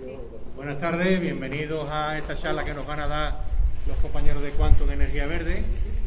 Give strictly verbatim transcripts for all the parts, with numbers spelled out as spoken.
Buenas tardes, bienvenidos a esta charla que nos van a dar los compañeros de Quantum Energía Verde.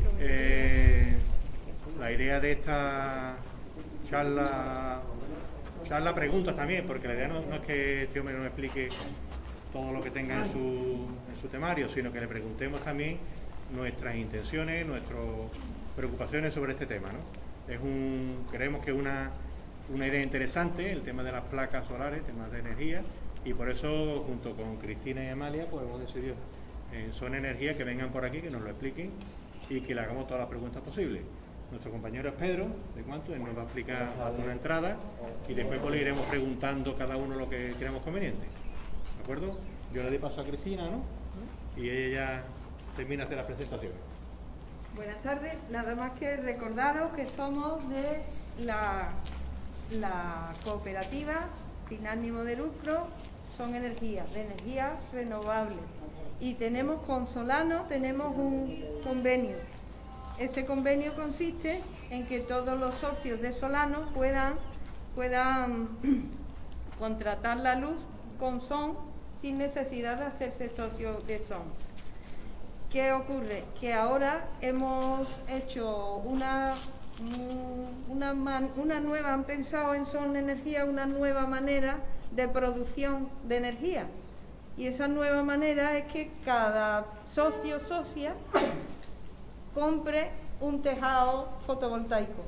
Eh, la idea de esta charla, charla preguntas también, porque la idea no, no es que este hombre nos explique todo lo que tenga en su, en su temario, sino que le preguntemos también nuestras intenciones, nuestras preocupaciones sobre este tema, ¿no? Es un, creemos que es una, una idea interesante el tema de las placas solares, temas de energía, y por eso junto con Cristina y Amalia pues hemos decidido en Son Energía que vengan por aquí, que nos lo expliquen y que le hagamos todas las preguntas posibles. Nuestro compañero es Pedro de Quantum, él nos va a explicar una entrada y después pues, le iremos preguntando cada uno lo que creamos conveniente. ¿De acuerdo? Yo le doy paso a Cristina, ¿no? Y ella ya termina de hacer la presentación. Buenas tardes, nada más que recordaros que somos de la, la cooperativa sin ánimo de lucro, Son Energía, de energías renovables. Y tenemos con Solano, tenemos un convenio. Ese convenio consiste en que todos los socios de Solano puedan, puedan contratar la luz con Son sin necesidad de hacerse socio de Son. ¿Qué ocurre? Que ahora hemos hecho una, una, una nueva, han pensado en Son Energía una nueva manera de producción de energía. Y esa nueva manera es que cada socio o socia compre un tejado fotovoltaico.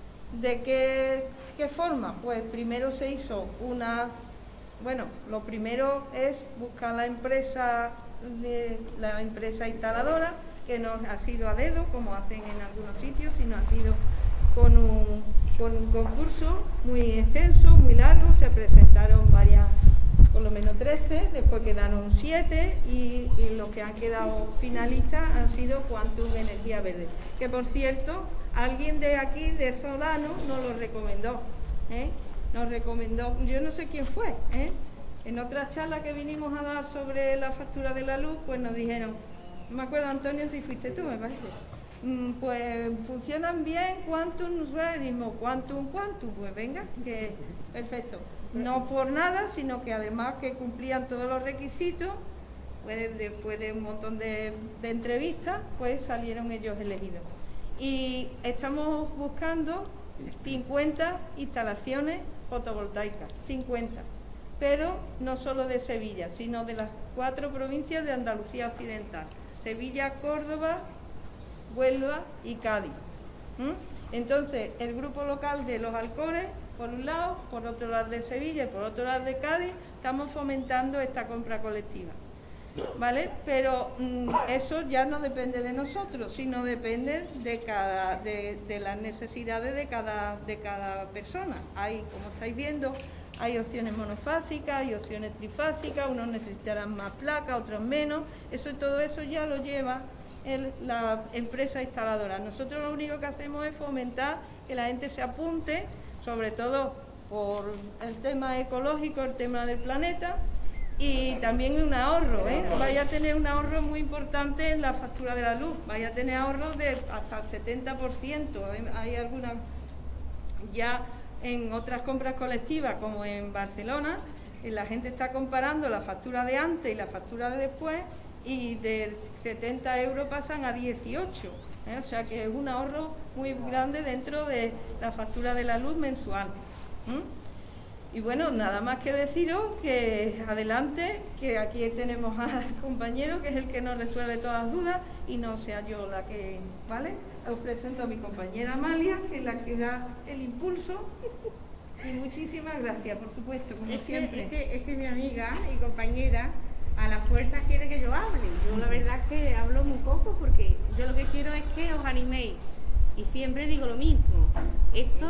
¿De qué, qué forma? Pues primero se hizo una... Bueno, lo primero es buscar la empresa, de, la empresa instaladora, que no ha sido a dedo, como hacen en algunos sitios, sino ha sido con un, con un concurso muy extenso, muy largo. Se presentaron varias, por lo menos trece, después quedaron siete y, y los que han quedado finalistas han sido Quantum Energía Verde, que por cierto, alguien de aquí, de Solano, nos lo recomendó, ¿eh? Nos recomendó, yo no sé quién fue, ¿eh? En otra charla que vinimos a dar sobre la factura de la luz, pues nos dijeron, no me acuerdo, Antonio, si fuiste tú, me parece, mm, pues funcionan bien Quantum, mismo Quantum, Quantum, pues venga, que perfecto. No por nada, sino que además que cumplían todos los requisitos, pues después de un montón de, de entrevistas, pues salieron ellos elegidos. Y estamos buscando cincuenta instalaciones fotovoltaicas, cincuenta, pero no solo de Sevilla, sino de las cuatro provincias de Andalucía Occidental, Sevilla, Córdoba, Huelva y Cádiz. ¿Mm? Entonces, el grupo local de Los Alcores, por un lado, por otro lado de Sevilla y por otro lado de Cádiz, estamos fomentando esta compra colectiva, ¿vale? Pero mmm, eso ya no depende de nosotros, sino depende de cada de, de las necesidades de cada de cada persona. Hay, como estáis viendo, hay opciones monofásicas, hay opciones trifásicas, unos necesitarán más placas, otros menos. Eso todo eso ya lo lleva el, la empresa instaladora. Nosotros lo único que hacemos es fomentar que la gente se apunte, sobre todo por el tema ecológico, el tema del planeta, y también un ahorro, ¿eh? Vaya a tener un ahorro muy importante en la factura de la luz, vaya a tener ahorros de hasta el setenta por ciento. Hay algunas, ya en otras compras colectivas, como en Barcelona, la gente está comparando la factura de antes y la factura de después, y de setenta euros pasan a dieciocho. ¿Eh? O sea que es un ahorro muy grande dentro de la factura de la luz mensual. ¿Mm? Y bueno, nada más que deciros que adelante, que aquí tenemos al compañero que es el que nos resuelve todas las dudas y no sea yo la que, ¿vale? Os presento a mi compañera Amalia, que es la que da el impulso. Y muchísimas gracias, por supuesto, como es siempre. Que, es, que, es que mi amiga y compañera a la fuerza quiere que yo hable. Yo la verdad es que hablo muy poco porque yo lo que quiero es que os animéis. Y siempre digo lo mismo. Esto,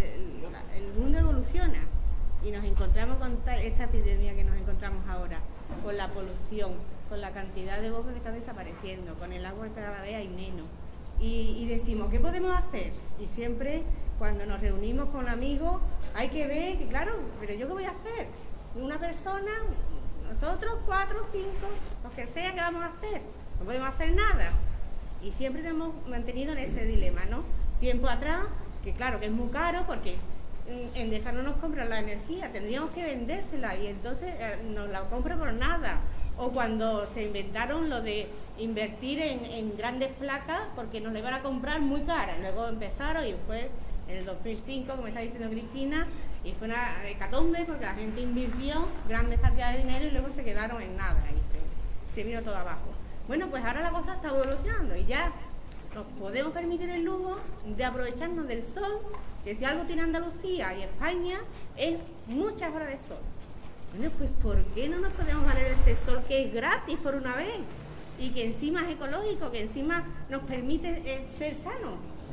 el, el mundo evoluciona y nos encontramos con esta epidemia que nos encontramos ahora, con la polución, con la cantidad de bosques que están desapareciendo, con el agua que cada vez hay menos. Y, y decimos, ¿qué podemos hacer? Y siempre cuando nos reunimos con amigos hay que ver, que claro, pero ¿yo qué voy a hacer? Una persona... Nosotros, cuatro, cinco, lo que sea, ¿qué vamos a hacer? No podemos hacer nada. Y siempre nos hemos mantenido en ese dilema, ¿no? Tiempo atrás, que claro, que es muy caro porque Endesa no nos compra la energía, tendríamos que vendérsela y entonces eh, nos la compra por nada. O cuando se inventaron lo de invertir en, en grandes placas porque nos la iban a comprar muy cara. Luego empezaron y fue en el dos mil cinco, como está diciendo Cristina, y fue una hecatombe porque la gente invirtió grandes cantidades de dinero y luego se quedaron en nada y se, se vino todo abajo. Bueno, pues ahora la cosa está evolucionando y ya nos podemos permitir el lujo de aprovecharnos del sol, que si algo tiene Andalucía y España es muchas horas de sol. Bueno, pues ¿por qué no nos podemos valer este sol que es gratis por una vez? Y que encima es ecológico, que encima nos permite eh, ser sanos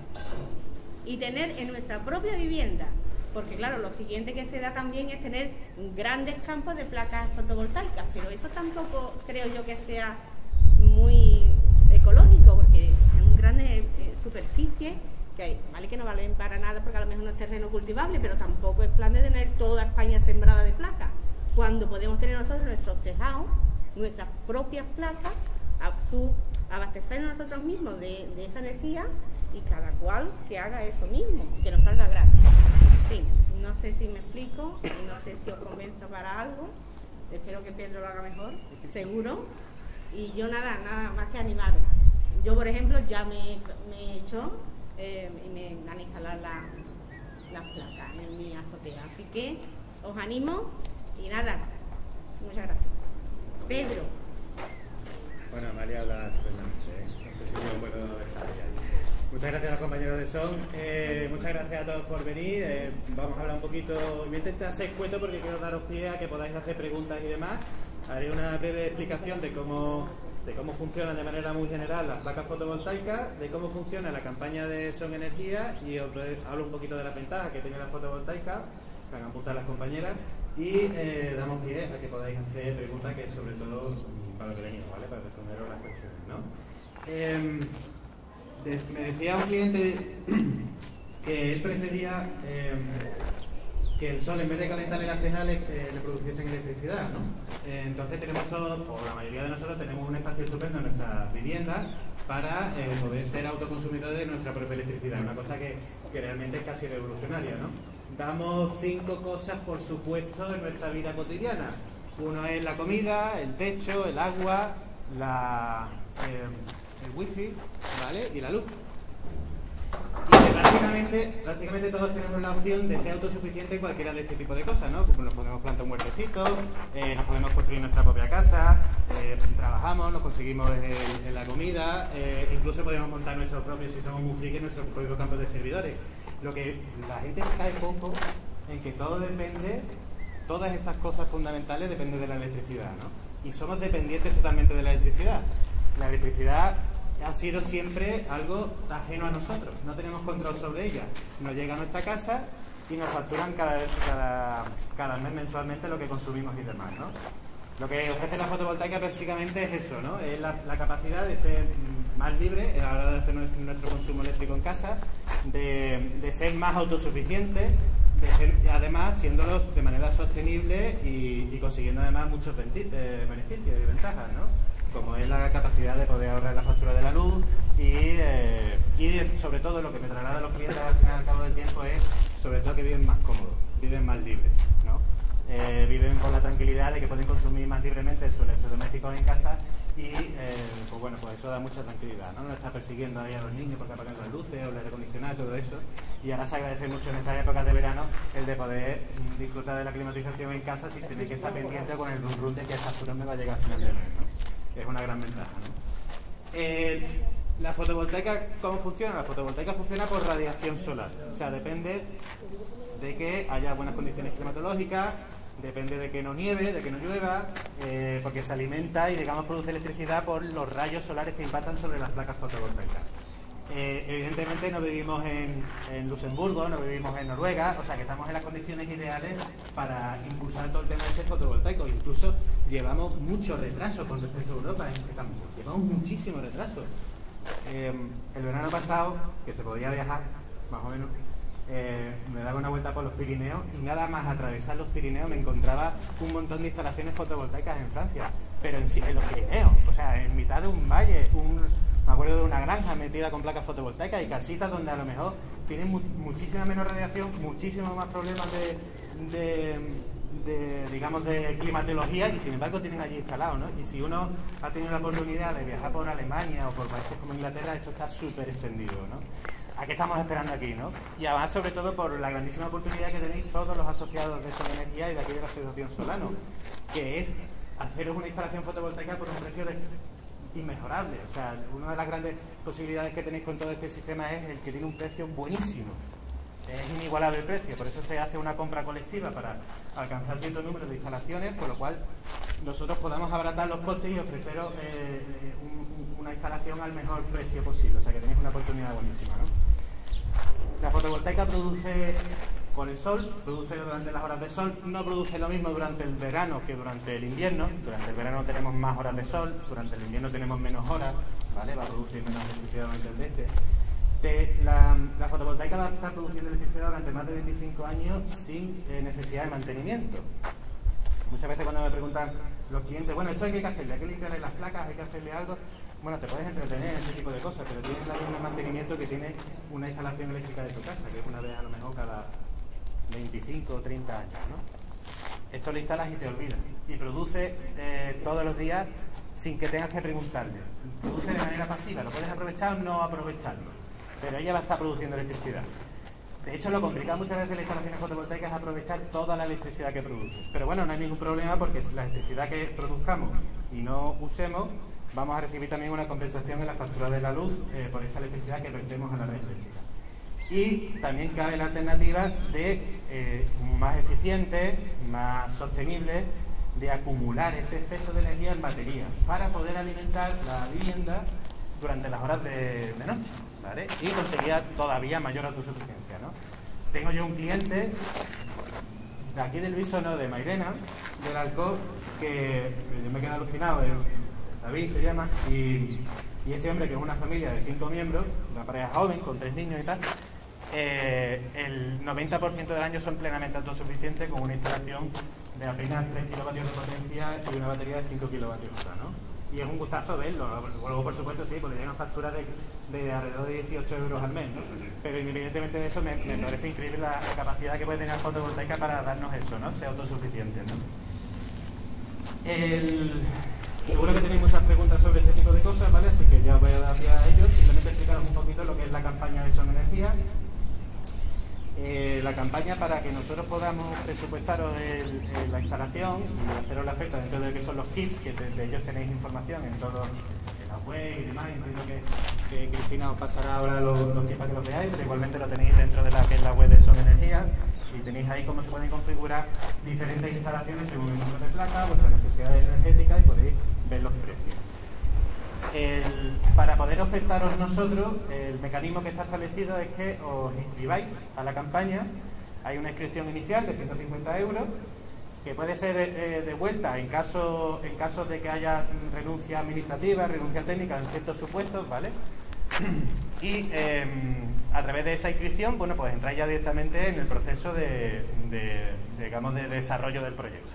y tener en nuestra propia vivienda. Porque claro, lo siguiente que se da también es tener grandes campos de placas fotovoltaicas, pero eso tampoco creo yo que sea muy ecológico, porque son grandes eh, superficies que hay, vale que no valen para nada porque a lo mejor no es terreno cultivable, pero tampoco es plan de tener toda España sembrada de placas, cuando podemos tener nosotros nuestros tejados, nuestras propias placas, a su, abastecernos nosotros mismos de, de esa energía y cada cual que haga eso mismo, que nos salga gratis. En fin, no sé si me explico, no sé si os convenzo para algo, espero que Pedro lo haga mejor, seguro, y yo nada, nada más que animaros. Yo, por ejemplo, ya me, me he hecho eh, y me van a instalar la, las placas en mi azotea, así que os animo y nada, muchas gracias. Pedro. Bueno, Amalia habla estupendamente, ¿eh? No sé si me puedo estar ya. Muchas gracias a los compañeros de Son, eh, muchas gracias a todos por venir, eh, vamos a hablar un poquito, voy a intentar ser escueto porque quiero daros pie a que podáis hacer preguntas y demás. Haré una breve explicación de cómo, de cómo funcionan de manera muy general las placas fotovoltaicas, de cómo funciona la campaña de Son Energía y os hablo un poquito de las ventajas que tiene la fotovoltaica, que van a apuntar las compañeras, y eh, damos pie a que podáis hacer preguntas que sobre todo para lo que venimos, ¿vale? Para responderos las cuestiones, ¿no? Eh, de, me decía un cliente que él prefería eh, que el sol, en vez de calentarle las tejas, le, eh, le produciesen electricidad, ¿no? Eh, entonces tenemos todos, o la mayoría de nosotros, tenemos un espacio estupendo en nuestras viviendas para eh, poder ser autoconsumidores de nuestra propia electricidad, una cosa que, que realmente es casi revolucionaria, ¿no? Damos cinco cosas, por supuesto, en nuestra vida cotidiana. Uno es la comida, el techo, el agua, la, eh, el wifi, ¿vale? Y la luz. Y prácticamente, prácticamente todos tenemos la opción de ser autosuficientes en cualquiera de este tipo de cosas, ¿no? Pues nos podemos plantar un huertecito, eh, nos podemos construir nuestra propia casa, eh, trabajamos, nos conseguimos el, el la comida, eh, incluso podemos montar nuestros propios, si somos muy frikis, nuestros propios campos de servidores. Lo que la gente cae poco en que todo depende, todas estas cosas fundamentales dependen de la electricidad, ¿no? Y somos dependientes totalmente de la electricidad. La electricidad ha sido siempre algo ajeno a nosotros, no tenemos control sobre ella. Nos llega a nuestra casa y nos facturan cada, cada, cada mes mensualmente lo que consumimos y demás, ¿no? Lo que ofrece la fotovoltaica básicamente es eso, ¿no? Es la, la capacidad de ser más libre a la hora de hacer nuestro, nuestro consumo eléctrico en casa, de, de ser más autosuficientes, de ser, además siéndolos de manera sostenible y, y consiguiendo además muchos beneficios y ventajas, ¿no? Como es la capacidad de poder ahorrar la factura de la luz y, eh, y sobre todo lo que me traslada a los clientes al final al cabo del tiempo es sobre todo que viven más cómodos, viven más libres, ¿no? Eh, viven con la tranquilidad de que pueden consumir más libremente sus electrodomésticos en casa y eh, pues bueno, pues eso da mucha tranquilidad, ¿no? No está persiguiendo ahí a los niños porque apagan las luces o el aire acondicionado, todo eso, y ahora se agradece mucho en estas épocas de verano el de poder mm, disfrutar de la climatización en casa sin tener que estar pendiente con el rum rum de que esta factura me va a llegar al final del mes, ¿no? Es una gran ventaja, ¿no? Eh, la fotovoltaica, ¿cómo funciona? La fotovoltaica funciona por radiación solar, o sea, depende de que haya buenas condiciones climatológicas, depende de que no nieve, de que no llueva, eh, porque se alimenta y, digamos, produce electricidad por los rayos solares que impactan sobre las placas fotovoltaicas. Eh, evidentemente no vivimos en, en Luxemburgo, no vivimos en Noruega, o sea que estamos en las condiciones ideales para impulsar todo el tema de este fotovoltaico. Incluso llevamos mucho retraso con respecto a Europa en este campo, llevamos muchísimo retraso. Eh, el verano pasado, que se podía viajar, más o menos, Eh, me daba una vuelta por los Pirineos y nada más atravesar los Pirineos me encontraba un montón de instalaciones fotovoltaicas en Francia, pero en, en los Pirineos, o sea, en mitad de un valle, un, me acuerdo de una granja metida con placas fotovoltaicas y casitas donde a lo mejor tienen mu muchísima menos radiación, muchísimos más problemas de, de, de, digamos, de climatología, y sin embargo tienen allí instalado, ¿no? Y si uno ha tenido la oportunidad de viajar por Alemania o por países como Inglaterra, esto está súper extendido, ¿no? ¿A qué estamos esperando aquí, no? Y además, sobre todo, por la grandísima oportunidad que tenéis todos los asociados de Son Energía y de aquí de la Asociación Solano, que es haceros una instalación fotovoltaica por un precio de inmejorable. O sea, una de las grandes posibilidades que tenéis con todo este sistema es el que tiene un precio buenísimo. Es inigualable el precio, por eso se hace una compra colectiva para alcanzar cierto número de instalaciones, por lo cual nosotros podamos abaratar los costes y ofreceros eh, un, una instalación al mejor precio posible. O sea que tenéis una oportunidad buenísima, ¿no? La fotovoltaica produce con el sol, produce durante las horas de sol, no produce lo mismo durante el verano que durante el invierno. Durante el verano tenemos más horas de sol, durante el invierno tenemos menos horas, ¿vale? Va a producir menos electricidad durante el de este. De la, la fotovoltaica va a estar produciendo electricidad durante más de veinticinco años sin eh, necesidad de mantenimiento. Muchas veces cuando me preguntan los clientes, bueno, esto hay que hacerle, hay que limpiarle las placas, hay que hacerle algo. Bueno, te puedes entretener en ese tipo de cosas, pero tiene el mismo mantenimiento que tiene una instalación eléctrica de tu casa, que es una vez a lo mejor cada veinticinco o treinta años, ¿no? Esto lo instalas y te olvidas. Y produce eh, todos los días sin que tengas que preguntarle. Produce de manera pasiva, lo puedes aprovechar o no aprovecharlo, pero ella va a estar produciendo electricidad. De hecho, lo complicado muchas veces de las instalaciones fotovoltaicas es aprovechar toda la electricidad que produce. Pero bueno, no hay ningún problema porque la electricidad que produzcamos y no usemos, vamos a recibir también una compensación en la factura de la luz eh, por esa electricidad que vendemos a la red eléctrica. Y también cabe la alternativa de eh, más eficiente, más sostenible, de acumular ese exceso de energía en baterías para poder alimentar la vivienda durante las horas de, de noche, ¿vale? Y conseguir todavía mayor autosuficiencia, ¿no? Tengo yo un cliente de aquí del Bisono, de Mairena, del Alcoz, que yo me quedé alucinado, el David se llama, y, y este hombre, que es una familia de cinco miembros, una pareja joven, con tres niños y tal, eh, el noventa por ciento del año son plenamente autosuficientes con una instalación de apenas tres kilovatios de potencia y una batería de cinco kilovatios hora, ¿no? Y es un gustazo verlo. Luego, por supuesto, sí, porque llegan facturas de, de alrededor de dieciocho euros al mes, ¿no? Pero independientemente de eso, me, me parece increíble la, la capacidad que puede tener la fotovoltaica para darnos eso, ¿no? Ser autosuficiente, ¿no? El... Seguro que tenéis muchas preguntas sobre este tipo de cosas, ¿vale? Así que ya voy a dar pie a ellos. Simplemente explicaros un poquito lo que es la campaña de Son Energía. Eh, la campaña, para que nosotros podamos presupuestaros el, el, la instalación y haceros la oferta dentro de lo que son los kits, que de, de ellos tenéis información en todo, en la web y demás. Entiendo que, que Cristina os pasará ahora los, los kits para que los veáis, pero igualmente lo tenéis dentro de la que es la web de Son Energía, y tenéis ahí cómo se pueden configurar diferentes instalaciones según el número de placas, vuestras necesidades energéticas, y podéis ver los precios. El, para poder ofertaros nosotros, el mecanismo que está establecido es que os inscribáis a la campaña. Hay una inscripción inicial de ciento cincuenta euros que puede ser de, eh, de vuelta en caso, en caso de que haya renuncia administrativa, renuncia técnica en ciertos supuestos, ¿vale? Y eh, a través de esa inscripción, bueno, pues entráis ya directamente en el proceso de, de, de digamos, de desarrollo del proyecto.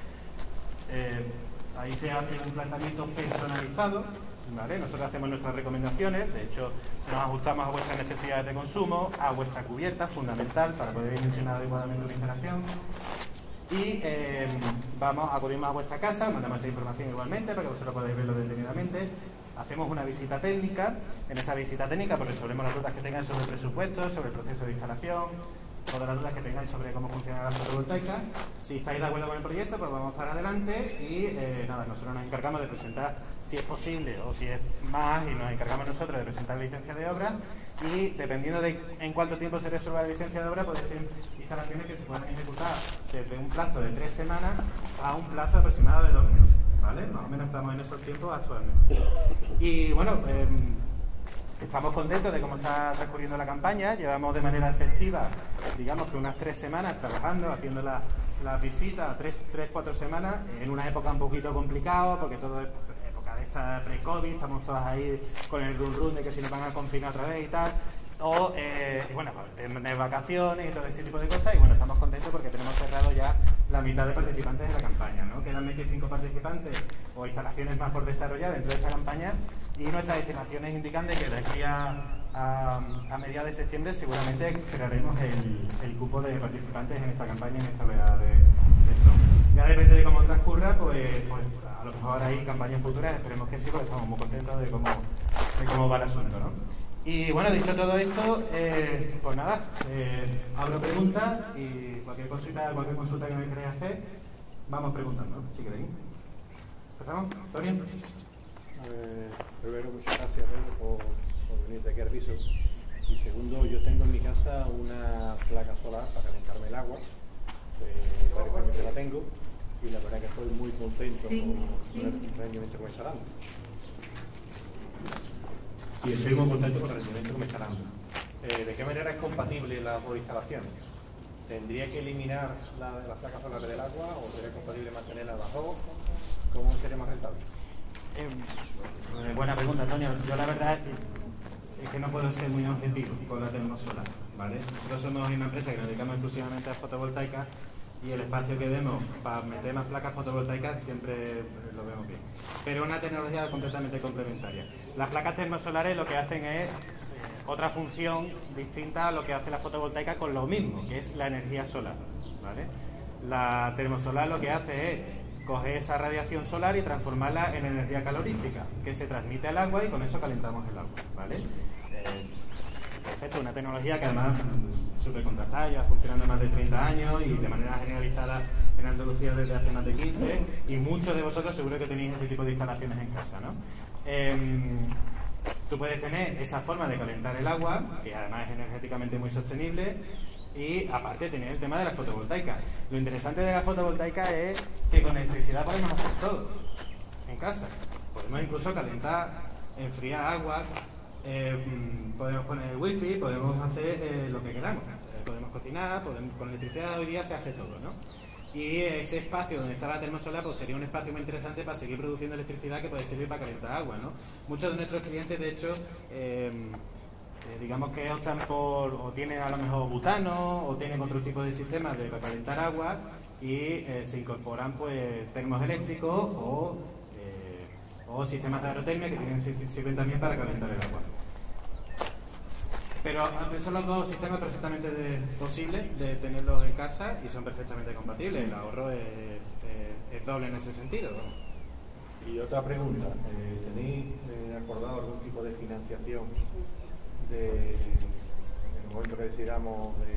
Eh, ahí se hace un planteamiento personalizado, ¿vale? Nosotros hacemos nuestras recomendaciones, de hecho nos ajustamos a vuestras necesidades de consumo, a vuestra cubierta, fundamental para poder dimensionar adecuadamente una instalación. Y eh, vamos, acudimos a vuestra casa, mandamos esa información igualmente para que vosotros podáis verlo detenidamente. Hacemos una visita técnica. En esa visita técnica pues resolvemos las dudas que tengáis sobre el presupuesto, sobre el proceso de instalación, todas las dudas que tengáis sobre cómo funciona la fotovoltaica. Si estáis de acuerdo con el proyecto, pues vamos para adelante y eh, nada, nosotros nos encargamos de presentar, si es posible o si es más, y nos encargamos nosotros de presentar la licencia de obra, y dependiendo de en cuánto tiempo se resuelva la licencia de obra, puede ser instalaciones que se puedan ejecutar desde un plazo de tres semanas a un plazo aproximado de dos meses, ¿vale? Más o menos estamos en esos tiempos actualmente. Y bueno, eh, estamos contentos de cómo está transcurriendo la campaña. Llevamos de manera efectiva, digamos que unas tres semanas trabajando, haciendo las la visitas, tres, tres, cuatro semanas, en una época un poquito complicada, porque todo es época de esta pre-COVID, estamos todas ahí con el run run de que si nos van a confinar otra vez y tal, o, eh, y bueno, tener vacaciones y todo ese tipo de cosas, y bueno, estamos contentos porque tenemos cerrado ya la mitad de participantes de la campaña, ¿no? Quedan veinticinco participantes o instalaciones más por desarrollar dentro de esta campaña y nuestras estimaciones indican de que de aquí a, a, a mediados de septiembre seguramente crearemos el, el cupo de participantes en esta campaña, en esta oleada de, de S O M. Ya depende de cómo transcurra, pues, pues a lo mejor hay campañas futuras, esperemos que sí, porque estamos muy contentos de cómo, de cómo va el asunto, ¿no? Y bueno, dicho todo esto, eh, pues nada, eh, abro preguntas y cualquier cosita, cualquier consulta que me queráis hacer, vamos preguntando, si queréis. ¿Empezamos? ¿Antonio? Eh, primero, muchas gracias, Pedro, por, por venir de aquí al piso. Y segundo, yo tengo en mi casa una placa solar para calentarme el agua. Eh, varios años que la tengo y la verdad que estoy muy contento con el rendimiento que me está dando. Y estoy muy contento con el rendimiento que me está dando. Eh, ¿De qué manera es compatible las dos instalaciones? ¿Tendría que eliminar la, las placas solares del agua o sería compatible mantenerlas las dos? ¿Cómo sería más rentable? Eh, buena pregunta, Antonio. Yo la verdad es que, es que no puedo ser muy objetivo con la termosolar, ¿vale? Nosotros somos una empresa que nos dedicamos exclusivamente a fotovoltaica y el espacio que vemos para meter más placas fotovoltaicas siempre lo vemos bien. Pero una tecnología completamente complementaria. Las placas termosolares lo que hacen es otra función distinta a lo que hace la fotovoltaica con lo mismo, que es la energía solar, ¿vale? La termosolar lo que hace es coger esa radiación solar y transformarla en energía calorífica, que se transmite al agua y con eso calentamos el agua, ¿vale? Eh, perfecto, una tecnología que además súper contrastada, ya funcionando más de treinta años y de manera generalizada en Andalucía desde hace más de quince, y muchos de vosotros seguro que tenéis ese tipo de instalaciones en casa, ¿no? Eh, tú puedes tener esa forma de calentar el agua, que además es energéticamente muy sostenible, y aparte tener el tema de la fotovoltaica. Lo interesante de la fotovoltaica es que con electricidad podemos hacer todo en casa. Podemos incluso calentar, enfriar agua, eh, podemos poner wifi, podemos hacer eh, lo que queramos. Eh, podemos cocinar, podemos, con electricidad hoy día se hace todo, ¿no? Y ese espacio donde está la termosolar pues sería un espacio muy interesante para seguir produciendo electricidad que puede servir para calentar agua, ¿no? Muchos de nuestros clientes, de hecho, eh, eh, digamos que optan por, o tienen a lo mejor butano, o tienen otro tipo de sistemas de, para calentar agua, y eh, se incorporan pues termos eléctricos o, eh, o sistemas de aerotermia que tienen, sirven también para calentar el agua. Pero son los dos sistemas perfectamente de, posibles de tenerlos en casa y son perfectamente compatibles. El ahorro es, es, es doble en ese sentido, ¿no? Y otra pregunta, eh, ¿tenéis eh, acordado algún tipo de financiación de, en el momento que decidamos de,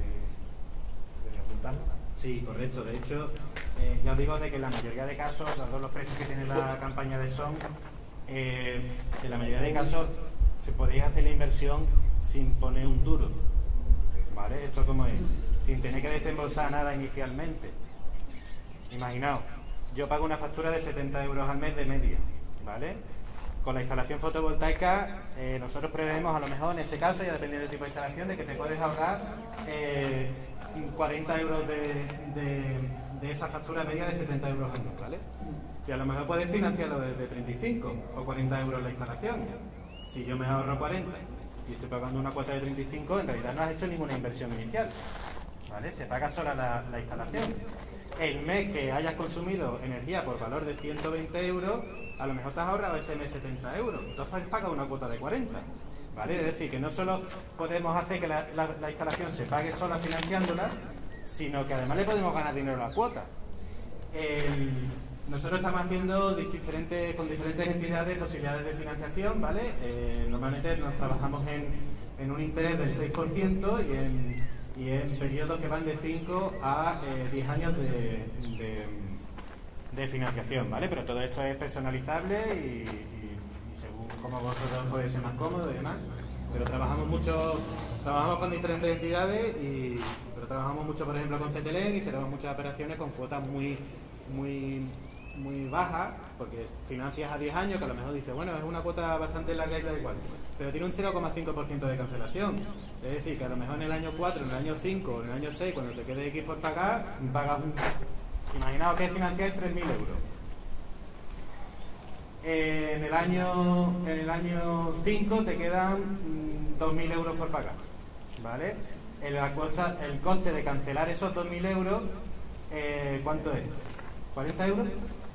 de apuntarnos? Sí, correcto. De hecho, eh, ya os digo de que en la mayoría de casos, dados los precios que tiene la campaña de S O M, eh, en la mayoría de casos se podría hacer la inversión sin poner un duro, ¿vale? Esto como es, sin tener que desembolsar nada inicialmente. Imaginaos, yo pago una factura de setenta euros al mes de media, ¿vale? Con la instalación fotovoltaica, eh, nosotros prevemos a lo mejor en ese caso, ya dependiendo del tipo de instalación, de que te puedes ahorrar eh, cuarenta euros de, de, de esa factura media de setenta euros al mes, ¿vale? Y a lo mejor puedes financiarlo desde treinta y cinco o cuarenta euros la instalación. Si yo me ahorro cuarenta y estoy pagando una cuota de treinta y cinco, en realidad no has hecho ninguna inversión inicial, ¿vale? Se paga sola la, la instalación. El mes que hayas consumido energía por valor de ciento veinte euros, a lo mejor te has ahorrado ese mes setenta euros, entonces pagas una cuota de cuarenta, ¿vale? Es decir, que no solo podemos hacer que la, la, la instalación se pague sola financiándola, sino que además le podemos ganar dinero a la cuota. El, Nosotros estamos haciendo diferentes, con diferentes entidades posibilidades de financiación, ¿vale? Eh, normalmente nos trabajamos en, en un interés del seis por ciento y en, y en periodos que van de cinco a diez años de, de, de financiación, ¿vale? Pero todo esto es personalizable y, y, y según cómo vosotros puede ser más cómodo y demás. Pero trabajamos mucho, trabajamos con diferentes entidades, y, pero trabajamos mucho, por ejemplo, con C T L E y cerramos muchas operaciones con cuotas muy, muy muy baja, porque financias a diez años, que a lo mejor dice, bueno, es una cuota bastante larga y da igual, pero tiene un cero coma cinco por ciento de cancelación. Es decir, que a lo mejor en el año cuatro, en el año cinco, en el año seis, cuando te quede X por pagar, pagas un... Imaginaos que financiáis tres mil euros. Eh, en el año en el año cinco te quedan mm, dos mil euros por pagar, ¿vale? El, el coste de cancelar esos dos mil euros Eh, ¿Cuánto es? ¿cuarenta euros?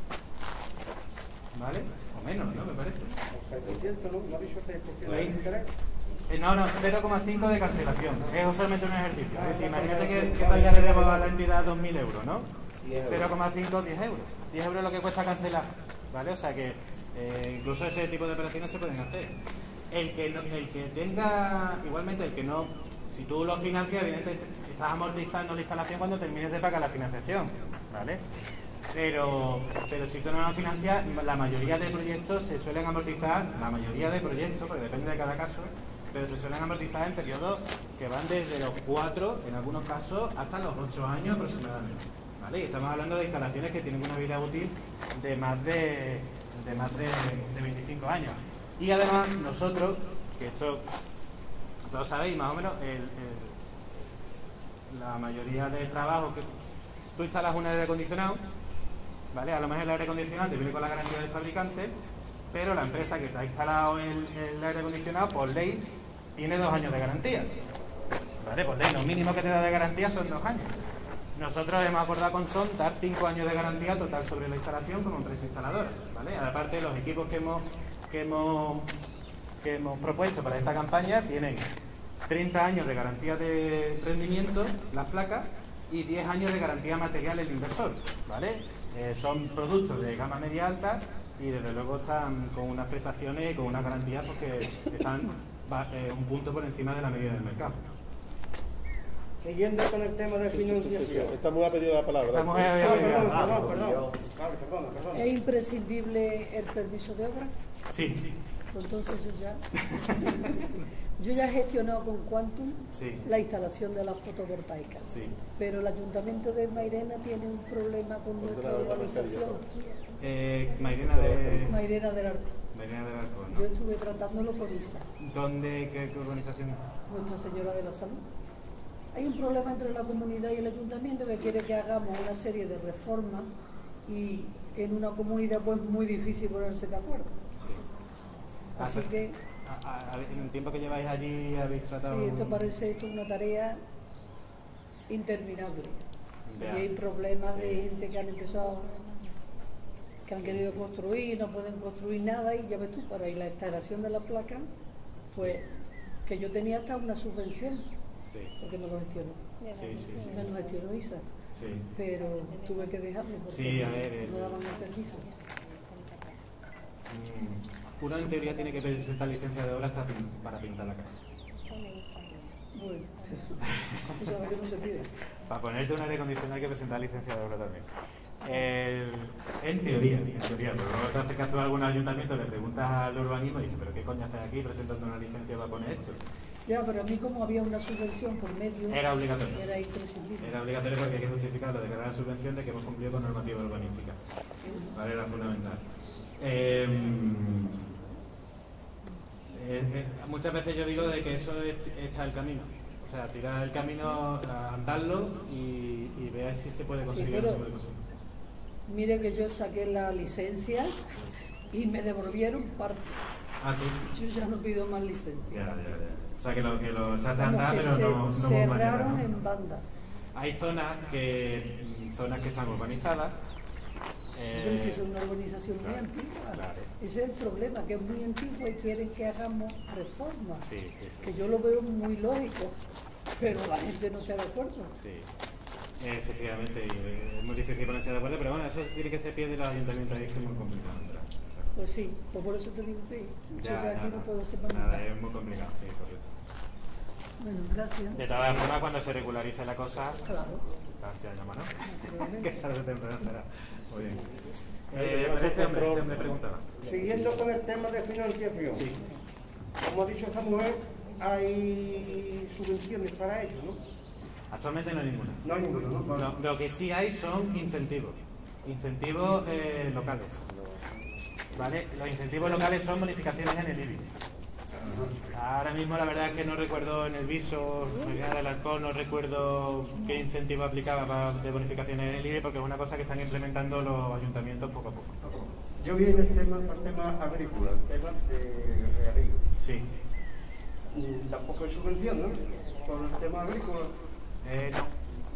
¿Vale? O menos, ¿no? Me parece. seis por ciento, ¿no? ¿No ha dicho seis por ciento de Veinte. interés? Eh, no, no, cero coma cinco de cancelación. Es solamente un ejercicio. Es decir, imagínate que, que todavía le debo a la entidad dos mil euros, ¿no? cero coma cinco, diez euros. diez euros es lo que cuesta cancelar, ¿vale? O sea que eh, incluso ese tipo de operaciones se pueden hacer. El que, no, el que tenga, igualmente, el que no, si tú lo financias, evidentemente estás amortizando la instalación cuando termines de pagar la financiación, ¿vale? Pero, pero si tú no lo financias, la mayoría de proyectos se suelen amortizar, la mayoría de proyectos, porque depende de cada caso, pero se suelen amortizar en periodos que van desde los cuatro, en algunos casos, hasta los ocho años aproximadamente. ¿Vale? Y estamos hablando de instalaciones que tienen una vida útil de más de, de, más de, de veinticinco años. Y además, nosotros, que esto todos sabéis más o menos, el, el, la mayoría de trabajos que tú instalas un aire acondicionado, ¿vale? A lo mejor el aire acondicionado te viene con la garantía del fabricante, pero la empresa que te ha instalado el, el aire acondicionado, por ley, tiene dos años de garantía. ¿Vale? Por ley, lo mínimo que te da de garantía son dos años. Nosotros hemos acordado con Son dar cinco años de garantía total sobre la instalación como empresa instaladora, ¿vale? Aparte, los equipos que hemos, que hemos, que hemos propuesto para esta campaña tienen treinta años de garantía de rendimiento, las placas, y diez años de garantía material el inversor, ¿vale? Eh, son productos de gama media alta y desde luego están con unas prestaciones y con una garantía porque están eh, un punto por encima de la media del mercado. Siguiendo con el tema de financiación. Estamos a pedir la palabra. Estamos a Ah, pedir la perdón, palabra. perdón, perdón. Vale, perdona, perdona. ¿Es imprescindible el permiso de obra? Sí, Pues entonces yo ya, yo ya he gestionado con Quantum sí, la instalación de la fotovoltaica. sí. Pero el Ayuntamiento de Mairena tiene un problema con nuestra urbanización, Eh, Mairena de... Mairena del Arco. Mairena del Arco, Yo ¿no? estuve tratándolo con I S A, ¿Dónde, qué, qué organización es? Nuestra Señora de la Salud. Hay un problema entre la comunidad y el Ayuntamiento que quiere que hagamos una serie de reformas y en una comunidad pues muy difícil ponerse de acuerdo. Sí. Así Ah, que a- a- a- en el tiempo que lleváis allí habéis tratado... sí, esto parece esto una tarea interminable. Ya. Y hay problemas Sí. de gente que han empezado, que han querido construir, no pueden construir nada y ya ves tú, para la instalación de la placa, pues que yo tenía hasta una subvención, Sí, porque me lo gestionó, sí, sí, sí. me lo gestionó I S A, Sí. pero tuve que dejarlo porque Sí, a ver, el- no daban el permiso. Mm, Uno en teoría tiene que presentar licencia de obra hasta pin- para pintar la casa. Bueno, tú sabes que no se pide. Para ponerte un aire acondicionado hay que presentar licencia de obra también. El- en teoría, en teoría, pero luego te acercas tú a algún ayuntamiento, le preguntas al urbanismo y dices, pero ¿qué coño haces aquí presentando una licencia para poner esto? Ya, pero a mí como había una subvención por medio, Era obligatorio. era imprescindible. Era obligatorio porque hay que justificar lo de declarar la subvención de que hemos cumplido con normativa urbanística. Vale, era fundamental. Eh, eh, eh, muchas veces yo digo de que eso es echar el camino. O sea, tirar el camino, andarlo y, y ver si se puede conseguir o no pero- se puede conseguir. Mire que yo saqué la licencia y me devolvieron parte. Ah, sí. Yo ya no pido más licencia. Ya, ya, ya. O sea, que lo, que lo echaste a Como andar, que pero se no, no cerraron hubo manera, ¿no? en banda. Hay zonas que, zonas que están urbanizadas. eh, Pero si es una urbanización muy claro, antigua. claro. Ese es el problema, que es muy antigua y quieren que hagamos reformas. Sí, sí, sí. Que yo lo veo muy lógico, pero la gente no está de acuerdo. Sí, efectivamente, y es muy difícil ponerse de acuerdo, pero bueno, eso tiene que ser pie de los ayuntamientos ahí, que es muy complicado. ¿Verdad? Pues sí, pues por eso te digo que yo ya, aquí no puedo ser más nada, nada. es muy complicado, sí, correcto. Bueno, gracias. De todas formas, cuando se regularice la cosa, Claro. ya llama, ¿no? problema. Que tarde o temprano será. Muy bien. Eh, pero este hombre, este hombre preguntaba. Siguiendo con el tema de financiación. Sí. Como ha dicho Samuel, hay subvenciones para ello, ¿no? Actualmente no hay ninguna. No hay ninguno, ¿no? No, lo que sí hay son incentivos, incentivos eh, locales. ¿Vale? Los incentivos locales son bonificaciones en el I B I. Ahora mismo la verdad es que no recuerdo en el viso, Medina del Arcón, no recuerdo qué incentivo aplicaba para, de bonificaciones en el I B I porque es una cosa que están implementando los ayuntamientos poco a poco. Yo vi en el tema, el tema agrícola, el tema de regadío. Sí. Mm, Tampoco hay subvención, ¿no? Por el tema agrícola. Eh, no,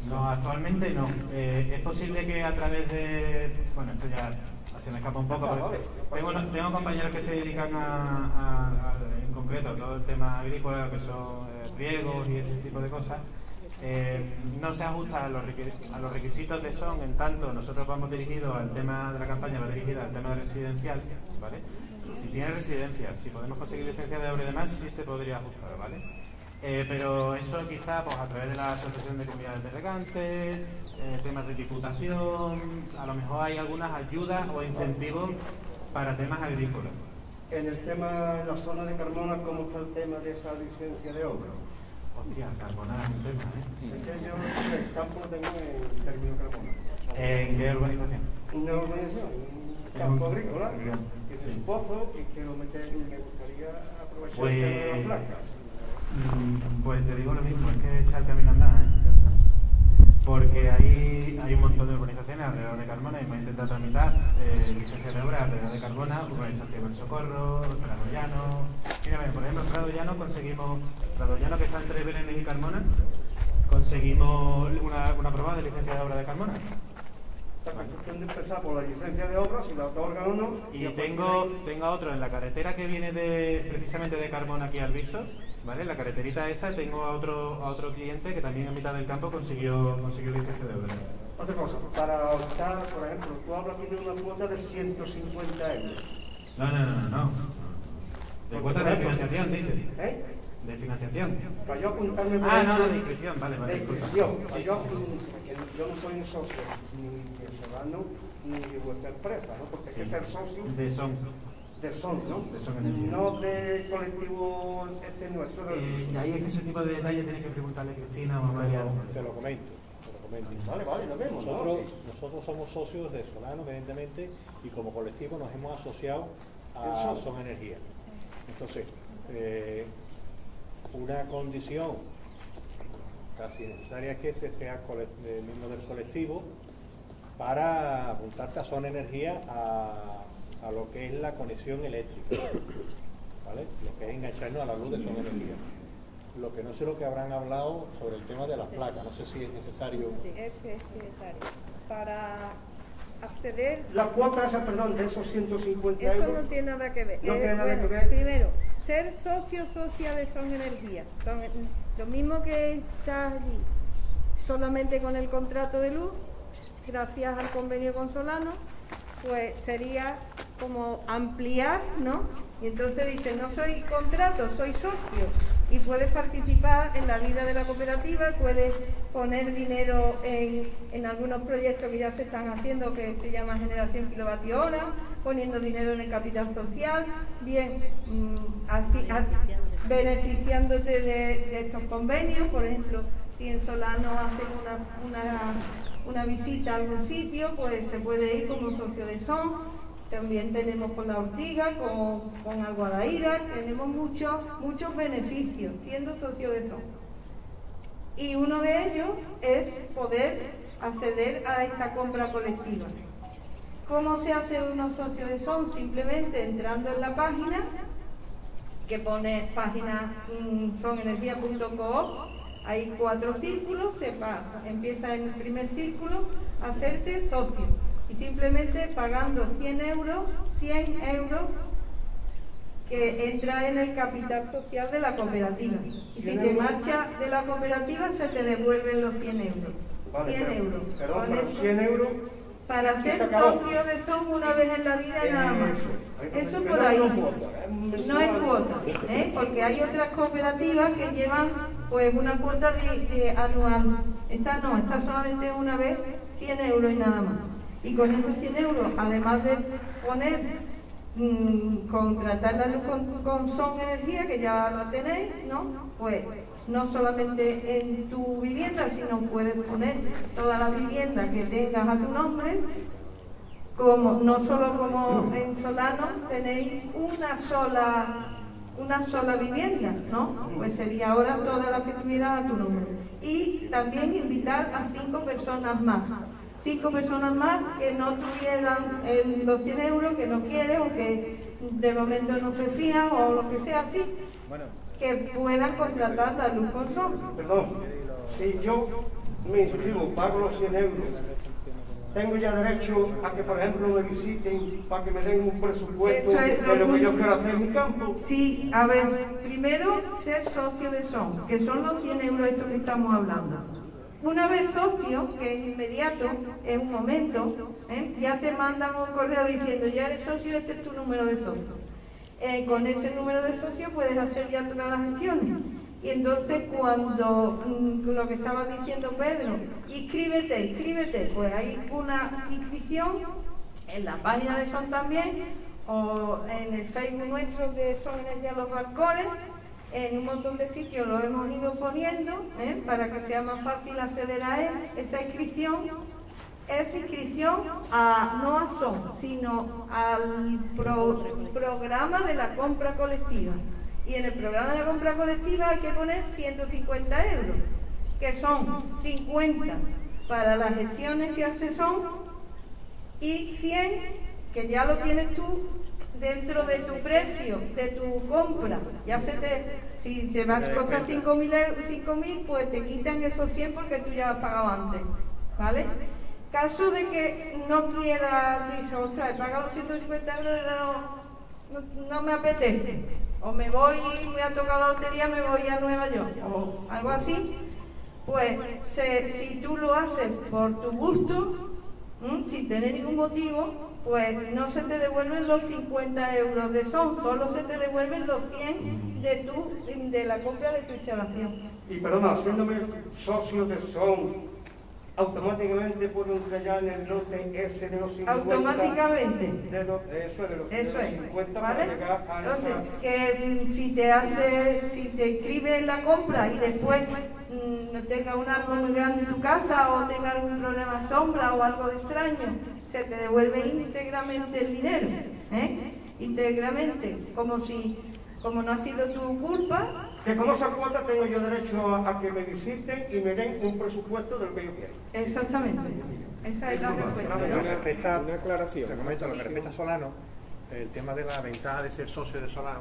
No, actualmente no. Eh, es posible que a través de... Bueno, esto ya se me escapa un poco. Porque tengo, tengo compañeros que se dedican a, a, a, en concreto a todo el tema agrícola, que son eh, riegos y ese tipo de cosas. Eh, no se ajusta a los, a los requisitos de S O N, en tanto nosotros vamos dirigidos al tema de la campaña, va dirigida al tema residencial, ¿vale? Si tiene residencia, si podemos conseguir licencia de obra y demás, sí se podría ajustar, ¿vale? Eh, pero eso quizá pues, a través de la Asociación de Comunidades de Regantes, eh, temas de diputación, a lo mejor hay algunas ayudas o incentivos para temas agrícolas. En el tema de la zona de Carmona, ¿cómo está el tema de esa licencia de obra? Hostia, Carmona es un tema, ¿eh? Es que yo el campo lo tengo en término Carmona. ¿En qué urbanización? Una urbanización, un campo agrícola, que es un pozo y que lo meter, me gustaría aprovechar Pues- el tema de las placas. Mm, Pues te digo lo mismo, es que echa el camino andar, ¿eh? Porque hay, hay un montón de urbanizaciones alrededor de Carmona y hemos intentado tramitar eh, licencia de obra alrededor de Carmona, urbanización del Socorro, Prado Llano. Mira, por ejemplo, en Prado Llano conseguimos, Prado Llano que está entre Berenes y Carmona, conseguimos una, una aprobada de licencia de obra de Carmona. O sea, que es cuestión de empezar por la licencia de obra, si la otorgan o no. Y tengo, tengo otro en la carretera que viene de, precisamente de Carmona aquí al Viso, ¿vale? En la carreterita esa tengo a otro, a otro cliente que también en mitad del campo consiguió, consiguió licencia de obra. Otra cosa, para optar, por ejemplo, tú hablas de una cuota de ciento cincuenta euros. No, no, no, no, no. De cuota de financiación, dice. ¿Eh? De financiación. Para yo apuntarme... por Ah, no, ejemplo, no, de inscripción, vale, vale. De disculpa. inscripción. Sí, Para sí, yo, sí, sí. yo no soy socio ni de Solano ni de vuestra empresa, ¿no? Porque hay que Sí. ser socio De son. de Son, ¿no? De Son Energía. No de colectivo este nuestro. Eh, y ahí es que ese tipo de detalles tienes que preguntarle a Cristina o a María. Te lo comento, te lo comento. Vale, vale, lo vemos, ¿no? Nosotros, Sí. nosotros somos socios de Solano, evidentemente, y como colectivo nos hemos asociado a Eso. Son Energía. Entonces, eh, una condición casi necesaria es que se sea cole- eh, miembro del colectivo para apuntarte a Son Energía a, a lo que es la conexión eléctrica, ¿vale? Lo que es engancharnos a la luz de Son Energía. Lo que no sé lo que habrán hablado sobre el tema de las placas, no sé si es necesario. Sí, es, es necesario. Para acceder... La cuota esa, perdón, de esos ciento cincuenta Eso euros. no tiene nada que ver. No Eh, tiene nada bueno, que ver. Primero, ser socio socia de Son Energía. Son, lo mismo que está allí, solamente con el contrato de luz, gracias al convenio con Solano, pues sería como ampliar, ¿no? Y entonces dice, no soy contrato, soy socio. Y puedes participar en la vida de la cooperativa, puedes poner dinero en, en algunos proyectos que ya se están haciendo, que se llama generación kilovatio hora, poniendo dinero en el capital social, bien, mmm, así, a, beneficiándote de, de estos convenios. Por ejemplo, si en Solano hacen una, una, una visita a algún sitio, pues se puede ir como socio de Son. También tenemos con la Ortiga, con, con Alguadaíra, tenemos muchos, muchos beneficios siendo socio de Son. Y uno de ellos es poder acceder a esta compra colectiva. ¿Cómo se hace uno socio de Son? Simplemente entrando en la página, que pone página mmm, sonenergia punto coop, hay cuatro círculos, se va, empieza en el primer círculo, hacerte socio. Y simplemente pagando cien euros, cien euros, que entra en el capital social de la cooperativa. Y si te marchas de la cooperativa, se te devuelven los cien euros. Vale, cien pero- euros. Perdón, Con pero eso- cien euros. para y ser se acabó. socio de Son una vez en la vida nada más. Eso. Eso Pero por no ahí. cuota, es No es mensual. cuota, ¿eh? Porque hay otras cooperativas que llevan pues una cuota de, de anual. Esta no, esta solamente una vez cien euros y nada más. Y con esos cien euros, además de poner, mmm, contratar la luz con, con Son Energía, que ya la tenéis, ¿no? Pues no solamente en tu vivienda, sino puedes poner todas las viviendas que tengas a tu nombre. Como, no solo como en Solano tenéis una sola una sola vivienda, ¿no? Pues sería ahora todas las que tuvieran a tu nombre. Y también invitar a cinco personas más. Cinco personas más que no tuvieran el, los cien euros, que no quieren o que de momento no se fían o lo que sea así, que puedan contratar la luz con Son. Perdón, si yo me inscribo, pago los cien euros, tengo ya derecho a que, por ejemplo, me visiten para que me den un presupuesto Eso es de lo que yo muy- quiero hacer en mi campo. Sí, a ver, primero ser socio de S O N, que son los cien euros estos que estamos hablando. Una vez socio, que es inmediato, en un momento, ¿eh? ya te mandan un correo diciendo ya eres socio, este es tu número de socio. Eh, con ese número de socio puedes hacer ya todas las gestiones. Y entonces cuando, mm, lo que estaba diciendo Pedro, inscríbete, inscríbete, pues hay una inscripción en la página de S O N también, o en el Facebook nuestro de S O N Energía Los Balcones, en un montón de sitios lo hemos ido poniendo, ¿eh? para que sea más fácil acceder a él. Esa inscripción es inscripción a, no a S O N, sino al pro- programa de la compra colectiva. Y en el programa de la compra colectiva hay que poner ciento cincuenta euros, que son cincuenta para las gestiones que hace S O N y cien que ya lo tienes tú dentro de tu precio, de tu compra. Ya se te, si te vas a costar cinco mil, pues te quitan esos cien porque tú ya has pagado antes, ¿vale? Caso de que no quiera, dice, ostras, he pagado los ciento cincuenta euros, no, no, no me apetece, o me voy, me ha tocado la lotería, me voy a Nueva York, o algo así, pues se, si tú lo haces por tu gusto, ¿m? sin tener ningún motivo, pues no se te devuelven los cincuenta euros de S O N, solo se te devuelven los cien de, tu, de la compra de tu instalación. Y perdona, haciéndome socio de S O N, automáticamente puedo entrar ya en el lote ese de los cincuenta. Automáticamente. De los, eso es, de los, Eso de los es, cincuenta ¿vale? para llegar a Entonces, esa... que mm, si te hace, si te inscribes en la compra y después mm, no tenga un árbol muy grande en tu casa o tenga algún problema de sombra o algo de extraño, se te devuelve íntegramente el dinero, ¿eh? Íntegramente, como si, como no ha sido tu culpa. Que con esa cuota tengo yo derecho a, a que me visiten y me den un presupuesto de lo que yo quiero. Exactamente, esa es la respuesta. Lo que respecta- Una aclaración. Te comento, lo que respecta a Solano, el tema de la ventaja de ser socio de Solano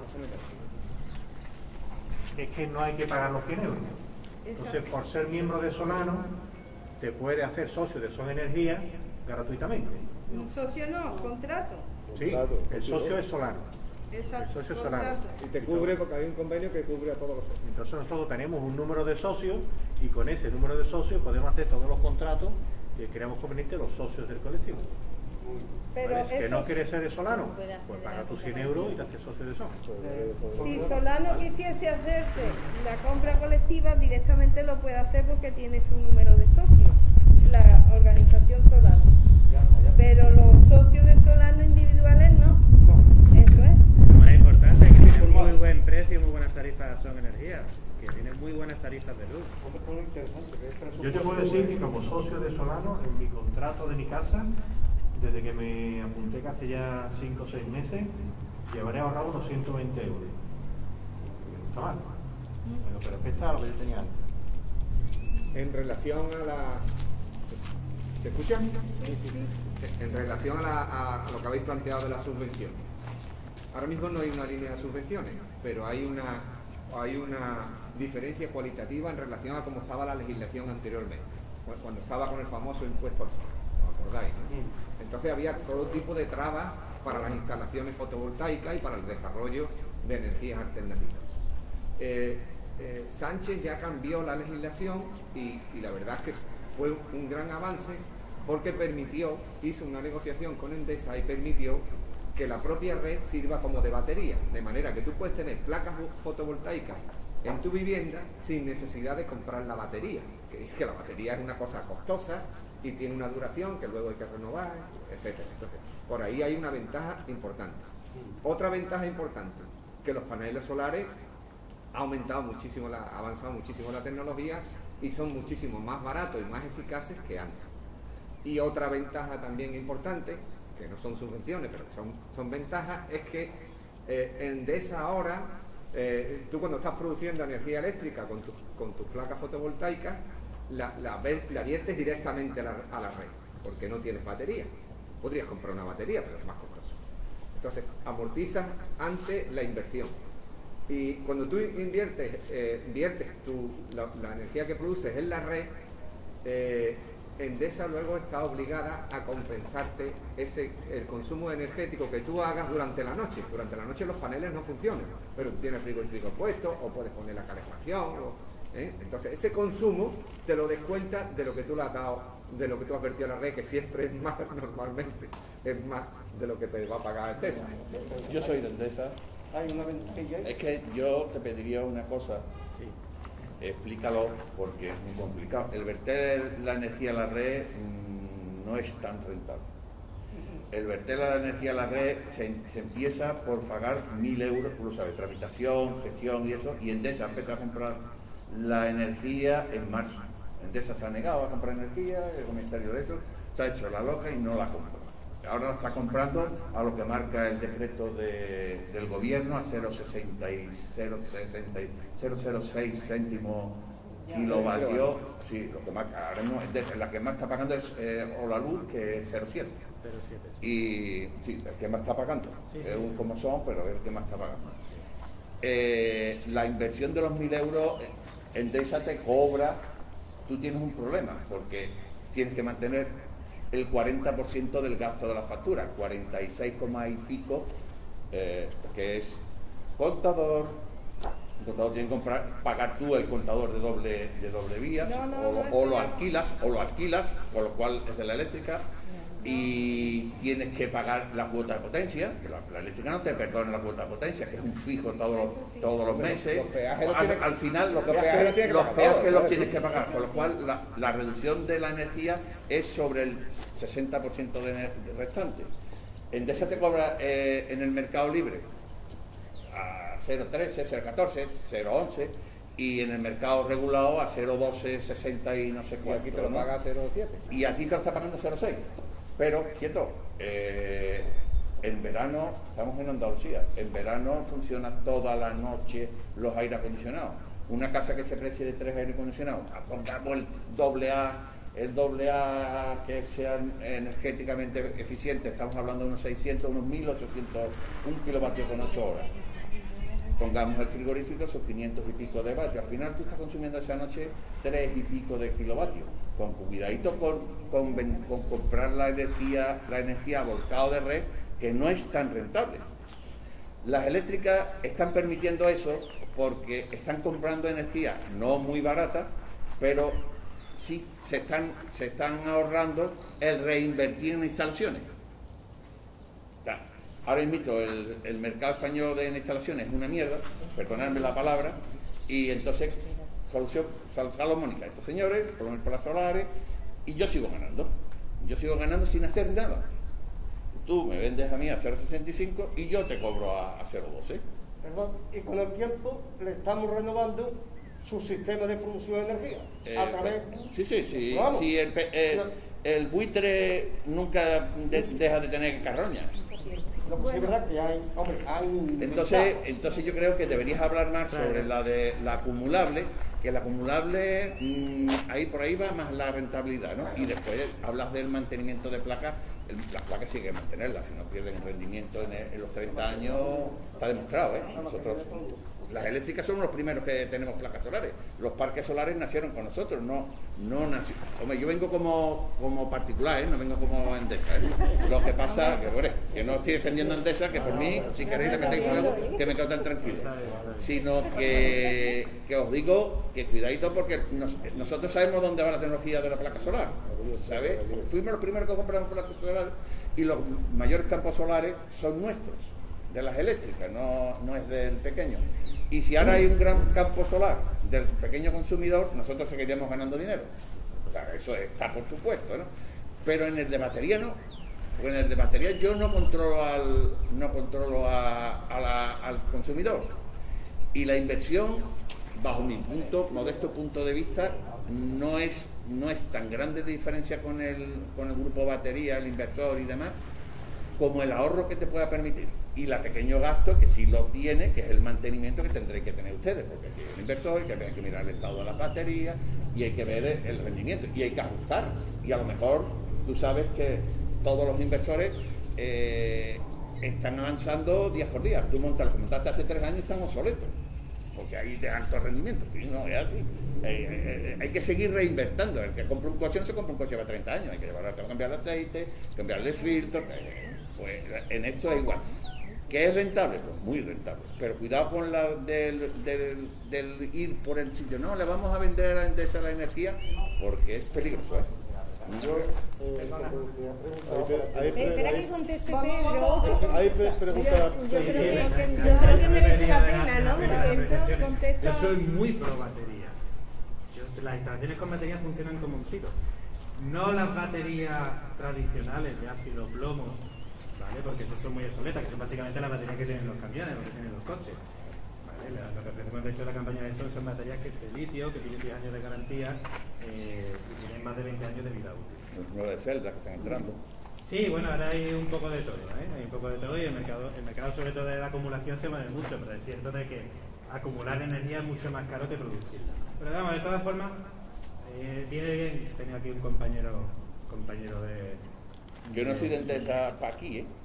es que no hay que pagar los cien euros. Entonces, por ser miembro de Solano, te puede hacer socio de Son Energía gratuitamente. Un socio no, contrato. Sí, el socio es Solano. Exacto, El socio es Solano. contrato. Y te cubre porque hay un convenio que cubre a todos los socios. Entonces nosotros tenemos un número de socios y con ese número de socios podemos hacer todos los contratos que creamos conveniente los socios del colectivo. Pero ¿Vale? Que eso, no quieres ser de Solano, pues paga tus cien euros y te haces socio de Son. si Solano quisiese hacerse la compra colectiva, directamente lo puede hacer porque tiene su número de socios, la organización Solano. Pero los socios de Solano individuales no. Eso es. Lo más importante es que tienen muy buen precio y muy buenas tarifas Son Energía, que tienen muy buenas tarifas de luz. Yo te puedo decir que como socio de Solano, en mi contrato de mi casa, desde que me apunté que hace ya cinco o seis meses, llevaré ahorrado unos ciento veinte euros. No está mal. Pero que respecta a lo que yo tenía antes. En relación a la... ¿Te escuchan? Sí, sí. En relación a, la, a, a lo que habéis planteado de las subvenciones. Ahora mismo no hay una línea de subvenciones, pero hay una, hay una diferencia cualitativa en relación a cómo estaba la legislación anteriormente, cuando estaba con el famoso impuesto al sol, ¿os acordáis? ¿no? Entonces había todo tipo de trabas para las instalaciones fotovoltaicas y para el desarrollo de energías alternativas. Eh, eh, Sánchez ya cambió la legislación y, y la verdad es que fue un gran avance porque permitió, hizo una negociación con Endesa y permitió que la propia red sirva como de batería, de manera que tú puedes tener placas fotovoltaicas en tu vivienda sin necesidad de comprar la batería, que es que la batería es una cosa costosa y tiene una duración que luego hay que renovar, etcétera. Entonces, por ahí hay una ventaja importante. Otra ventaja importante, que los paneles solares ha aumentado muchísimo, la, ha avanzado muchísimo la tecnología y son muchísimo más baratos y más eficaces que antes. Y otra ventaja también importante, que no son subvenciones, pero que son, son ventajas, es que eh, Endesa ahora, eh, tú cuando estás produciendo energía eléctrica con, tu, con tus placas fotovoltaicas, la, la, la viertes directamente a la, a la red, porque no tienes batería. Podrías comprar una batería, pero es más costoso. Entonces, amortizas antes la inversión. Y cuando tú inviertes, eh, inviertes tu, la, la energía que produces en la red, eh, Endesa luego está obligada a compensarte ese, el consumo energético que tú hagas durante la noche. Durante la noche los paneles no funcionan, pero tú tienes frigorífico puesto o puedes poner la calefacción. O, ¿eh? Entonces ese consumo te lo descuenta de lo que tú le has dado, de lo que tú has vertido a la red, que siempre es más, normalmente, es más de lo que te va a pagar Endesa. Yo soy de Endesa. Es que yo te pediría una cosa. Sí. Explícalo, porque es muy complicado. El verter la energía a la red mmm, no es tan rentable. El verter la energía a la red se, se empieza por pagar mil euros, tú lo sabes, tramitación, gestión y eso, y Endesa empieza a comprar la energía en marzo. Endesa se ha negado a comprar energía, el comentario de eso, se ha hecho la loca y no la compra. Ahora la está comprando a lo que marca el decreto de, del gobierno a cero coma cero seis céntimos kilovatios. Sí, lo que marca. Ahora mismo la que más está pagando es eh, o la luz, que es cero coma siete. Y sí, el que más está pagando. Sí, sí, es un como son, pero es el que más está pagando. Eh, la inversión de los mil euros, Endesa te cobra, tú tienes un problema, porque tienes que mantener el cuarenta por ciento del gasto de la factura, cuarenta y seis, y pico, eh, que es contador. El contador tiene que comprar, pagar tú el contador de doble, de doble vía, no, no, o, no, o lo alquilas, o lo alquilas, con lo cual es de la eléctrica, y tienes que pagar la cuota de potencia, que la, la eléctrica no te perdona la cuota de potencia, que es un fijo todos los, todos los meses. Los peajes al, tienes, al final los, los peajes, peajes, los, peajes los tienes que pagar, con lo cual la, la reducción de la energía es sobre el sesenta por ciento de restante. Endesa te cobra eh, en el mercado libre a cero coma trece, cero coma catorce, cero coma once, y en el mercado regulado a cero coma doce, sesenta y no sé cuánto. Y aquí te lo ¿no? paga cero coma siete. Y a ti te lo está pagando cero coma seis. Pero, quieto, eh, en verano, estamos en Andalucía, en verano funciona toda la noche los aire acondicionados. Una casa que se precie de tres aire acondicionados, pongamos el doble A, el doble A que sean energéticamente eficientes, estamos hablando de unos seiscientos, unos mil ochocientos, un kilovatio con ocho horas. Pongamos el frigorífico, esos quinientos y pico de vatios. Al final tú estás consumiendo esa noche tres y pico de kilovatios. Con cuidadito con, con, con comprar la energía, la energía a volcado de red, que no es tan rentable. Las eléctricas están permitiendo eso porque están comprando energía no muy barata, pero sí se están, se están ahorrando el reinvertir en instalaciones. Ahora mismo el, el mercado español de instalaciones es una mierda, perdonadme la palabra, y entonces, solución, salomónica, estos señores, por, por las solares, y yo sigo ganando, yo sigo ganando sin hacer nada. Tú me vendes a mí a cero coma sesenta y cinco y yo te cobro a, a cero coma doce. ¿Verdad? Y con el tiempo le estamos renovando su sistema de producción de energía. Eh, a través... Sí, sí, sí. sí el, eh, el buitre nunca de, deja de tener carroña. Bueno. Es verdad que hay, hombre, hay... Entonces, entonces yo creo que deberías hablar más sobre la de la acumulable, que la acumulable, mmm, ahí por ahí va más la rentabilidad, ¿no? Y después hablas del mantenimiento de placas, el, las placas sí hay que mantenerlas, si no pierden rendimiento en, el, en los treinta años, está demostrado, ¿eh? Nosotros, las eléctricas somos los primeros que tenemos placas solares. Los parques solares nacieron con nosotros, no, no nació. Hombre, yo vengo como, como particular, ¿eh? No vengo como Endesa, ¿eh? Lo que pasa, que, bueno, que no estoy defendiendo a Endesa, que por mí, si queréis le metéis fuego, que me quedo tan tranquilo. Sino que, que os digo que cuidadito porque nos, nosotros sabemos dónde va la tecnología de la placa solar, ¿sabes? Fuimos los primeros que compramos placas solares y los mayores campos solares son nuestros, de las eléctricas, no, no es del pequeño. Y si ahora hay un gran campo solar del pequeño consumidor, nosotros seguiríamos ganando dinero. O sea, eso está por supuesto, ¿no? Pero en el de batería no. Porque en el de batería yo no controlo al, no controlo a, a la, al consumidor. Y la inversión, bajo mi punto, modesto punto de vista, no es, no es tan grande de diferencia con el, con el grupo batería, el inversor y demás, como el ahorro que te pueda permitir. Y la pequeño gasto que sí lo tiene, que es el mantenimiento que tendréis que tener ustedes, porque aquí hay un inversor, que hay que mirar el estado de las baterías y hay que ver el rendimiento y hay que ajustar. Y a lo mejor tú sabes que todos los inversores eh, están avanzando día por día. Tú montas, lo que montaste hace tres años, están obsoletos. porque hay de alto rendimiento. Sí, no, es así. Eh, eh, hay que seguir reinvertiendo. El que compra un coche no se compra un coche para treinta años, hay que llevarlo a cambiar el aceite, cambiarle filtros. Eh, pues en esto es igual. ¿Que es rentable? Pues muy rentable. Pero cuidado con la del, del, del ir por el sitio. No, le vamos a vender a Endesa la energía porque es peligroso. ¿eh? Yo, eh, Espera que conteste Pedro. Hay preguntas. Yo creo que, yo creo que merece la pena, ¿no? Porque esto contesta. Yo soy muy pro baterías. Yo, las instalaciones con baterías funcionan como un tiro. No las baterías tradicionales de ácido plomo, ¿vale? Porque esas son muy obsoletas, que son básicamente las baterías que tienen los camiones o que tienen los coches. ¿Vale? Lo que ofrecemos de hecho en la campaña de Sol son baterías que, de litio, que tienen diez años de garantía eh, y tienen más de veinte años de vida útil. Los de celdas que están entrando. Sí, bueno, ahora hay un poco de todo, ¿eh? Hay un poco de todo y el mercado, el mercado sobre todo de la acumulación se mueve mucho, pero es cierto de que acumular energía es mucho más caro que producirla. Pero vamos, de todas formas, eh, viene bien, tenía aquí un compañero, compañero de... Yo no soy de Endesa para aquí, ¿eh?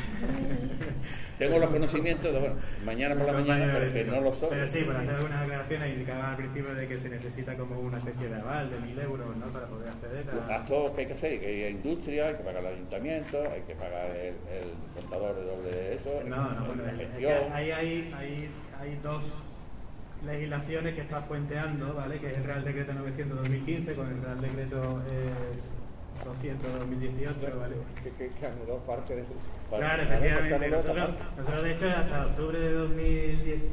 Tengo los conocimientos de, bueno, mañana por la mañana, pero que no lo soy. Pero sí, por hacer algunas aclaraciones, indicaba al principio de que se necesita como una especie de aval de mil euros, ¿no? Para poder acceder a... Los gastos que hay que hacer, que hay industria, hay que pagar el ayuntamiento, hay que pagar el, el contador de doble de eso. No, no, bueno, la es gestión. que hay, hay, hay, hay dos legislaciones que estás puenteando, ¿vale? Que es el Real Decreto novecientos dos mil quince con el Real Decreto eh, doscientos dos mil dieciocho, ¿vale? Que, que, que anuló parte de eso. Claro, efectivamente. Nosotros, nosotros, de hecho, hasta octubre de dos mil diez,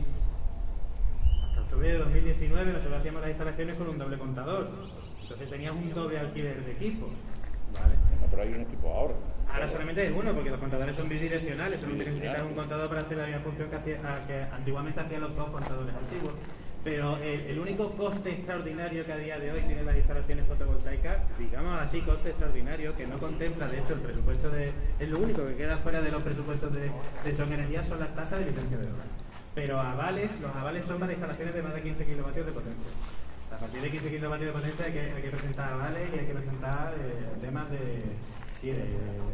hasta octubre de dos mil diecinueve nosotros hacíamos las instalaciones con un doble contador. Entonces tenías un doble alquiler de equipos, ¿vale? No, pero hay un equipo ahora. Ahora solamente es uno, porque los contadores son bidireccionales, solamente necesitas un contador para hacer la misma función que, hacía, que antiguamente hacían los dos contadores antiguos. Pero el, el único coste extraordinario que a día de hoy tienen las instalaciones fotovoltaicas, digamos así, coste extraordinario, que no contempla, de hecho, el presupuesto de... Es lo único que queda fuera de los presupuestos de, de Son Energía, son las tasas de licencia de obra. Pero avales, los avales son para instalaciones de más de quince kilovatios de potencia. A partir de quince kilovatios de potencia hay que, hay que presentar avales y hay que presentar eh, temas de... Sí, de,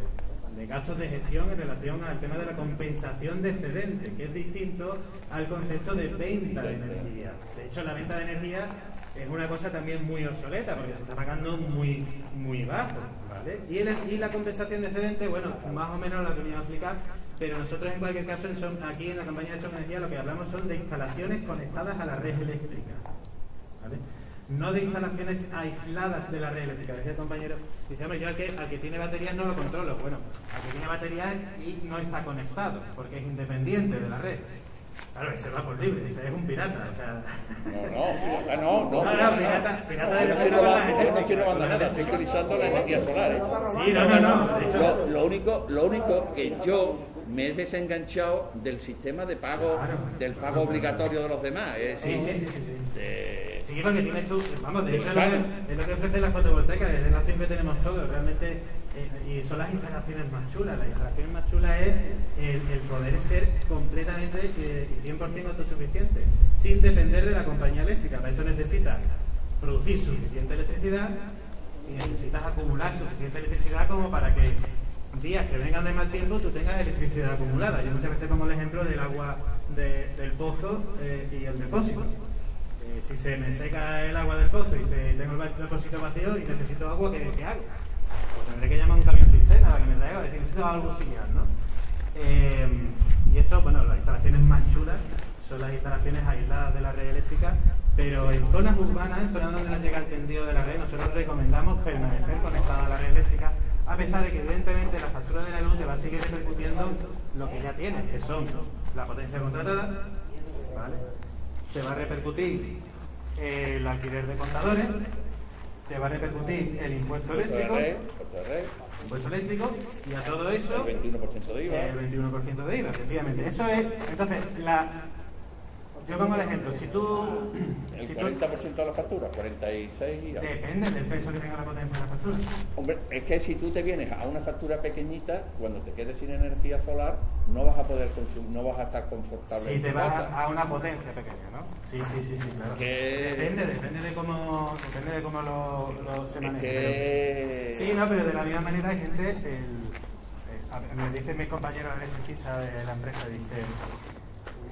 de gastos de gestión en relación al tema de la compensación de excedente, que es distinto al concepto de venta de energía. De hecho, la venta de energía es una cosa también muy obsoleta, porque se está pagando muy, muy bajo, ¿vale? Y, el, y la compensación de excedente, bueno, más o menos la venía a explicar, pero nosotros en cualquier caso, en son, aquí en la campaña de Son Energía, lo que hablamos son de instalaciones conectadas a la red eléctrica, ¿vale? No de instalaciones aisladas de la red eléctrica. Decía el compañero, dice, hombre, yo al que, al que tiene baterías no lo controlo. Bueno, al que tiene baterías y no está conectado, porque es independiente de la red. Claro, ese va por libre, ese es un pirata, o sea... No, no, pirata no, no. No, no, pirata, pirata de no, yo no quiero mandar nada, estoy utilizando la energía solar, ¿eh? Sí, no, no, no, de hecho... Lo, lo único, lo único que yo me he desenganchado del sistema de pago, claro, del pago claro, obligatorio de los demás. ¿eh? Sí, sí, sí, sí, sí. De... Sí, porque tienes tú, vamos, de hecho es lo que, es lo que ofrece la fotovoltaica, es la opción que tenemos todos, realmente, eh, y son las instalaciones más chulas. Las instalaciones más chulas es el, el poder ser completamente eh, y cien por cien autosuficiente, sin depender de la compañía eléctrica. Para eso necesitas producir suficiente electricidad y necesitas acumular suficiente electricidad como para que días que vengan de mal tiempo tú tengas electricidad acumulada. Yo muchas veces pongo el ejemplo del agua de, del pozo eh, y el depósito. Eh, si se me seca el agua del pozo y se, tengo el depósito vacío y necesito agua, ¿qué, qué hago? Pues tendré que llamar a un camión cisterna para que me traiga, es decir, necesito algo auxiliar, ¿no? Eh, y eso, bueno, las instalaciones más chulas son las instalaciones aisladas de la red eléctrica, pero en zonas urbanas, en zonas donde no llega el tendido de la red, nosotros recomendamos permanecer conectados a la red eléctrica, a pesar de que evidentemente la factura de la luz te va a seguir repercutiendo lo que ya tienes, que son la potencia contratada, ¿vale? Te va a repercutir el alquiler de contadores, te va a repercutir el impuesto eléctrico, impuesto eléctrico, y a todo eso el veintiuno por ciento de I V A. El veintiuno por ciento de I V A, efectivamente. Eso es, entonces, la, yo pongo el ejemplo, si tú... El si cuarenta por ciento de la factura, cuarenta y seis y algo. Depende del peso que tenga la potencia de la factura. Hombre, es que si tú te vienes a una factura pequeñita, cuando te quedes sin energía solar, no vas a poder consumir, no vas a estar confortable. Si en te tu vas casa. a una potencia pequeña, ¿no? Sí, sí, sí, sí, claro. Que... Depende, depende de cómo, depende de cómo lo, lo se maneja. Que... Sí, no, pero de la misma manera hay gente, el, el, me dicen mis compañeros electricistas de la empresa, dicen,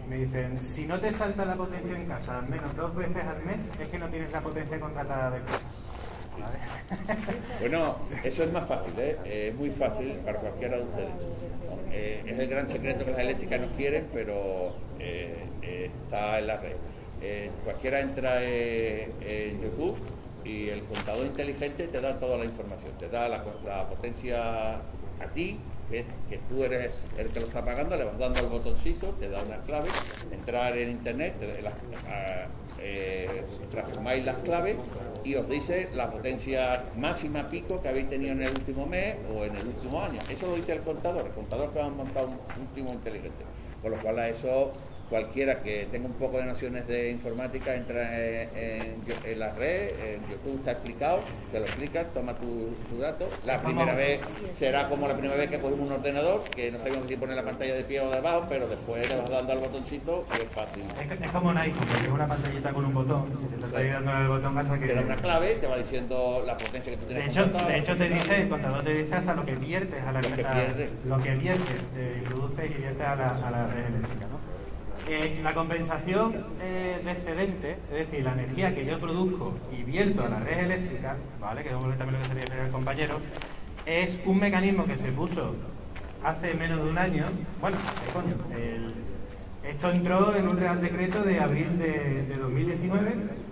Me dicen, si no te salta la potencia en casa al menos dos veces al mes, es que no tienes la potencia contratada de casa. ¿Vale? Bueno, eso es más fácil, ¿eh? Es muy fácil para cualquiera de ustedes. Eh, es el gran secreto que las eléctricas no quieren, pero eh, eh, está en la red. Eh, cualquiera entra eh, en YouTube y el contador inteligente te da toda la información, te da la, la potencia a ti, que, que tú eres el que lo está pagando, le vas dando al botoncito, te da unas claves, entrar en internet, te, la, a, eh, transformáis las claves y os dice la potencia máxima pico que habéis tenido en el último mes o en el último año. Eso lo dice el contador, el contador que va a montar un último inteligente. Con lo cual a eso cualquiera que tenga un poco de nociones de informática entra en, en, en la red, en YouTube está explicado, te lo explican, toma tu, tu dato. La primera vez será como la primera vez que cogimos un ordenador, que no sabíamos si poner la pantalla de pie o de abajo, pero después le vas dando al botoncito y es fácil. Es, es como un iPhone, que es una pantallita con un botón, y se te está dando el botón hasta que... Te da una clave, te va diciendo la potencia que tú tienes. De hecho, de hecho te dice, el contador te dice hasta lo que viertes a la lo que pierdes, lo que viertes, eh, produces y viertes a la, a la red eléctrica, ¿no? Eh, la compensación eh, de excedente, es decir, la energía que yo produzco y vierto a la red eléctrica, ¿vale? Que es también lo que se refiere el compañero, es un mecanismo que se puso hace menos de un año. Bueno, ¿qué coño? El, esto entró en un Real Decreto de abril de, de dos mil diecinueve.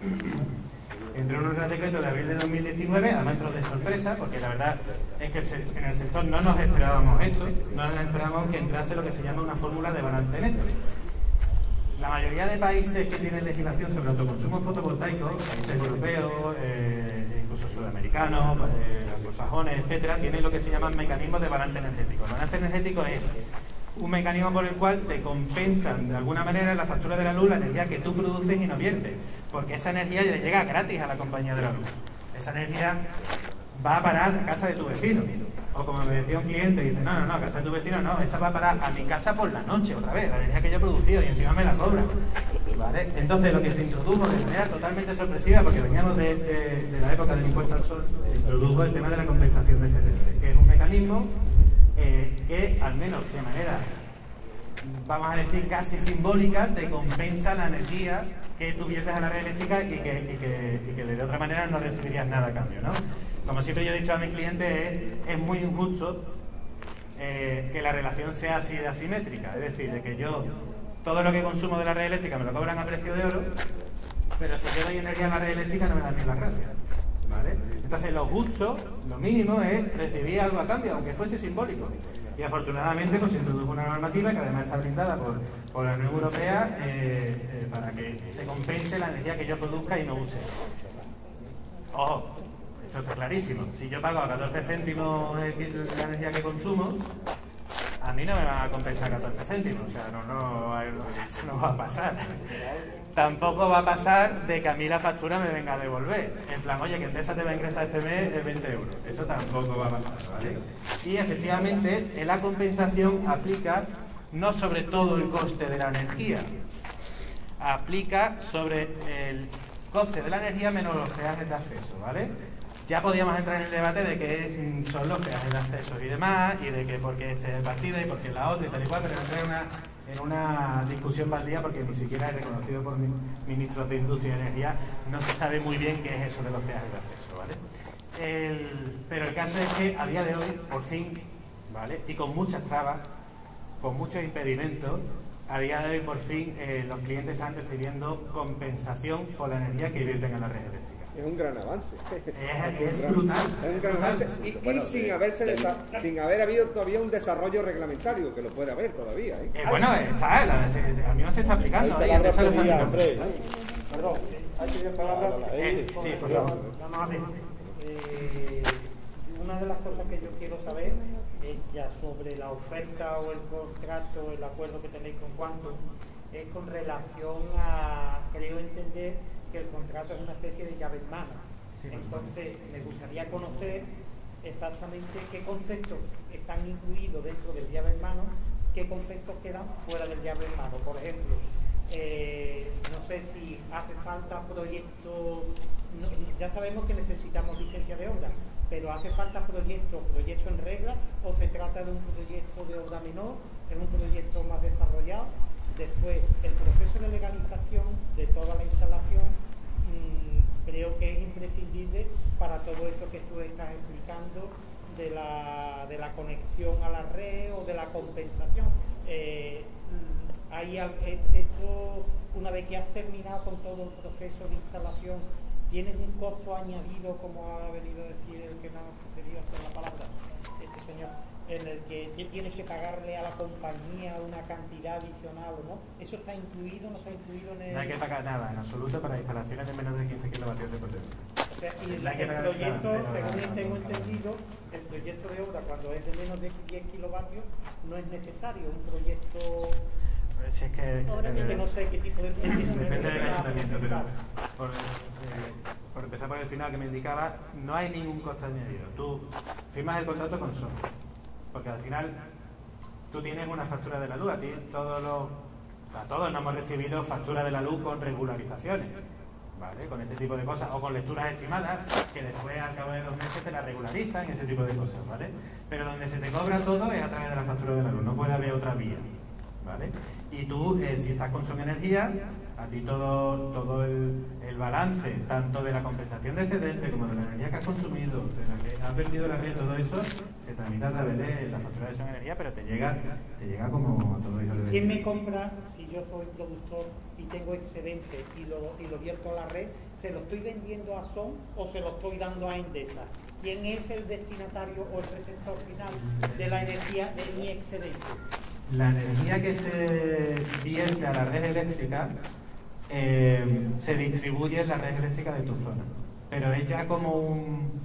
Entró en un Real Decreto de abril de dos mil diecinueve, además entró de sorpresa, porque la verdad es que en el sector no nos esperábamos esto, no nos esperábamos que entrase lo que se llama una fórmula de balance neto. La mayoría de países que tienen legislación sobre autoconsumo fotovoltaico, países europeos, eh, incluso sudamericanos, eh, anglosajones, etcétera, tienen lo que se llaman mecanismos de balance energético. El balance energético es un mecanismo por el cual te compensan de alguna manera en la factura de la luz la energía que tú produces y no viertes, porque esa energía le llega gratis a la compañía de la luz. Esa energía va a parar a casa de tu vecino. O como me decía un cliente, dice, no, no, no, a casa de tu vecino no, esa va a parar a mi casa por la noche otra vez, la energía que yo he producido y encima me la cobran. ¿Vale? Entonces lo que se introdujo de manera totalmente sorpresiva, porque veníamos de, de, de la época del impuesto al sol, se introdujo el tema de la compensación de excedente, que es un mecanismo eh, que al menos de manera, vamos a decir, casi simbólica, te compensa la energía que tú viertes a la red eléctrica y que, y que, y que de otra manera no recibirías nada a cambio, ¿no? Como siempre yo he dicho a mis clientes, es, es muy injusto eh, que la relación sea así de asimétrica, es decir, de que yo todo lo que consumo de la red eléctrica me lo cobran a precio de oro, pero si yo doy energía a la red eléctrica no me dan ni las gracias, ¿vale? Entonces lo justo, lo mínimo es recibir algo a cambio, aunque fuese simbólico. Y afortunadamente pues se introdujo una normativa que además está blindada por, por la Unión Europea eh, eh, para que se compense la energía que yo produzca y no use. Ojo, esto está clarísimo. Si yo pago a catorce céntimos la energía que consumo, a mí no me van a compensar catorce céntimos. O sea, no, no, o sea, eso no va a pasar. Tampoco va a pasar de que a mí la factura me venga a devolver. En plan, oye, que Endesa te va a ingresar este mes veinte euros. Eso tampoco va a pasar, ¿vale? Y efectivamente, la compensación aplica no sobre todo el coste de la energía, aplica sobre el coste de la energía menos los peajes de acceso, ¿vale? Ya podíamos entrar en el debate de qué son los peajes de acceso y demás, y de que por qué este es el partido y por qué la otra y tal y cual, pero entré en una, en una discusión baldía porque ni siquiera es reconocido por ministros de Industria y Energía, no se sabe muy bien qué es eso de los peajes de acceso, ¿vale? El, pero el caso es que a día de hoy, por fin, ¿vale? Y con muchas trabas, con muchos impedimentos, a día de hoy por fin eh, los clientes están recibiendo compensación por la energía que invierten en la red eléctrica. Es un gran avance. Es, es brutal. Es un gran avance. Y, y sin, haberse desa, sin haber habido todavía un desarrollo reglamentario, que lo puede haber todavía. ¿eh? Eh, bueno, está, la, se, a mí no se está aplicando. Ahí, ahí, está aplicando. Perdón, hay que palabras. Eh, sí, por favor. Vamos a ver. Eh, una de las cosas que yo quiero saber es ya sobre la oferta o el contrato, el acuerdo que tenéis con Quantum, es con relación a, creo entender, que el contrato es una especie de llave en mano. Entonces, me gustaría conocer exactamente qué conceptos están incluidos dentro del llave en mano, qué conceptos quedan fuera del llave en mano. Por ejemplo, eh, no sé si hace falta proyectos, no, ya sabemos que necesitamos licencia de obra, pero hace falta proyectos, proyectos en regla, o se trata de un proyecto de obra menor, es un proyecto más desarrollado. Después, el proceso de legalización de toda la instalación mmm, creo que es imprescindible para todo esto que tú estás explicando de la, de la conexión a la red o de la compensación. Eh, Ahí, esto, una vez que has terminado con todo el proceso de instalación, ¿tienes un costo añadido, como ha venido a decir el que no ha pedido hacer la palabra, este señor, en el que tienes que pagarle a la compañía una cantidad adicional o no? ¿Eso está incluido, no está incluido en el...? No hay que pagar nada, en absoluto, para instalaciones de menos de quince kilovatios de potencia. O sea, y el, No hay que el pagar proyecto, nada, cero, según nada, tengo nada. entendido, el proyecto de obra, cuando es de menos de diez kilovatios, no es necesario un proyecto... Si es que, Ahora depende, que no sé qué tipo de proyecto depende del es, ayuntamiento, pero por, eh, por empezar por el final que me indicaba, no hay ningún coste añadido. Tú firmas el contrato con Son, porque al final tú tienes una factura de la luz. A ti todos los, a todos no hemos recibido factura de la luz con regularizaciones, ¿vale? Con este tipo de cosas, o con lecturas estimadas que después al cabo de dos meses te la regularizan, ese tipo de cosas, ¿vale? Pero donde se te cobra todo es a través de la factura de la luz, no puede haber otra vía, ¿vale? Y tú, eh, si estás con Son Energía, a ti todo, todo el, el balance, tanto de la compensación de excedente como de la energía que has consumido, de la que has perdido la red, todo eso, se tramita a través de la factura de Son Energía, pero te llega, te llega como todo hijo de ¿Quién me compra si yo soy productor y tengo excedente y lo, y lo vierto a la red? ¿Se lo estoy vendiendo a Son o se lo estoy dando a Endesa? ¿Quién es el destinatario o el receptor final de la energía de mi excedente? La energía que se vierte a la red eléctrica eh, se distribuye en la red eléctrica de tu zona, pero es ya como un,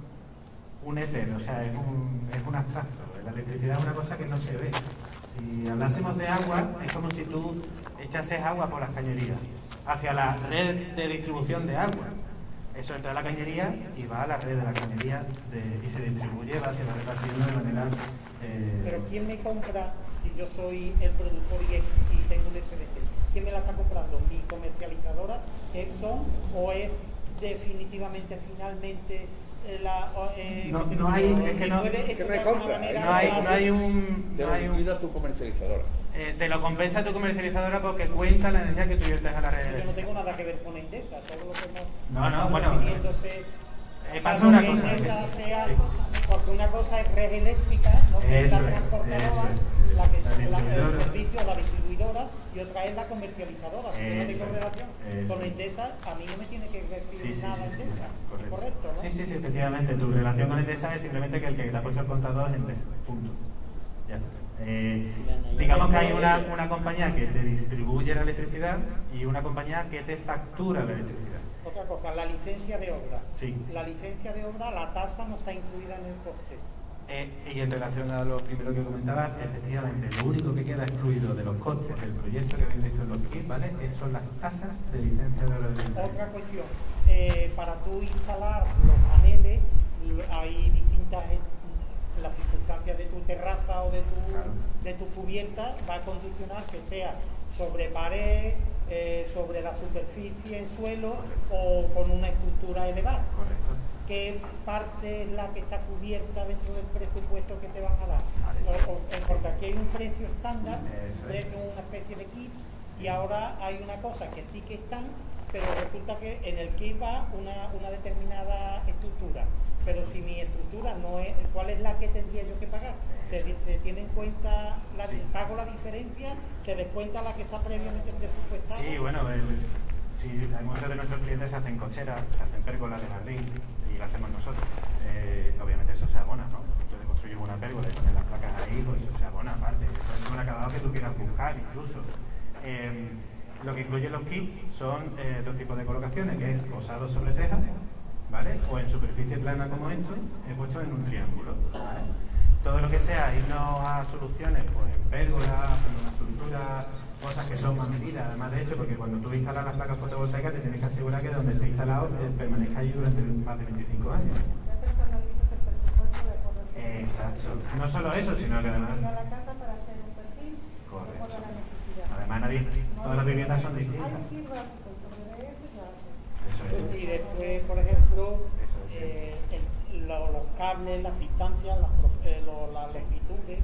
un éter, o sea, es un, es un abstracto. La electricidad es una cosa que no se ve. Si hablásemos de agua, es como si tú echases agua por las cañerías hacia la red de distribución de agua. Eso entra a la cañería y va a la red de la cañería de, y se distribuye, va, se va repartiendo de manera... Eh... Pero ¿quién me compra si yo soy el productor y, y tengo un excedente? ¿Quién me la está comprando? ¿Mi comercializadora, Exxon, o es definitivamente, finalmente, la... Eh, no, no hay... Es que no... ¿Qué me compra? No hay, no hay un... Te no hay un, lo tu comercializadora. Eh, te lo compensa tu comercializadora porque cuenta la energía que tú viertes a la red Yo no eléctrica. tengo nada que ver con Endesa, todo lo que hemos... No, no, estamos bueno, refiriéndose eh, pasa a una que cosa. Endesa que- sea- sí. Porque una cosa es red eléctrica, no que es Eso la es, transportadora, eso es. la que La la, el distribuidora. servicio, la distribuidora, y otra es la comercializadora. Si yo no Eso tengo es, relación eso con es. Endesa, a mí no me tiene que recibir Sí, sí, nada sí, sí, Endesa. sí, correcto. Correcto, ¿no? Sí, sí, sí, efectivamente. Tu relación con Endesa es simplemente que el que te ha puesto el contador es Endesa. Punto. Ya está. Eh, digamos que hay una, una compañía que te distribuye la electricidad y una compañía que te factura la electricidad. Otra cosa, la licencia de obra. Sí. La licencia de obra, la tasa no está incluida en el coste. Eh, y en relación a lo primero que comentaba, efectivamente, lo único que queda excluido de los costes del proyecto que habéis visto en los kits, ¿vale? Es- son las tasas de licencia de obra de electricidad. Otra cuestión, eh, para tú instalar los paneles, l- hay distintas, eh, las circunstancias de tu terraza o de tu, Claro. de tu cubierta va a condicionar que sea sobre pared, eh, sobre la superficie en suelo o con una estructura elevada. Correcto. ¿Qué parte es la que está cubierta dentro del presupuesto que te van a dar? Vale. O- o- eh, porque aquí hay un precio estándar, Eso un es. precio, una especie de kit, y ahora hay una cosa que sí que están, pero resulta que en el kit va una, una determinada estructura. Pero si mi estructura no es, ¿cuál es la que tendría yo que pagar? Se, se tiene en cuenta, la, Sí. pago la diferencia, se descuenta la que está previamente presupuestada. Sí, bueno, el, sí, muchos de nuestros clientes se hacen cocheras, se hacen pérgolas de jardín y lo hacemos nosotros. Eh, obviamente eso se abona, ¿no? Entonces construyes una pérgola y pones las placas ahí, pues eso se abona aparte. Puede ser un acabado que tú quieras buscar incluso. Eh, lo que incluyen los kits son eh, dos tipos de colocaciones, que es posado sobre teja, ¿vale? O en superficie plana como esto, he puesto en un triángulo, ¿vale? Todo lo que sea irnos a soluciones, pues en pérgola, en una estructura, cosas que son más medidas, además de hecho, porque cuando tú instalas las placas fotovoltaicas te tienes que asegurar que donde esté instalado eh, permanezca allí durante más de veinticinco años. Ya personalizas el presupuesto de acuerdo al Exacto. No solo eso, sino que además... ir a la casa para hacer un perfil de acuerdo Correcto. a la necesidad. Además nadie, todas las viviendas son Hay distintas. un kit básico y sobre eso ya hace. Eso es. Y después, por ejemplo, Eso es, sí. eh, el- lo- los cables, las distancias, las, pro- eh, lo- las Sí. longitudes, Sí.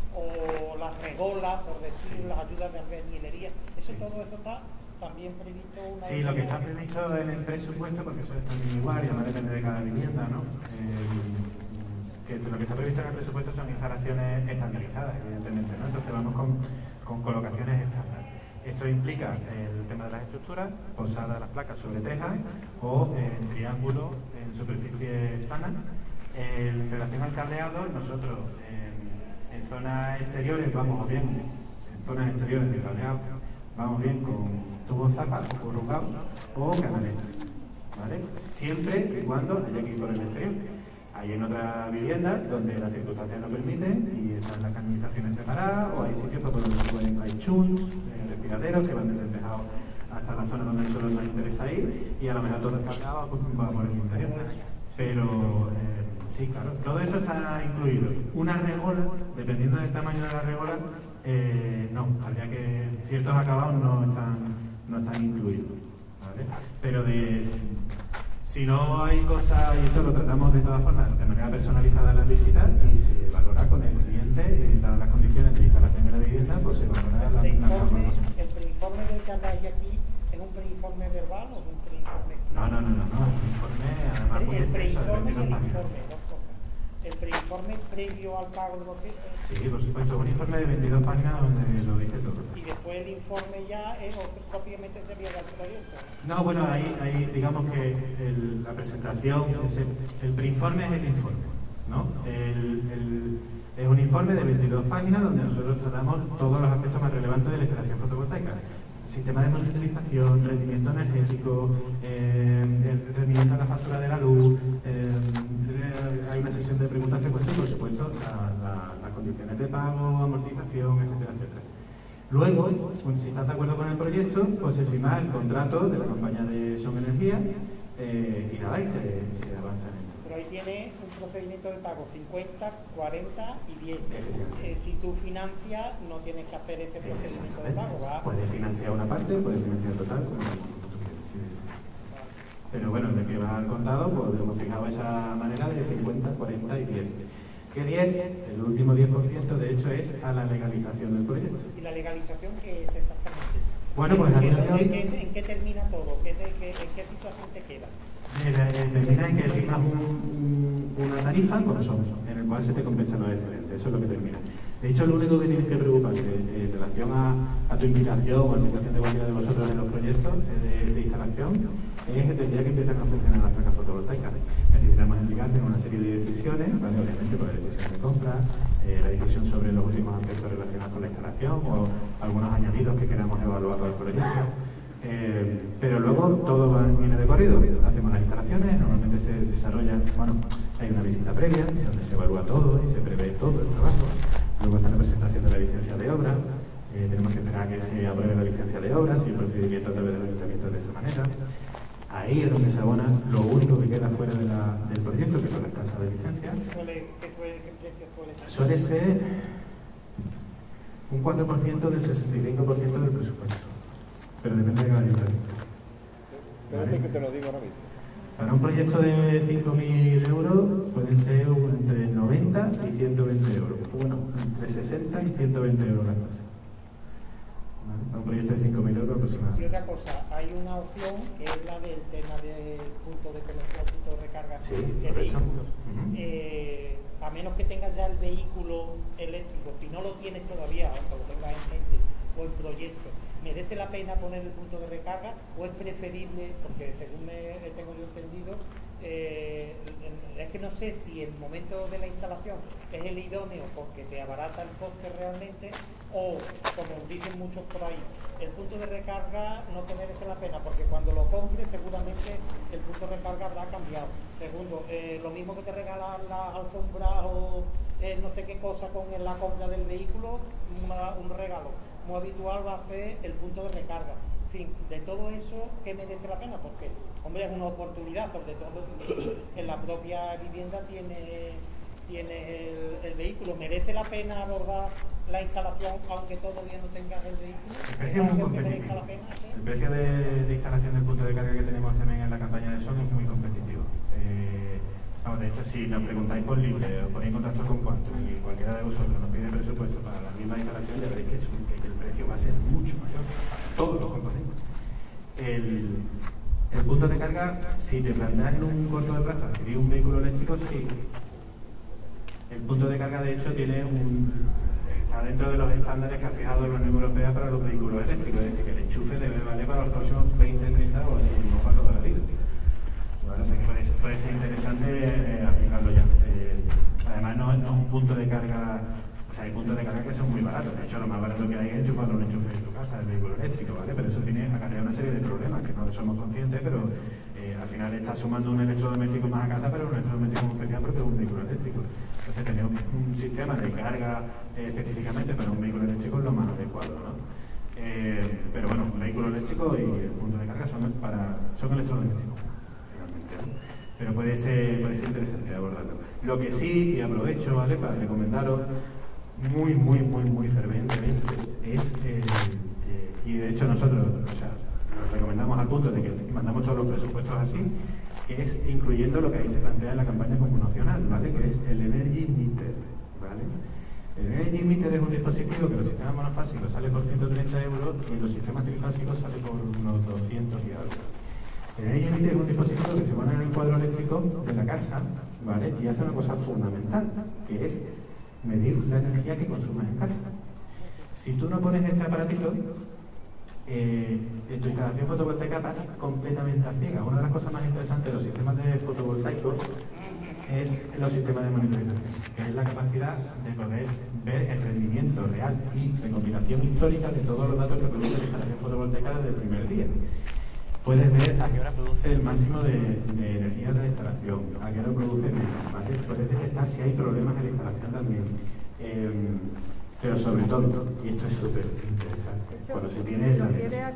o las regolas, por decir, las ayudas de albañilería, eso todo eso está también previsto. Una Sí, lo que está previsto en el presupuesto, porque eso es también igual y además depende de cada vivienda, ¿no? Eh, que lo que está previsto en el presupuesto son instalaciones estandarizadas, evidentemente, ¿no? Entonces vamos con, con colocaciones estándar. Esto implica el tema de las estructuras, posada de las placas sobre tejas o en triángulo en superficie plana. En relación al cableado, nosotros en, en zonas exteriores vamos bien, en zonas exteriores de cableado, vamos bien con tubos zapas o rugados o canaletas, ¿vale? Siempre y cuando haya que ir por el exterior. Hay en otras viviendas donde las circunstancias lo permiten y están las canalizaciones preparadas, o hay sitios donde pueden, hay chunks, eh, respiraderos que van desde el tejado hasta la zona donde nosotros nos interesa ir, y a lo mejor todo el cableado pues, va por el interior. Pero eh, sí, claro, todo eso está incluido. Una regola, dependiendo del tamaño de la regola, eh, no, habría que ciertos acabados no están, no están incluidos, ¿vale? Pero de si no hay cosas, y esto lo tratamos de todas formas de manera personalizada en las visitas, y se valora con el cliente, y dadas las condiciones de instalación de la vivienda, pues se valora la, el la preinforme, el preinforme del que habláis aquí es un preinforme verbal o es un preinforme. No, no, no, no, no, un informe además muy El extenso de preinforme y veintidós el páginas. informe, dos cosas. El preinforme previo al pago de los bienes. Sí, por supuesto, un informe de veintidós páginas donde lo dice todo. Y después el informe ya es otro, propiamente sería del proyecto. No, bueno, ahí, ahí digamos que el, la presentación, ese, el preinforme es el informe, ¿no? El, el, es un informe de veintidós páginas donde nosotros tratamos todos los aspectos más relevantes de la instalación fotovoltaica. Sistema de monitorización, rendimiento energético, eh, el rendimiento de la factura de la luz, eh, hay una sesión de preguntas frecuentes y por supuesto la, la, las condiciones de pago, amortización, etcétera, etcétera. Luego, si estás de acuerdo con el proyecto, pues se firma el contrato de la compañía de Son Energía eh, y nada, y se, se avanza en ello. Pero ahí tiene un procedimiento de pago cincuenta, cuarenta y diez. Efectivamente. Eh, si tú financias, no tienes que hacer ese procedimiento de pago, ¿va? Puedes financiar una parte, puedes financiar total, como tú quieras. Sí, sí. Pero bueno, de que va al contado, pues hemos fijado esa manera de cincuenta, cuarenta y diez. ¿Qué diez? El último diez por ciento de hecho es a la legalización del proyecto. ¿Y la legalización qué es exactamente? Bueno, pues a día de hoy... ¿En qué, en qué termina todo? ¿Qué te, qué, ¿En qué situación te queda? Eh, termina en que firmas un, un, una tarifa con nosotros, en el cual se te compensan los excedentes. Eso es lo que termina. De hecho, lo único que tienes que preocuparte en relación a, a tu implicación o a la implicación de cualquiera de vosotros en los proyectos de, de instalación es el día que empiezan a funcionar las placas fotovoltaicas. Necesitamos implicarte en una serie de decisiones, ¿vale? Obviamente, por la decisión de compra, eh, la decisión sobre los últimos aspectos relacionados con la instalación o algunos añadidos que queramos evaluar para el proyecto. Eh, pero luego todo va, viene de corrido. Hacemos las instalaciones, normalmente se desarrolla, bueno, hay una visita previa donde se evalúa todo y se prevé todo el trabajo. Luego está la presentación de la licencia de obra. Eh, tenemos que esperar a que se apruebe la licencia de obra, si el procedimiento a través del ayuntamiento es de esa manera. Ahí es donde se abona lo único que queda fuera de la, del proyecto, que son las tasas de licencia. ¿Suele, qué, suele, ¿Qué precio suele ser? Suele ser un cuatro por ciento del sesenta y cinco por ciento del presupuesto, pero depende de cada ayuntamiento. Espérate que te lo digo ahora mismo. Para un proyecto de cinco mil euros pueden ser entre noventa y ciento veinte euros. Bueno, entre sesenta y ciento veinte euros las tasas. ¿Vale? Para un proyecto de cinco mil euros aproximadamente. Y otra cosa, hay una opción que es la del tema del punto de conexión, punto de recarga Sí, de correcto. vehículos. Uh-huh. eh, a menos que tengas ya el vehículo eléctrico, si no lo tienes todavía, aunque lo tengas en mente o en proyecto, ¿merece la pena poner el punto de recarga o es preferible, porque según me tengo yo entendido, eh, es que no sé si el momento de la instalación es el idóneo porque te abarata el coste realmente, o como dicen muchos por ahí, el punto de recarga no te merece la pena porque cuando lo compres seguramente el punto de recarga habrá cambiado. Segundo, eh, lo mismo que te regalan las alfombras o eh, no sé qué cosa con la compra del vehículo, una, un regalo muy habitual va a ser el punto de recarga. En fin, de todo eso, ¿qué merece la pena? Porque, hombre, es una oportunidad, sobre todo en la propia vivienda tiene, tiene el, el vehículo. ¿Merece la pena abordar la instalación aunque todavía no tengas el vehículo? El precio es muy competitivo. La pena, ¿sí? El precio de, de instalación del punto de carga que tenemos también en la campaña de Son es muy competitivo. Eh, Vamos, de hecho, si nos preguntáis por libre, os ponéis en contacto con Quantum y cualquiera de vosotros nos pide presupuesto para la misma instalación, ya veréis que, es un, que el precio va a ser mucho mayor para todos los componentes. El, el punto de carga, si te planteas en un corto de plazo adquirir un vehículo eléctrico, sí. El punto de carga, de hecho, tiene un, está dentro de los estándares que ha fijado la Unión Europea para los vehículos eléctricos, es decir, que el enchufe debe valer para los próximos veinte, treinta o así, no para toda la vida. Bueno, o sea que puede, puede ser interesante eh, aplicarlo ya. Eh, además, no, no es un punto de carga, o sea, hay puntos de carga que son muy baratos. De hecho, lo más barato que hay es enchufar un enchufe en tu casa, el vehículo eléctrico, ¿vale? Pero eso tiene acarrea una serie de problemas que no somos conscientes, pero eh, al final está sumando un electrodoméstico más a casa, pero un electrodoméstico muy especial porque es un vehículo eléctrico. Entonces, tener un, un sistema de carga eh, específicamente para un vehículo eléctrico es lo más adecuado, ¿no? Eh, pero bueno, un vehículo eléctrico y el punto de carga son, para, son electrodomésticos. Pero puede ser, puede ser interesante abordarlo. Lo que sí, y aprovecho, ¿vale?, para recomendaros muy, muy, muy, muy fervientemente, es, eh, eh, y de hecho nosotros, o sea, lo recomendamos al punto de que mandamos todos los presupuestos así, que es incluyendo lo que ahí se plantea en la campaña comunicacional, ¿vale?, que es el Energy Meter, ¿vale? El Energy Meter es un dispositivo que en los sistemas monofásicos sale por ciento treinta euros y en los sistemas trifásicos sale por unos doscientos y algo. El Energy Meter es un dispositivo que se pone en el cuadro eléctrico de la casa, ¿vale?, y hace una cosa fundamental, que es medir la energía que consumes en casa. Si tú no pones este aparatito, eh, en tu instalación fotovoltaica pasa completamente a ciegas. Una de las cosas más interesantes de los sistemas de fotovoltaicos es los sistemas de monitorización, que es la capacidad de poder ver el rendimiento real y de combinación histórica de todos los datos que produce la instalación fotovoltaica desde el primer día. Puedes ver a qué hora produce el máximo de, de energía de la instalación, a qué hora produce menos, ¿vale? Puedes detectar si hay problemas en la instalación también. Eh, pero sobre todo, y esto es súper interesante, cuando se tiene la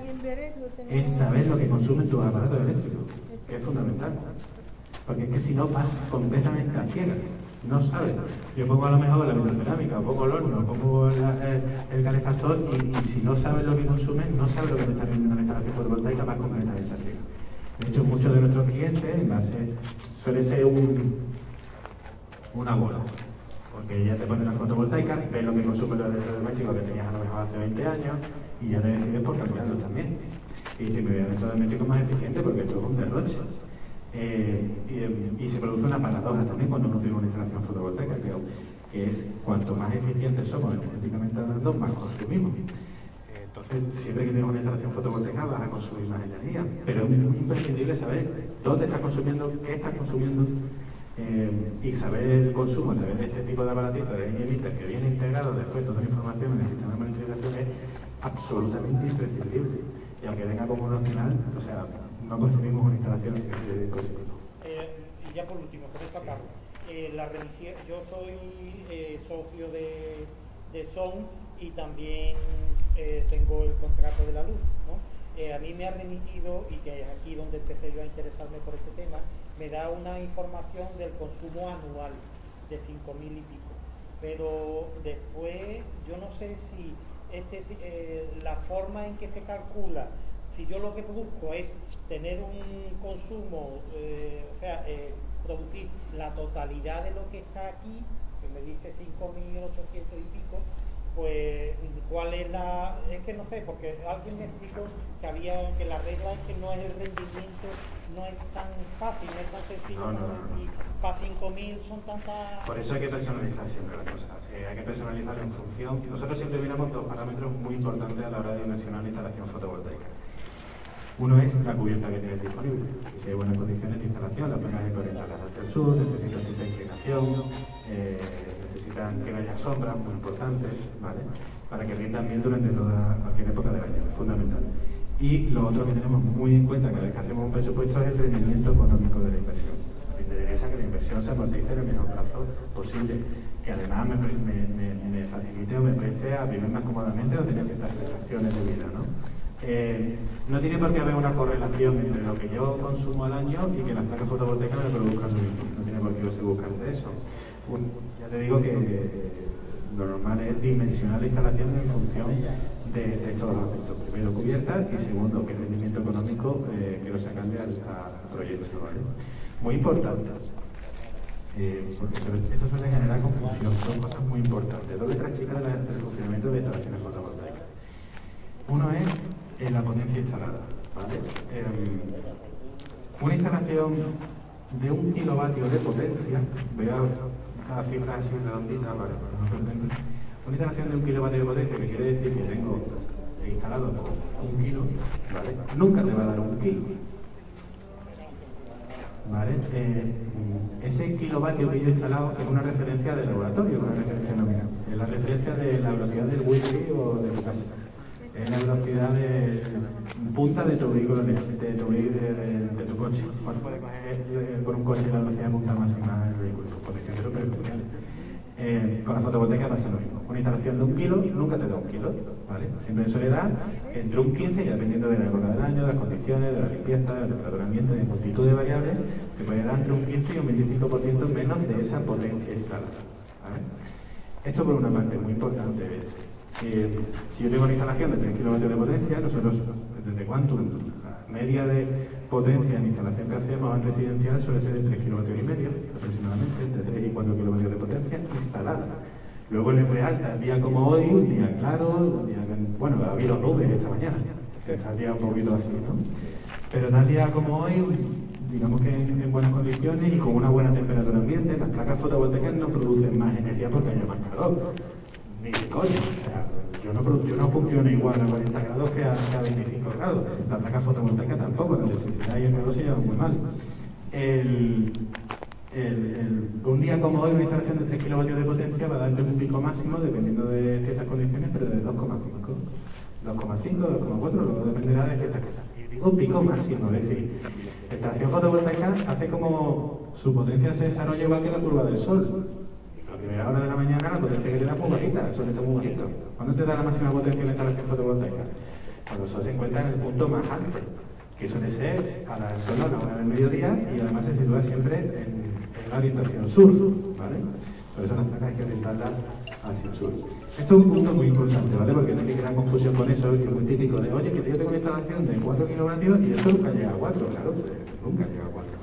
es saber lo que consumen tus aparatos eléctricos, que es fundamental. Porque es que si no vas completamente a ciegas, no sabes. Yo pongo a lo mejor la vitrocerámica, o pongo el horno, o pongo la, el, el calefactor, y, y si no sabes lo que consumen, no sabes lo que me está vendiendo la instalación fotovoltaica, vas completamente a ciegas. De hecho, muchos de nuestros clientes, en base, suele ser un, una bola. Porque ya te ponen la fotovoltaica, ves lo que consume los electrodomésticos que tenías a lo mejor hace veinte años, y ya te decides por cambiarlo también. Y dices, me voy a electrodoméstico más eficiente porque esto es un derroche. Eh, y, y se produce una paradoja también cuando uno tiene una instalación fotovoltaica, que, que es cuanto más eficientes somos energéticamente hablando, más consumimos. Eh, entonces, siempre que tienes una instalación fotovoltaica vas a consumir más energía, pero es muy imprescindible saber dónde estás consumiendo, qué estás consumiendo, eh, y saber el consumo a través de este tipo de aparatitos de Energy Meter que viene integrado después toda la información en el sistema de monitorización es absolutamente imprescindible. Y aunque venga como un opcional, o sea, no consumimos una instalación sin este dispositivo. Eh, y ya por último, por esta parte, eh, la revisión, yo soy eh, socio de, de S O N y también eh, tengo el contrato de la luz, ¿no? Eh, a mí me ha remitido, y que es aquí donde empecé yo a interesarme por este tema, me da una información del consumo anual de cinco mil y pico. Pero después, yo no sé si este, eh, la forma en que se calcula, si yo lo que busco es tener un consumo, eh, o sea, eh, producir la totalidad de lo que está aquí, que me dice cinco mil ochocientos y pico, pues cuál es la... es que no sé, porque alguien me explicó que había, que la regla es que no es el rendimiento, no es tan fácil, no es tan sencillo, no, no, como no, decir, no. para cinco mil son tantas... Por eso hay que personalizar siempre las cosas, eh, hay que personalizar en función... Nosotros siempre miramos dos parámetros muy importantes a la hora de dimensionar la instalación fotovoltaica. Uno es la cubierta que tienes disponible, y si hay buenas condiciones de instalación, las placas de orientadas hacia el sur, necesitan cierta inclinación, eh, necesitan que no haya sombras, muy importantes, ¿vale?, para que rindan bien durante toda cualquier época del año, es fundamental. Y lo otro que tenemos muy en cuenta cada vez que hacemos un presupuesto es el rendimiento económico de la inversión. A mí me interesa que la inversión se amortice en el menor plazo posible, que además me, me, me, me facilite o me preste a vivir más cómodamente o tener ciertas prestaciones de vida, ¿no? Eh, no tiene por qué haber una correlación entre lo que yo consumo al año y que las placas fotovoltaicas me produzcan lo mismo. No tiene por qué buscarse eso. Un, ya te digo que eh, lo normal es dimensionar la instalación en función de, de estos dos aspectos. Primero, cubierta, y segundo, qué rendimiento económico eh, quiero sacarle al, al proyecto, ¿vale? Muy importante. Eh, porque sobre, esto suele generar confusión, son cosas muy importantes. Dos letras chicas de la- del funcionamiento de instalaciones fotovoltaicas. Uno es eh, la potencia instalada, ¿vale? Eh, una instalación de un kilovatio de potencia, veo cada cifra así redondita, ¿vale? Para no perderme. Una instalación de un kilovatio de potencia, que quiere decir que tengo instalado un kilo, ¿vale? Nunca te va a dar un kilo. ¿Vale? Eh, ese kilovatio que yo he instalado es una referencia de laboratorio, una referencia nominal. Es la referencia de la velocidad del wifi o de tu casa. Es la velocidad de punta de tu vehículo, de, de tu, de, de, de tu coche. ¿Cuánto puede coger eh, con un coche la velocidad de punta máxima del vehículo? Condiciones súper especiales. Eh, con la fotovoltaica pasa lo mismo. Una instalación de un kilo nunca te da un kilo, ¿vale? Siempre suele dar entre un quince, y dependiendo de la época del año, de las condiciones, de la limpieza, de la temperatura ambiente, de multitud de variables, te puede dar entre un quince y un veinticinco por ciento menos de esa potencia instalada, ¿vale? Esto por una parte muy importante. Eh, si yo tengo una instalación de tres kilovatios de potencia, nosotros desde Quantum, la media de potencia en instalación que hacemos en residencial suele ser de tres kilovatios y medio, aproximadamente, entre tres y cuatro kilovatios de potencia instalada. Luego en el real, tal día como hoy, un día claro, un día que, bueno, ha habido nubes esta mañana, está el día un poquito así, ¿no? Pero tal día como hoy, digamos que en, en buenas condiciones y con una buena temperatura ambiente, las placas fotovoltaicas no producen más energía porque haya más calor. Ni de coño, o sea, yo no, yo no funciono igual a cuarenta grados que a, que a veinticinco grados. La placa fotovoltaica tampoco, la electricidad y el calor se llevan muy mal. El, el, el, un día como hoy, una instalación de tres kilovatios de potencia va a darte un pico máximo, dependiendo de ciertas condiciones, pero de dos coma cinco. dos coma cinco, dos coma cuatro, luego dependerá de ciertas cosas. Y digo pico máximo, es decir, la instalación fotovoltaica hace como su potencia se desarrolla igual que la curva del sol. A primera hora de la mañana la potencia que te da es muy bajita, el sol está muy bonito. ¿Cuándo te da la máxima potencia en la instalación fotovoltaica? Cuando el sol se encuentra en el punto más alto, que suele ser a la, solo a la hora del mediodía, y además se sitúa siempre en, en la orientación sur, ¿vale? Por eso las placas hay que orientarlas hacia el sur. Esto es un punto muy importante, ¿vale? Porque no hay que crear confusión con eso, es muy típico de, oye, que yo tengo una instalación de cuatro kilovatios y esto nunca llega a cuatro, claro, pues, nunca llega a cuatro.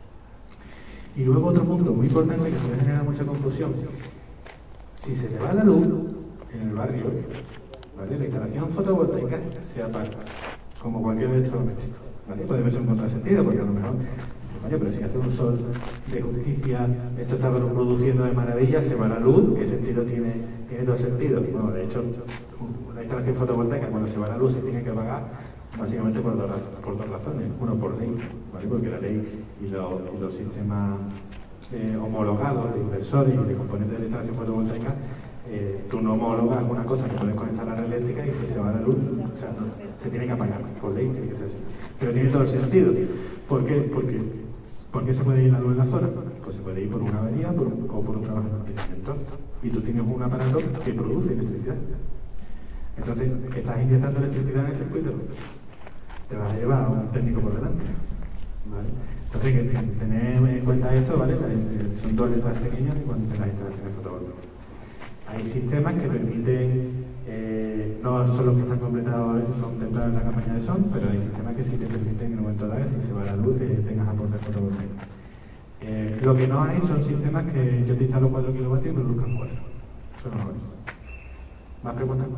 Y luego otro punto muy importante que suele generar mucha confusión. Si se te va la luz en el barrio, ¿vale? La instalación fotovoltaica se apaga, como cualquier electrodoméstico, ¿vale? Puede verse un contrasentido, porque a lo mejor, coño, pero si hace un sol de justicia, esto está produciendo de maravilla, se va la luz, ¿qué sentido tiene? Tiene dos sentidos. Bueno, de hecho, la instalación fotovoltaica, cuando se va la luz, se tiene que apagar básicamente por dos, por dos razones. Uno, por ley, ¿vale? Porque la ley y, lo, y los sistemas eh, homologados de inversores y de componentes de instalación fotovoltaica, eh, tú no homologas una cosa que puedes conectar a la red eléctrica y si se va la luz, o sea, no, se tiene que apagar, por ley tiene que ser así. Pero tiene todo el sentido. ¿Por qué? Porque, ¿por qué se puede ir la luz en la zona? Pues se puede ir por una avería por un, o por un trabajo de mantenimiento. Y tú tienes un aparato que produce electricidad. Entonces, estás inyectando electricidad en el circuito. Te vas a llevar a un técnico por delante, ¿vale? Entonces, que, que tener en cuenta esto, ¿vale? Son dos letras pequeñas cuando las instalaciones fotovoltaicas. Hay sistemas que permiten, eh, no son los que están completados, contemplados en la campaña de S O N, pero hay sistemas que sí te permiten en un momento dado, si se va la luz, que tengas aporte fotovoltaico. Eh, lo que no hay son sistemas que yo te instalo cuatro kilovatios y produzcan cuatro. Eso no lo hay. ¿Más preguntas?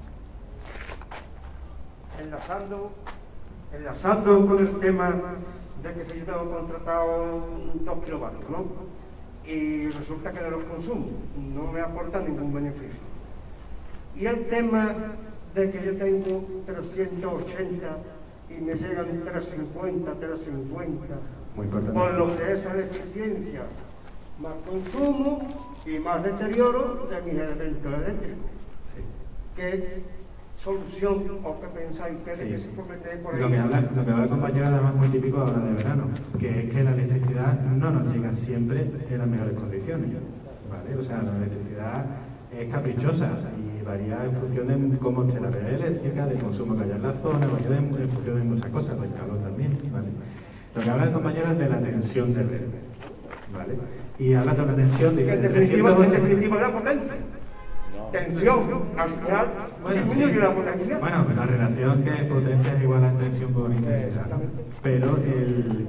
Enlazando, enlazando con el tema de que si yo tengo contratado dos kilovatios, ¿no? Y resulta que de los consumos no me aporta ningún beneficio. Y el tema de que yo tengo trescientos ochenta y me llegan trescientos cincuenta, trescientos cincuenta, por lo que es la eficiencia, más consumo y más deterioro de mis elementos eléctricos. Sí. ¿Qué solución o qué pensáis que Sí. que se promete por ahí? Lo que habla, lo que habla el compañero además muy típico ahora de verano, que es que la electricidad no nos llega siempre en las mejores condiciones, ¿vale? O sea, la electricidad es caprichosa y varía en función de cómo esté la red eléctrica, del consumo que haya en la zona, varía en, en función de muchas cosas, del calor también, ¿vale? Lo que habla el compañero es de la tensión de red, ¿vale? Y habla de la tensión de que en de definitiva, en trescientos ochenta definitiva la potencia. Tensión, al final, Bueno, disminuye sí. la potencia. Bueno, la relación que es potencia es igual a tensión por intensidad. Pero el,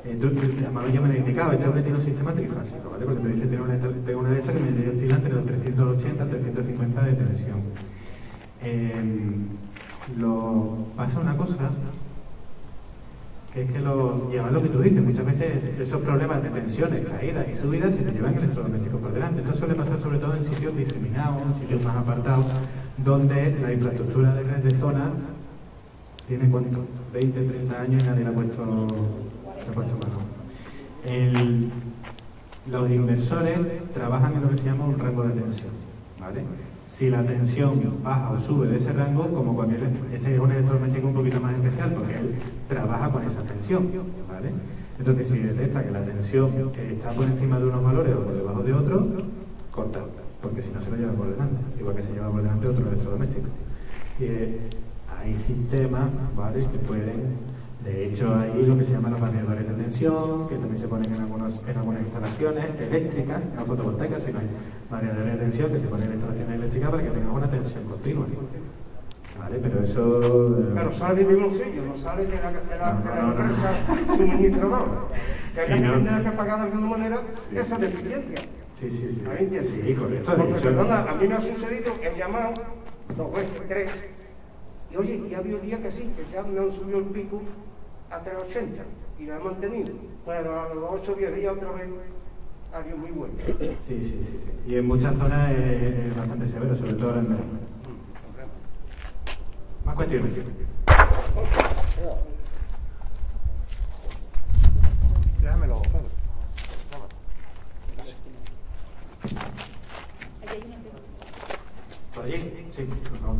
Entonces, además ya me lo he indicado, este hombre tiene un sistema trifásico, ¿vale? Porque tú dices, tengo una, tengo una de estas que me oscila entre los trescientos ochenta y trescientos cincuenta de tensión. Eh, lo, pasa una cosa, que es que lo, lleva lo que tú dices, muchas veces esos problemas de tensiones, caídas y subidas se te llevan electrodomésticos por delante. Esto suele pasar sobre todo en sitios diseminados, en sitios más apartados, donde la infraestructura de, de zona tiene cuánto, veinte, treinta años y nadie le ha puesto, le ha puesto mano. El, los inversores trabajan en lo que se llama un rango de tensión, ¿vale? Si la tensión baja o sube de ese rango, como cualquier, este es un electrodoméstico un poquito más especial porque él trabaja con esa tensión, ¿vale? Entonces, si detecta que la tensión está por encima de unos valores o por debajo de otros, corta, porque si no se lo lleva por delante, igual que se lleva por delante otro electrodoméstico. Y, eh, hay sistemas, ¿vale?, que pueden, de hecho, hay lo que se llaman los variadores de tensión, que también se ponen en, algunos, en algunas instalaciones eléctricas, no fotovoltaicas, sino hay variadores de tensión que se ponen en instalaciones eléctricas para que tengan una tensión continua. ¿Vale? Pero eso... Eh... Pero sale de mi bolsillo, no sale de la, de la, de la no, no, empresa no. suministradora. Que sí, no. Tiene que pagar de alguna manera sí. esa deficiencia. Sí, sí, sí. ¿Ahí entiendes? Sí, correcto. Porque, perdona, a mí me ha sucedido, he llamado dos veces, tres, y oye, y ha habido días que sí, que ya me han subido el pico a tres ochenta y lo he mantenido, pero a los ocho o diez días otra vez ha sido muy bueno. Sí, sí, sí, sí. Y en muchas zonas es bastante severo, sobre todo ahora en verano. Más cuestiones. Déjamelo, Pedro. ¿Por allí? Sí, por favor.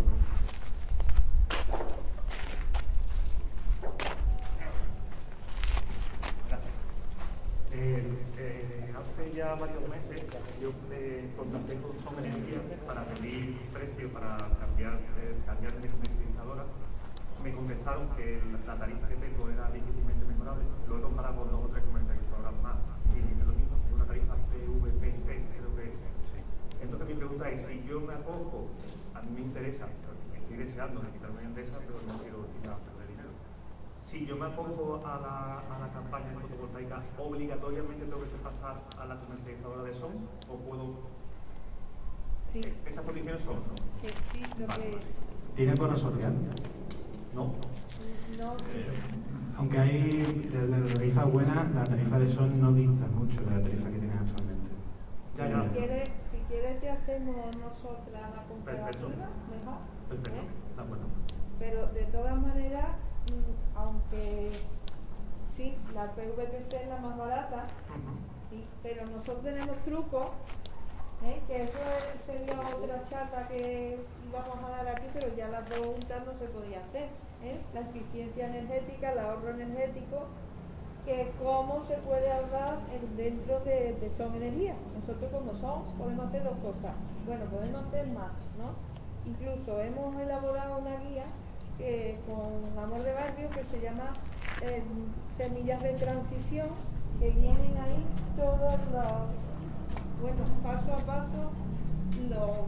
Eh, eh, hace ya varios meses yo me contacté con Son Energía para pedir precio para cambiar, eh, cambiar de comercializadora. Me contestaron que la tarifa que tengo era difícilmente mejorable. Lo he comparado con dos o tres comercializadoras más y dice lo mismo, es una tarifa P V P C, creo que es. Entonces mi pregunta es, si yo me acojo, a mí me interesa, estoy deseando de quitarme de Endesa, pero no quiero quitar de dinero. Si yo me acojo a la, a la campaña de fotovoltaica, ¿obligatoriamente tengo que pasar a la comercializadora de Son o puedo...? Sí. ¿Esas condiciones son, no? Sí, sí, lo vale, que... vale. ¿Tiene bono social? No. No, sí. Aunque hay de la tarifa buena, la tarifa de Son no dista mucho de la tarifa que tienes actualmente. Ya, ya. Si quieres, si quieres te hacemos nosotras la comparativa, mejor. Perfecto, ¿eh? de acuerdo. Pero de todas maneras, aunque sí, la P V P C es la más barata, uh-huh. sí, pero nosotros tenemos trucos, ¿eh? Que eso es, sería otra charla que íbamos a dar aquí, pero ya las dos juntas no se podía hacer, ¿eh? La eficiencia energética, el ahorro energético, que cómo se puede ahorrar dentro de, de Son Energía. Nosotros como Son podemos hacer dos cosas, bueno, podemos hacer más, ¿no? Incluso hemos elaborado una guía que, con Amor de Barrio, que se llama eh, Semillas de Transición, que vienen ahí todos los, bueno, paso a paso, los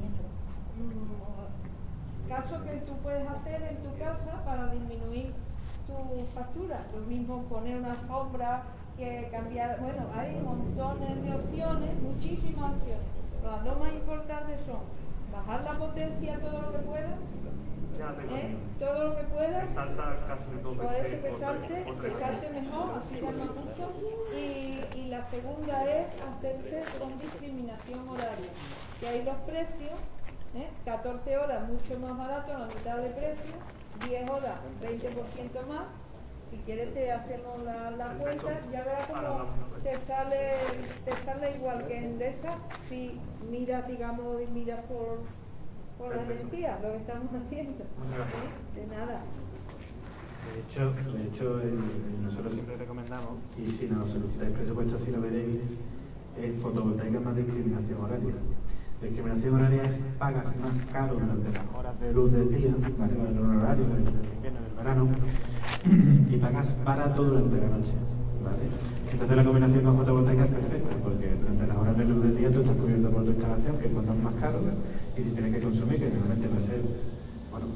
mm, casos que tú puedes hacer en tu casa para disminuir tu factura. Lo mismo poner una alfombra, que cambiar, bueno, hay montones de opciones, muchísimas opciones. Las dos más importantes son bajar la potencia todo lo que puedas, ¿eh? todo lo que puedas, que salta casi dos veces, por eso que salte, que salte mejor, así gana mucho, y, y la segunda es hacerse con discriminación horaria, que hay dos precios, ¿eh? catorce horas mucho más barato, la mitad de precio, diez horas veinte por ciento más. Si quieres te hacemos la, la cuenta, ya verás cómo te sale, te sale igual que en Endesa si miras, digamos, miras por, por la energía, lo que estamos haciendo. ¿Eh? De nada. De hecho, de hecho el, el, nosotros siempre recomendamos, y si nos solicitáis presupuesto así lo veréis, es fotovoltaica más discriminación horaria. Discriminación horaria es pagas más caro durante las horas de luz del día, ¿vale? En un horario del invierno, del verano, y pagas barato durante la noche, ¿vale? Entonces la combinación con fotovoltaica es perfecta, porque durante las horas de luz del día tú estás cubierto por tu instalación, que es cuando es más caro, ¿no? Y si tienes que consumir, que normalmente va a ser, bueno, pues si tienes que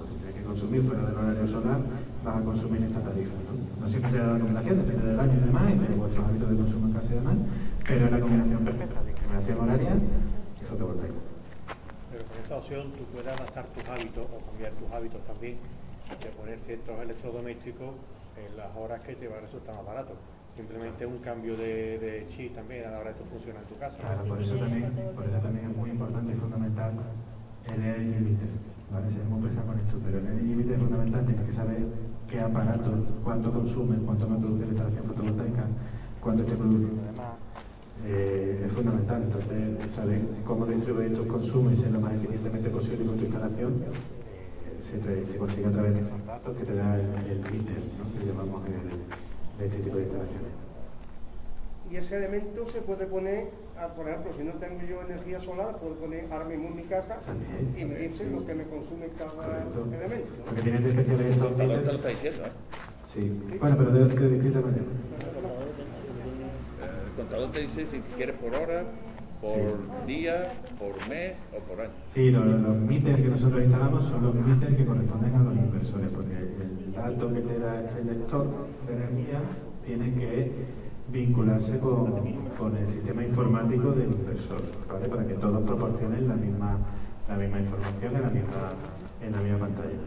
consumir fuera del horario solar, vas a consumir esta tarifa, ¿no? No siempre se da la combinación, depende del año y demás, y de vuestros hábitos de consumo en casa y demás, pero es la combinación perfecta, discriminación horaria y fotovoltaica. Pero con esa opción tú puedes adaptar tus hábitos o cambiar tus hábitos también, de poner ciertos electrodomésticos en las horas que te va a resultar más barato. Simplemente un cambio de, de chip también a la hora de que funciona en tu casa. Claro, por eso también, por eso también es muy importante y fundamental el Energy Meter, ¿vale? Si hemos empezado con esto, pero el Energy Meter es fundamental, tienes que saber qué aparato, cuánto consume, cuánto me produce la instalación fotovoltaica, cuánto esté produciendo además. Eh, es fundamental, entonces saber cómo distribuir tus consumos y ser lo más eficientemente posible con tu instalación, eh, se, te, se consigue a través de esos datos que te da el, el meter, ¿no? Que llamamos el, de este tipo de instalaciones. Y ese elemento se puede poner, a, por ejemplo, si no tengo yo energía solar, puedo poner ahora mismo en mi casa también, y me dice lo que me consume cada Correcto. elemento. Porque tienes de especiales estos te lo está diciendo, ¿eh? Sí. sí. Bueno, pero de, de distinta manera. El contador te dice si quieres por hora, por sí. día, por mes o por año. Sí, los, los meters que nosotros instalamos son los meters que corresponden a los inversores, porque el dato que te da este lector de energía tiene que vincularse con, con el sistema informático del inversor, ¿vale? Para que todos proporcionen la misma, la misma información en la misma, en la misma pantalla.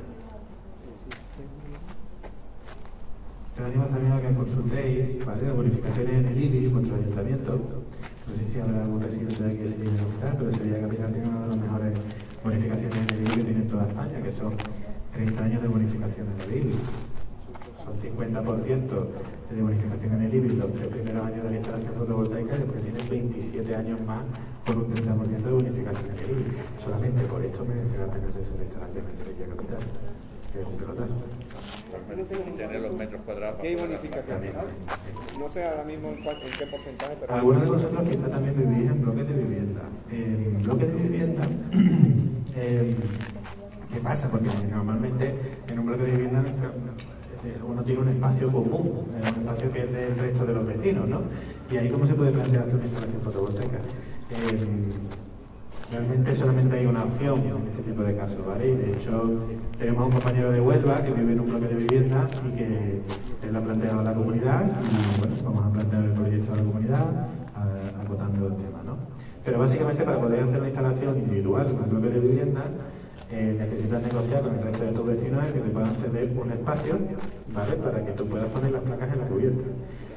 Te animo también a que consultéis, ¿vale? Las bonificaciones en el I B I contra el ayuntamiento. No sé si habrá algún residente de aquí que se quiera comentar, pero Sevilla Capital tiene una de las mejores bonificaciones en el I B I que tiene en toda España, que son treinta años de bonificación en el I B I. Son cincuenta por ciento de bonificación en el I B I los tres primeros años de la instalación fotovoltaica y después tienen veintisiete años más con un treinta por ciento de bonificación en el I B I. Solamente por esto merece la pena hacerse una instalación en Sevilla Capital, que es un pelotazo. Si tener los metros cuadrados. ¿Qué hay bonificación? No sé ahora mismo en, cuál, en qué porcentaje, pero... Algunos de vosotros quizá también vivís en bloques de vivienda. En bloques de vivienda, eh, ¿qué pasa? Porque normalmente en un bloque de vivienda uno tiene un espacio común, un espacio que es del resto de los vecinos, ¿no? Y ahí cómo se puede plantear hacer una instalación fotovoltaica. Eh, realmente solamente hay una opción en este tipo de casos, ¿vale? Y de hecho tenemos a un compañero de Huelva que vive en un bloque de vivienda y que él lo ha planteado a la comunidad y bueno, vamos a plantear el proyecto a la comunidad acotando el tema, ¿no? Pero básicamente para poder hacer la instalación individual en un bloque de vivienda Eh, necesitas negociar con el resto de tus vecinos el que te puedan ceder un espacio, ¿vale? Para que tú puedas poner las placas en la cubierta.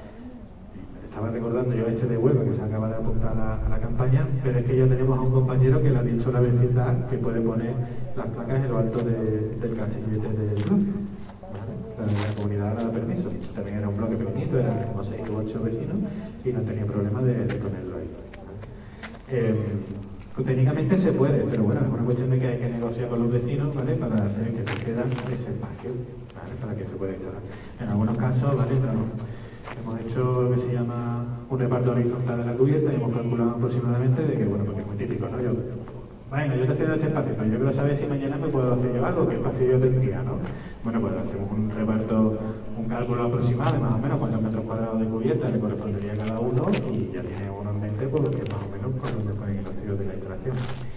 Estaba recordando yo este de Huelva que se acaba de apuntar a, a la campaña, pero es que ya tenemos a un compañero que le ha dicho a la vecindad que puede poner las placas en lo alto de, del castillete del bloque, ¿vale? La, la comunidad le da permiso. También era un bloque pequeñito, eran como seis u ocho vecinos y no tenía problema de, de ponerlo ahí, ¿vale? Eh, Pues técnicamente se puede, pero bueno, es una cuestión de que hay que negociar con los vecinos, ¿vale? Para hacer que te quedan ese espacio, ¿vale? Para que se pueda instalar. En algunos casos, ¿vale? Claro, hemos hecho lo que se llama un reparto horizontal de la cubierta y hemos calculado aproximadamente de que, bueno, porque es muy típico, ¿no? Yo, bueno, yo te cedo este espacio, pero yo quiero saber si mañana me puedo hacer yo algo, qué espacio yo tendría, ¿no? Bueno, pues hacemos un reparto, un cálculo aproximado de más o menos cuántos metros cuadrados de cubierta le correspondería a cada uno y ya tiene uno en mente por lo que más o menos por donde pueden ir los tiros de la instalación.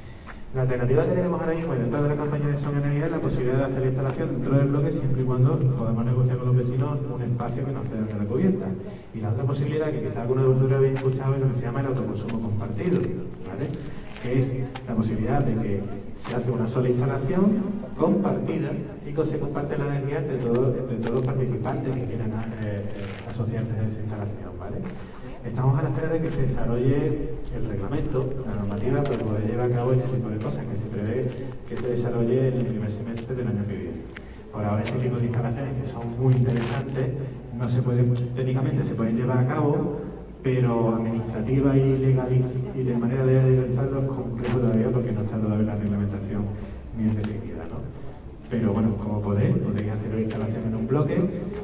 La alternativa que tenemos ahora mismo dentro de la campaña de Son Energía es la posibilidad de hacer la instalación dentro del bloque siempre y cuando podamos negociar con los vecinos un espacio que nos cedan de la cubierta. Y la otra posibilidad que quizá alguno de vosotros habéis escuchado es lo que se llama el autoconsumo compartido, ¿vale? Que es la posibilidad de que se hace una sola instalación compartida y que se comparte la energía entre todos, entre todos los participantes que quieran eh, asociarse a esa instalación, ¿vale? Estamos a la espera de que se desarrolle el reglamento, la normativa, para poder llevar a cabo este tipo de cosas, que se prevé que se desarrolle en el primer semestre del año que viene. Por ahora este tipo de instalaciones que son muy interesantes, no se pueden, técnicamente se pueden llevar a cabo, pero administrativa y legal y de manera de legalizarlo es complejo todavía porque no está todavía la reglamentación bien definida, ¿no? Pero bueno, como podéis, podéis hacer la instalación en un bloque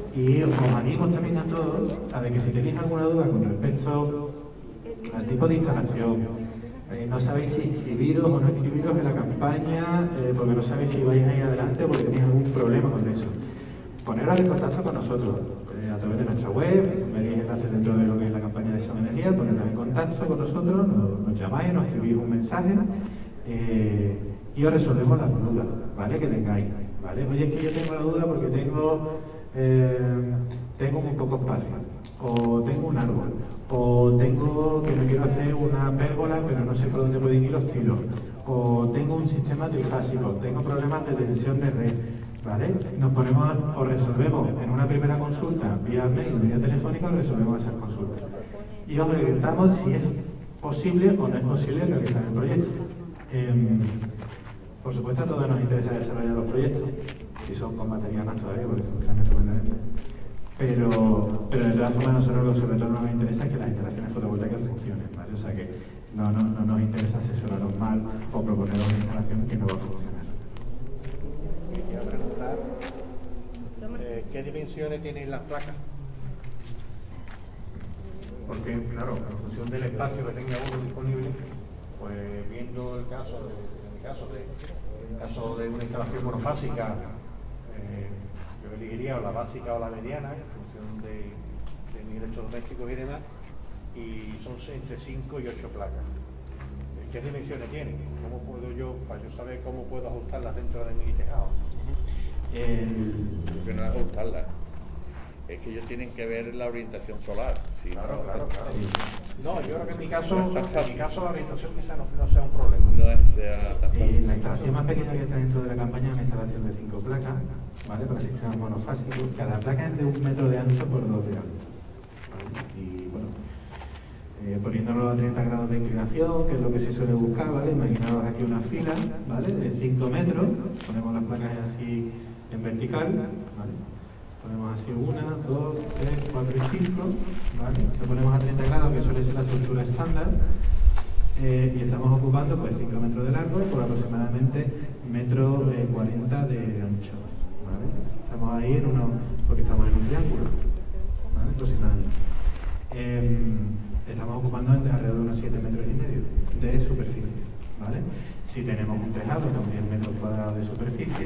y os animo también a todos a de que si tenéis alguna duda con respecto al tipo de instalación, eh, no sabéis si inscribiros o no inscribiros en la campaña, eh, porque no sabéis si vais ahí adelante o porque tenéis algún problema con eso, poneros en contacto con nosotros eh, a través de nuestra web, veréis enlaces dentro de lo que es la campaña de Son Energía, poneros en contacto con nosotros, nos, nos llamáis, nos escribís un mensaje eh, y os resolvemos las dudas, ¿vale? Que tengáis. ¿vale? Oye, es que yo tengo la duda porque tengo, eh, tengo muy poco espacio, o tengo un árbol, o tengo que me quiero hacer una pérgola pero no sé por dónde pueden ir los tiros, o tengo un sistema trifásico, tengo problemas de tensión de red, ¿vale? Nos ponemos o resolvemos en una primera consulta vía mail, vía telefónica, o resolvemos esas consultas. Y os orientamos si es posible o no es posible realizar el proyecto. Eh, por supuesto, a todos nos interesa desarrollar los proyectos, si son con batería más todavía, porque funcionan estupendamente. Pero, pero de todas formas, nosotros lo que sobre todo nos interesa es que las instalaciones fotovoltaicas funcionen, ¿vale? O sea que no, no, no nos interesa asesoraros mal o proponeros una instalación que no va a funcionar. Quería preguntar, eh, ¿qué dimensiones tienen las placas? Porque, claro, en función del espacio que tenga uno disponible, pues viendo el caso, de, en mi caso, de, en el caso de una instalación monofásica, eh, yo elegiría o la básica o la mediana, en función de, de mis electrodomésticos y demás, y son entre cinco y ocho placas. ¿Qué dimensiones tienen? ¿Cómo puedo yo, para yo saber cómo puedo ajustarlas dentro de mi tejado? El... Lo que no es ajustarlas, es que ellos tienen que ver la orientación solar. ¿Sí? Claro, no, claro, claro. Sí. No, yo creo que en mi caso, no en mi caso la orientación quizás no, no sea un problema. No sea tan fácil. Eh, la instalación más pequeña que está dentro de la campaña es una instalación de cinco placas, ¿vale? Para sistemas monofásicos. Cada placa es de un metro de ancho por dos de alto, ¿vale? Y bueno, eh, poniéndolo a treinta grados de inclinación, que es lo que se suele buscar, ¿vale? Imaginaos aquí una fila, ¿vale? De cinco metros, ponemos las placas así en vertical, ¿vale? Ponemos así una, dos, tres, cuatro y cinco, ¿vale? Lo ponemos a treinta grados, que suele ser la estructura estándar, eh, y estamos ocupando pues cinco metros de largo por aproximadamente metro eh, cuarenta de ancho, ¿vale? Estamos ahí en uno, porque estamos en un triángulo, ¿vale? Aproximadamente. Eh, estamos ocupando entre alrededor de unos siete metros y medio de superficie, ¿vale? Si tenemos un tejado con diez metros cuadrados de superficie,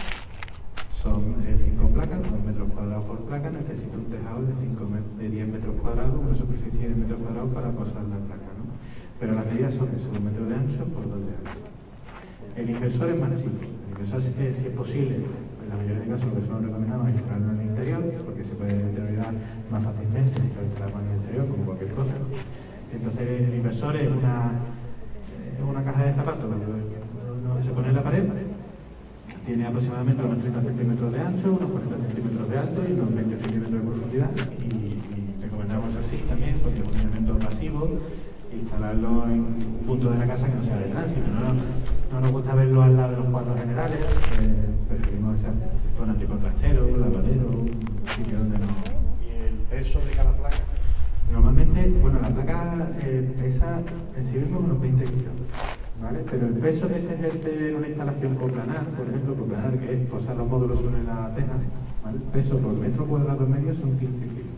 son cinco eh, placas, dos metros cuadrados por placa, necesito un tejado de, cinco de diez metros cuadrados, una superficie de diez metros cuadrados para posar la placa, ¿no? Pero las medidas son eso, un metro de ancho por dos de ancho. El inversor es más chico. El inversor, si, si es posible, en la mayoría de casos, lo que solo recomendamos es instalarlo en el interior, porque se puede deteriorar más fácilmente si lo instalamos en el exterior, como cualquier cosa. Entonces, el inversor es una, es una caja de zapatos, se pone en la pared. Tiene aproximadamente unos treinta centímetros de ancho, unos cuarenta centímetros de alto y unos veinte centímetros de profundidad. Y, y recomendamos así también, porque es un elemento pasivo, instalarlo en un punto de la casa que no sea de tránsito. No, no nos gusta verlo al lado de los cuadros generales, eh, preferimos esa zona tipo trastero, lavadero, un sitio donde no. ¿Y el peso de cada placa? Normalmente, bueno, la placa eh, pesa en sí mismo unos veinte kilos. ¿Vale? Pero el peso que se ejerce en una instalación coplanar, por ejemplo, coplanar, que es posar los módulos sobre la teja, ¿vale? El peso por metro cuadrado medio son quince kilos,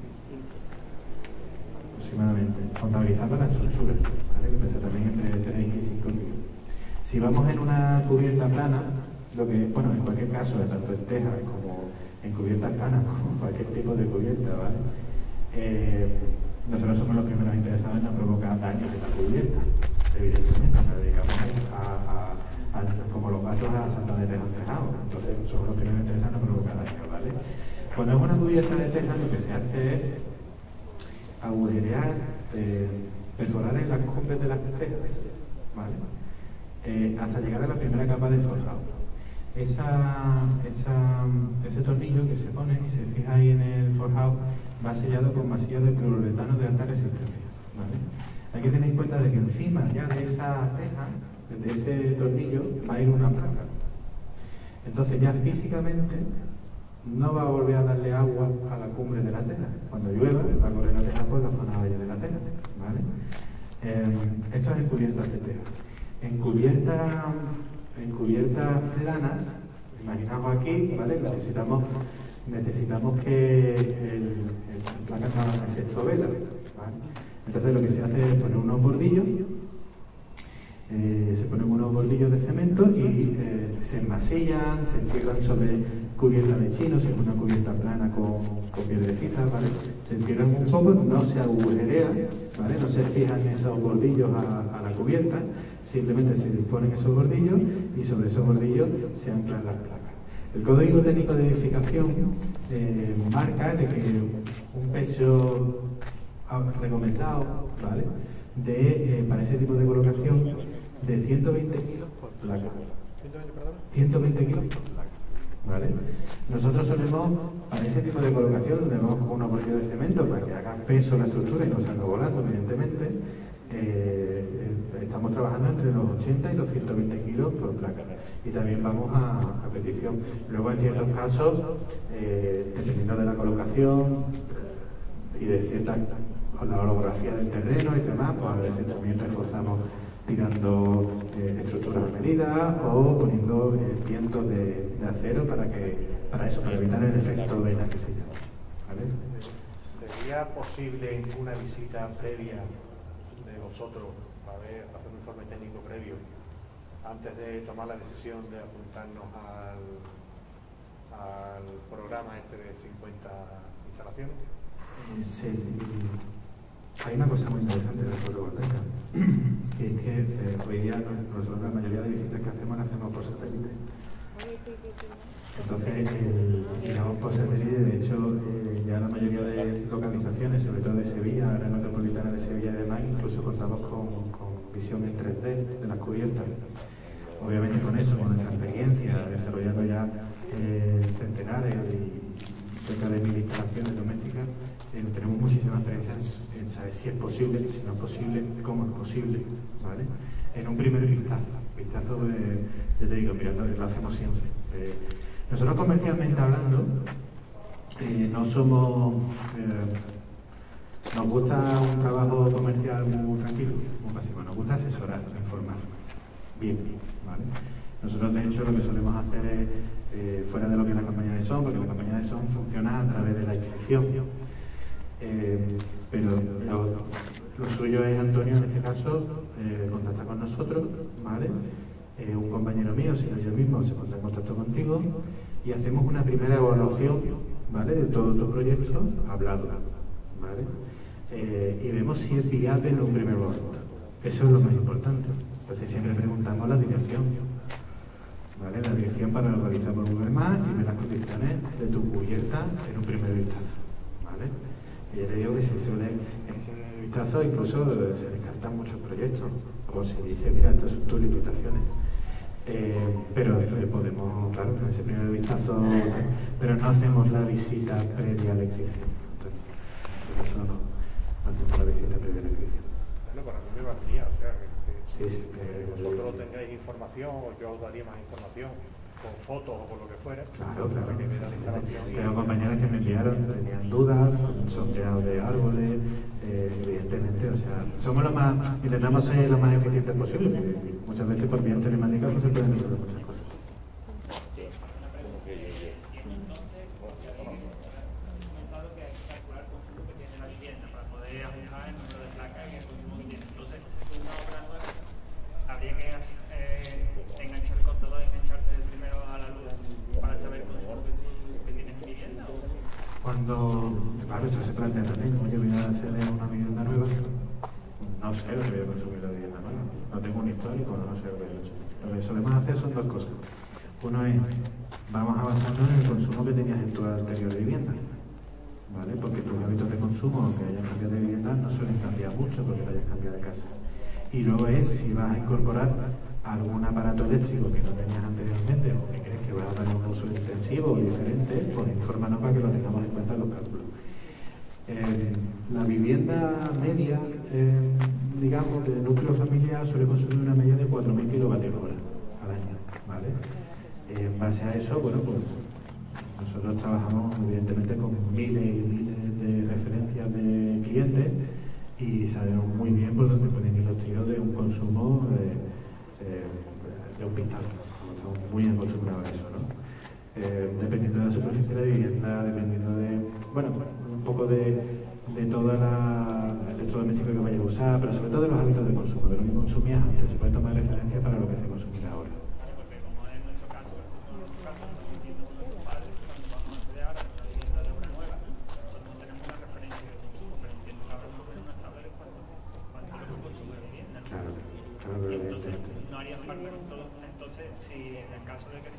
aproximadamente, contabilizando la estructura, ¿vale? Que pesa también entre tres y cinco kilos. Si vamos en una cubierta plana, lo que, bueno, en cualquier caso, tanto en teja como en cubiertas planas, como cualquier tipo de cubierta, ¿vale? Eh, nosotros somos los primeros interesados en no provocar daños en la cubierta. Evidentemente, nos dedicamos a, a, a, como los gatos, a saltar de teja en tejado. Entonces, somos los primeros interesados en no provocar daño, ¿vale? Cuando es una cubierta de teja, lo que se hace es agujerear, eh, perforar en las cumbres de las tejas, ¿vale? Eh, hasta llegar a la primera capa de forjado. Esa, esa, ese tornillo que se pone y se fija ahí en el forjado va sellado con masilla de clororetano de alta resistencia, ¿vale? Hay que tener en cuenta de que encima ya de esa teja, de ese tornillo, va a ir una placa. Entonces ya físicamente no va a volver a darle agua a la cumbre de la tela. Cuando llueva va a correr la teja por la zona valle de la tela, ¿vale? Eh, esto es en cubiertas de teja. En cubiertas en cubiertas planas, imaginaos aquí, ¿vale? Necesitamos, necesitamos que el, el placa no se hecho vela, ¿vale? Entonces lo que se hace es poner unos bordillos, eh, se ponen unos bordillos de cemento y eh, se enmasillan, se entierran sobre cubierta de chino, si es una cubierta plana con, con piedrecitas, ¿vale? Se entierran un poco, no se agujerea, ¿vale? No se fijan esos bordillos a, a la cubierta, simplemente se disponen esos bordillos y sobre esos bordillos se anclan las placas. El Código Técnico de Edificación eh, marca de que un peso recomendado, ¿vale?, de, eh, para ese tipo de colocación de ciento veinte kilos por placa. ciento veinte kilos por placa, ¿vale? Nosotros solemos, para ese tipo de colocación, donde vamos con una bolilla de cemento para que haga peso la estructura y no salga volando, evidentemente, eh, estamos trabajando entre los ochenta y los ciento veinte kilos por placa. Y también vamos a, a petición. Luego, en ciertos casos, eh, dependiendo de la colocación y de cierta la orografía del terreno y demás, pues a veces también reforzamos tirando eh, estructuras a medida o poniendo eh, vientos de, de acero para que para eso, para evitar el efecto vela que se llama. ¿Vale? ¿Sería posible una visita previa de vosotros para ver, hacer un informe técnico previo antes de tomar la decisión de apuntarnos al, al programa este de cincuenta instalaciones? Sí, sí. Hay una cosa muy interesante de la fotovoltaica, que es que eh, hoy día nosotros la mayoría de visitas que hacemos las hacemos por satélite. Entonces, el, digamos por satélite, de hecho, eh, ya la mayoría de localizaciones, sobre todo de Sevilla, área metropolitana de Sevilla y demás, incluso contamos con, con visión en tres D de las cubiertas. Obviamente con eso, con nuestra experiencia, desarrollando ya eh, centenares y cerca de mil instalaciones domésticas, eh, tenemos muchísima experiencia en, en saber si es posible, si no es posible, cómo es posible, ¿vale? En un primer vistazo, vistazo de, yo te digo, mira, lo hacemos siempre. Eh, nosotros comercialmente hablando, eh, no somos, eh, nos gusta un trabajo comercial muy tranquilo, muy pasivo, nos gusta asesorar, informar, bien, ¿vale? Nosotros de hecho lo que solemos hacer es, eh, fuera de lo que es la compañía de Son, porque la compañía de Son funciona a través de la inscripción, eh, pero lo, lo suyo es, Antonio, en este caso, eh, contactar con nosotros, ¿vale? Eh, un compañero mío, sino yo mismo, se pondrá en contacto contigo y hacemos una primera evaluación, ¿vale?, de todo tu proyecto hablado, ¿vale? Eh, y vemos si es viable en un primer momento. Eso es lo más importante. Entonces siempre preguntamos la dirección, ¿vale? La dirección para localizar por Google Maps y ver las condiciones de tu cubierta en un primer vistazo, ¿vale? Y ya te digo que se suele, en ese primer vistazo incluso se descartan muchos proyectos, o se dice, mira, estas son tus limitaciones. Eh, pero eh, podemos, claro, en ese primer vistazo, pero no hacemos la visita previa a la inscripción. Entonces, por eso no hacemos la visita previa a la inscripción. Bueno, para mí me valdría, o sea, que, que, sí, sí, que vosotros tengáis información o yo os daría más información con fotos o con lo que fuera. Claro, claro. Que me da la instalación y... Tengo compañeras que me enviaron, tenían dudas, con sondeados de árboles, eh, evidentemente, o sea, somos lo más, intentamos ser lo más eficientes posible, porque muchas veces por vías telemáticas no se pueden resolver muchas cosas. Cuando, claro, esto se plantea también, como yo voy a hacer una vivienda nueva, no sé lo que voy a consumir la vivienda nueva, no tengo un histórico, no sé lo que voy a hacer. Lo que solemos hacer son dos cosas. Uno es, vamos a basarnos en el consumo que tenías en tu anterior vivienda, ¿vale? Porque tus hábitos de consumo, aunque hayas cambiado de vivienda, no suelen cambiar mucho porque te hayas cambiado de casa. Y luego es si vas a incorporar algún aparato eléctrico que no tenías anteriormente o que crees que vas a darle un uso intensivo o diferente, pues infórmanos para que lo tengamos en cuenta en los cálculos. Eh, la vivienda media, eh, digamos, de núcleo familiar suele consumir una media de cuatro mil kilovatios hora al año, ¿vale? Eh, en base a eso, bueno, pues nosotros trabajamos evidentemente con miles y miles de referencias de clientes y sabemos muy bien por dónde pueden ir los tiros de un consumo de, eh, de un vistazo. Estamos muy acostumbrados a eso, ¿no? Eh, dependiendo de la superficie de la vivienda, dependiendo de, bueno, un poco de, de toda la electrodoméstico que vaya a usar, pero sobre todo de los hábitos de consumo, de lo que consumías antes. Se puede tomar referencia para lo que se consumirá ahora. No haría falta entonces, si en el caso de que se monte en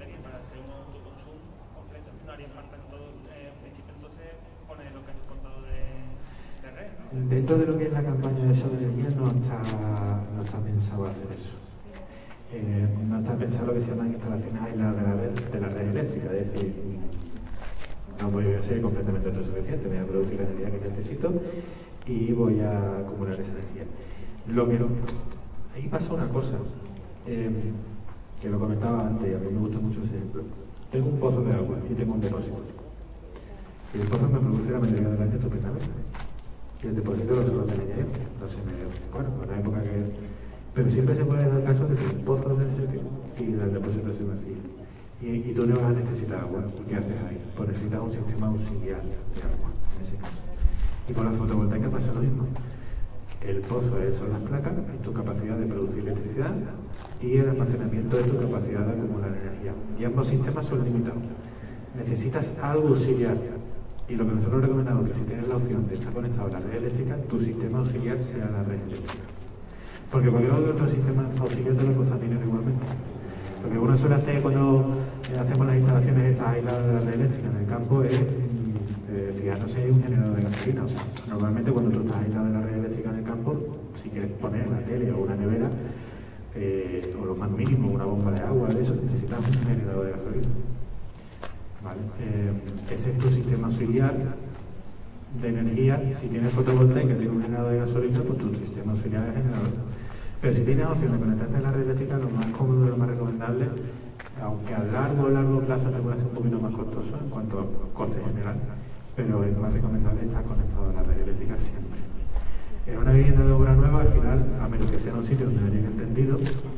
batería para hacer un autoconsumo completo, no haría falta en todo eh, en principio entonces poner lo que has contado de, de red, ¿no? Dentro de lo que es la campaña de Sol de Energía no está, no está pensado hacer eso. Eh, no está pensado lo que se llaman instalaciones aisladas de la red, de la red eléctrica, es decir, no voy a ser completamente autosuficiente, voy a producir la energía que necesito y voy a acumular esa energía. Lo que, ahí pasa una cosa, eh, que lo comentaba antes y a mí me gusta mucho ese ejemplo. Tengo un pozo de agua y tengo un depósito. Y el pozo me produce la mayoría del año estupendamente. Y el depósito lo suelo tener ya, no sé, me, bueno, en la época que... Pero siempre se puede dar el caso de que un pozo del sitio y el depósito se vacía. Y, y tú no vas a necesitar agua. ¿Qué haces ahí? Pues necesitas un sistema auxiliar de agua, en ese caso. Y con la fotovoltaica pasa lo mismo. El pozo es, son las placas, es tu capacidad de producir electricidad y el almacenamiento es tu capacidad de acumular energía. Y ambos sistemas son limitados. Necesitas algo auxiliar. Y lo que nosotros recomendamos es que si tienes la opción de estar conectado a la red eléctrica, tu sistema auxiliar sea la red eléctrica. Porque cualquier otro sistema auxiliar te lo cuesta dinero igualmente. Lo que uno suele hacer cuando eh, hacemos las instalaciones estas aisladas de la red eléctrica en el campo es eh, fijándose en un generador de gasolina. O sea, normalmente cuando tú estás aislado de la red eléctrica en el campo, si quieres poner la tele o una nevera, eh, o lo más mínimo, una bomba de agua, de eso, necesitas un generador de gasolina. ¿Vale? Eh, ese es tu sistema auxiliar de energía. Si tienes fotovoltaica y tienes un generador de gasolina, pues tu sistema auxiliar es generador. Pero si tienes opción de conectarte a la red eléctrica, lo más cómodo y lo más recomendable, aunque a largo largo plazo te puede ser un poquito más costoso en cuanto a coste general, pero es más recomendable estar conectado a la red eléctrica siempre. En una vivienda de obra nueva, al final, a menos que sea un sitio donde hayan entendido,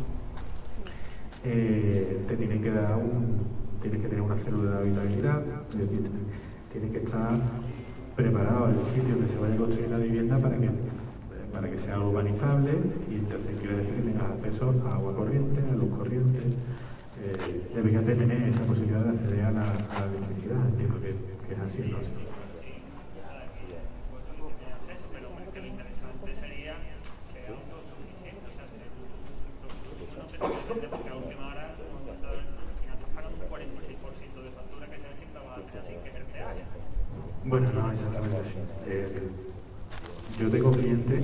eh, te tienen que dar un, tienes que tener una célula de habitabilidad, tienes que estar preparado en el sitio donde se vaya a construir la vivienda para que para que sea urbanizable, y entonces quiere decir que tengas acceso a agua corriente, a luz corriente, eh, deberías de tener esa posibilidad de acceder a la, a la electricidad, entiendo que, que es así, ¿no? Pero lo interesante sería ser autosuficiente, o sea, no te porque a última hora, al final estás pagando un cuarenta y seis por ciento de factura que se necesita sin que el peaje. Bueno, no, exactamente así. Eh, Yo tengo clientes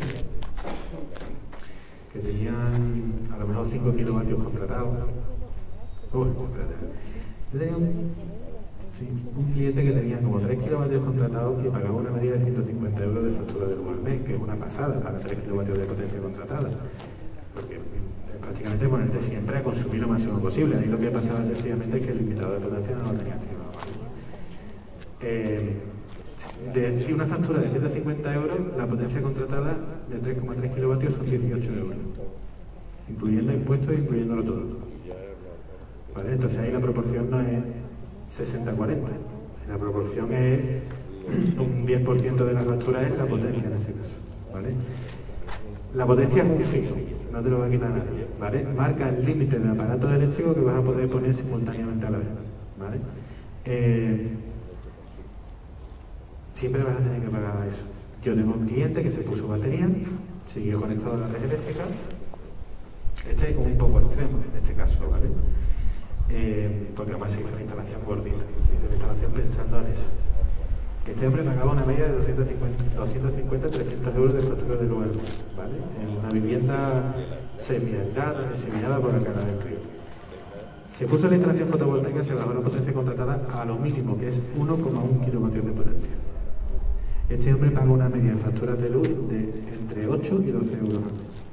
que tenían a lo mejor cinco kilovatios contratados. Uy, Yo tenía un, sí, un cliente que tenía como tres kilovatios contratados y pagaba una media de ciento cincuenta euros de factura del al mes, que es una pasada para tres kilovatios de potencia contratada. Porque eh, prácticamente ponerte siempre a consumir lo máximo posible. Ahí lo que pasaba sencillamente es que el limitador de potencia no lo tenía activado. Eh, De decir una factura de ciento cincuenta euros, la potencia contratada de tres coma tres kilovatios son dieciocho euros, incluyendo impuestos e incluyéndolo todo. ¿Vale? Entonces ahí la proporción no es sesenta cuarenta, la proporción es un diez por ciento de la factura es la potencia en ese caso. ¿Vale? La potencia es un fijo, no te lo va a quitar nadie. ¿Vale? Marca el límite del aparato eléctrico que vas a poder poner simultáneamente a la vez. ¿Vale? Eh, Siempre vas a tener que pagar eso. Yo tengo un cliente que se puso batería, siguió conectado a la red eléctrica. Este es un poco extremo en este caso, ¿vale? Eh, porque además se hizo una instalación gordita, se hizo una instalación pensando en eso. Este hombre pagaba una media de doscientos cincuenta a trescientos euros de factura de luz, ¿vale? En una vivienda semi-aislada, diseñada por la cara del río. Se puso la instalación fotovoltaica, se bajó la potencia contratada a lo mínimo, que es uno coma uno kilovatios de potencia. Este hombre paga una media de facturas de luz de entre ocho y doce euros.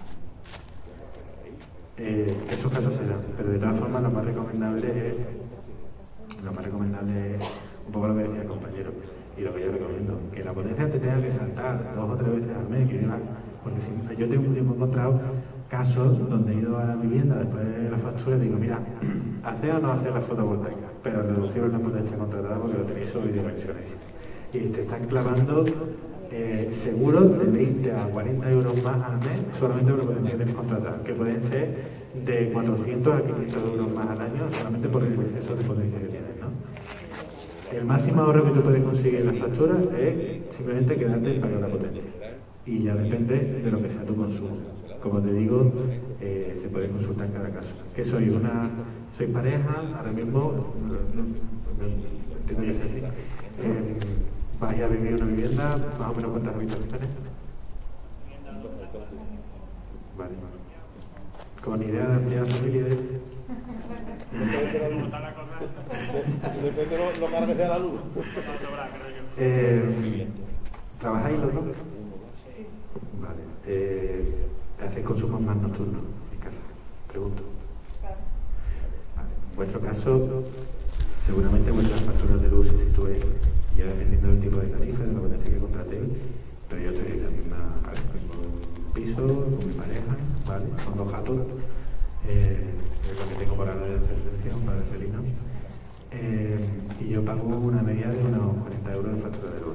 Eh, esos casos se dan, pero de todas formas lo más recomendable es, lo más recomendable es un poco lo que decía el compañero y lo que yo recomiendo, que la potencia te tenga que saltar dos o tres veces al mes, que diga, porque si, yo tengo yo he encontrado casos donde he ido a la vivienda después de la factura y digo, mira, hacer o no hacer la fotovoltaica, pero reduciros la potencia contratada porque lo tenéis sobredimensionado. Y te están clavando eh, seguros de veinte a cuarenta euros más al mes solamente por la potencia que tenéis contratada, que pueden ser de cuatrocientos a quinientos euros más al año solamente por el exceso de potencia que tienes, ¿no? El máximo ahorro que tú puedes conseguir en la factura es simplemente quedarte en pagar la potencia. Y ya depende de lo que sea tu consumo. Como te digo, eh, se puede consultar cada caso. ¿Qué soy? Una, soy pareja, ahora mismo, no, no, no, entiendo que es así. Eh, vais a vivir en una vivienda, más o menos ¿cuántas habitaciones? Vale. ¿Con idea de ampliar la familia? Depende de lo, lo caro que sea la luz. Eh, ¿Trabajáis los dos? Vale. Eh, ¿Hacéis consumos más nocturnos en casa? Pregunto. Vale. En vuestro caso, seguramente vuestras facturas de luz se sitúen, ya dependiendo del tipo de tarifa, de la potencia que contratéis, pero yo estoy en la misma, ¿vale? Mismo piso, con mi pareja, ¿vale? Con dos gatos, eh, es lo que tengo para la descendencia, para el felino. Eh, y yo pago una media de unos cuarenta euros de factura de luz.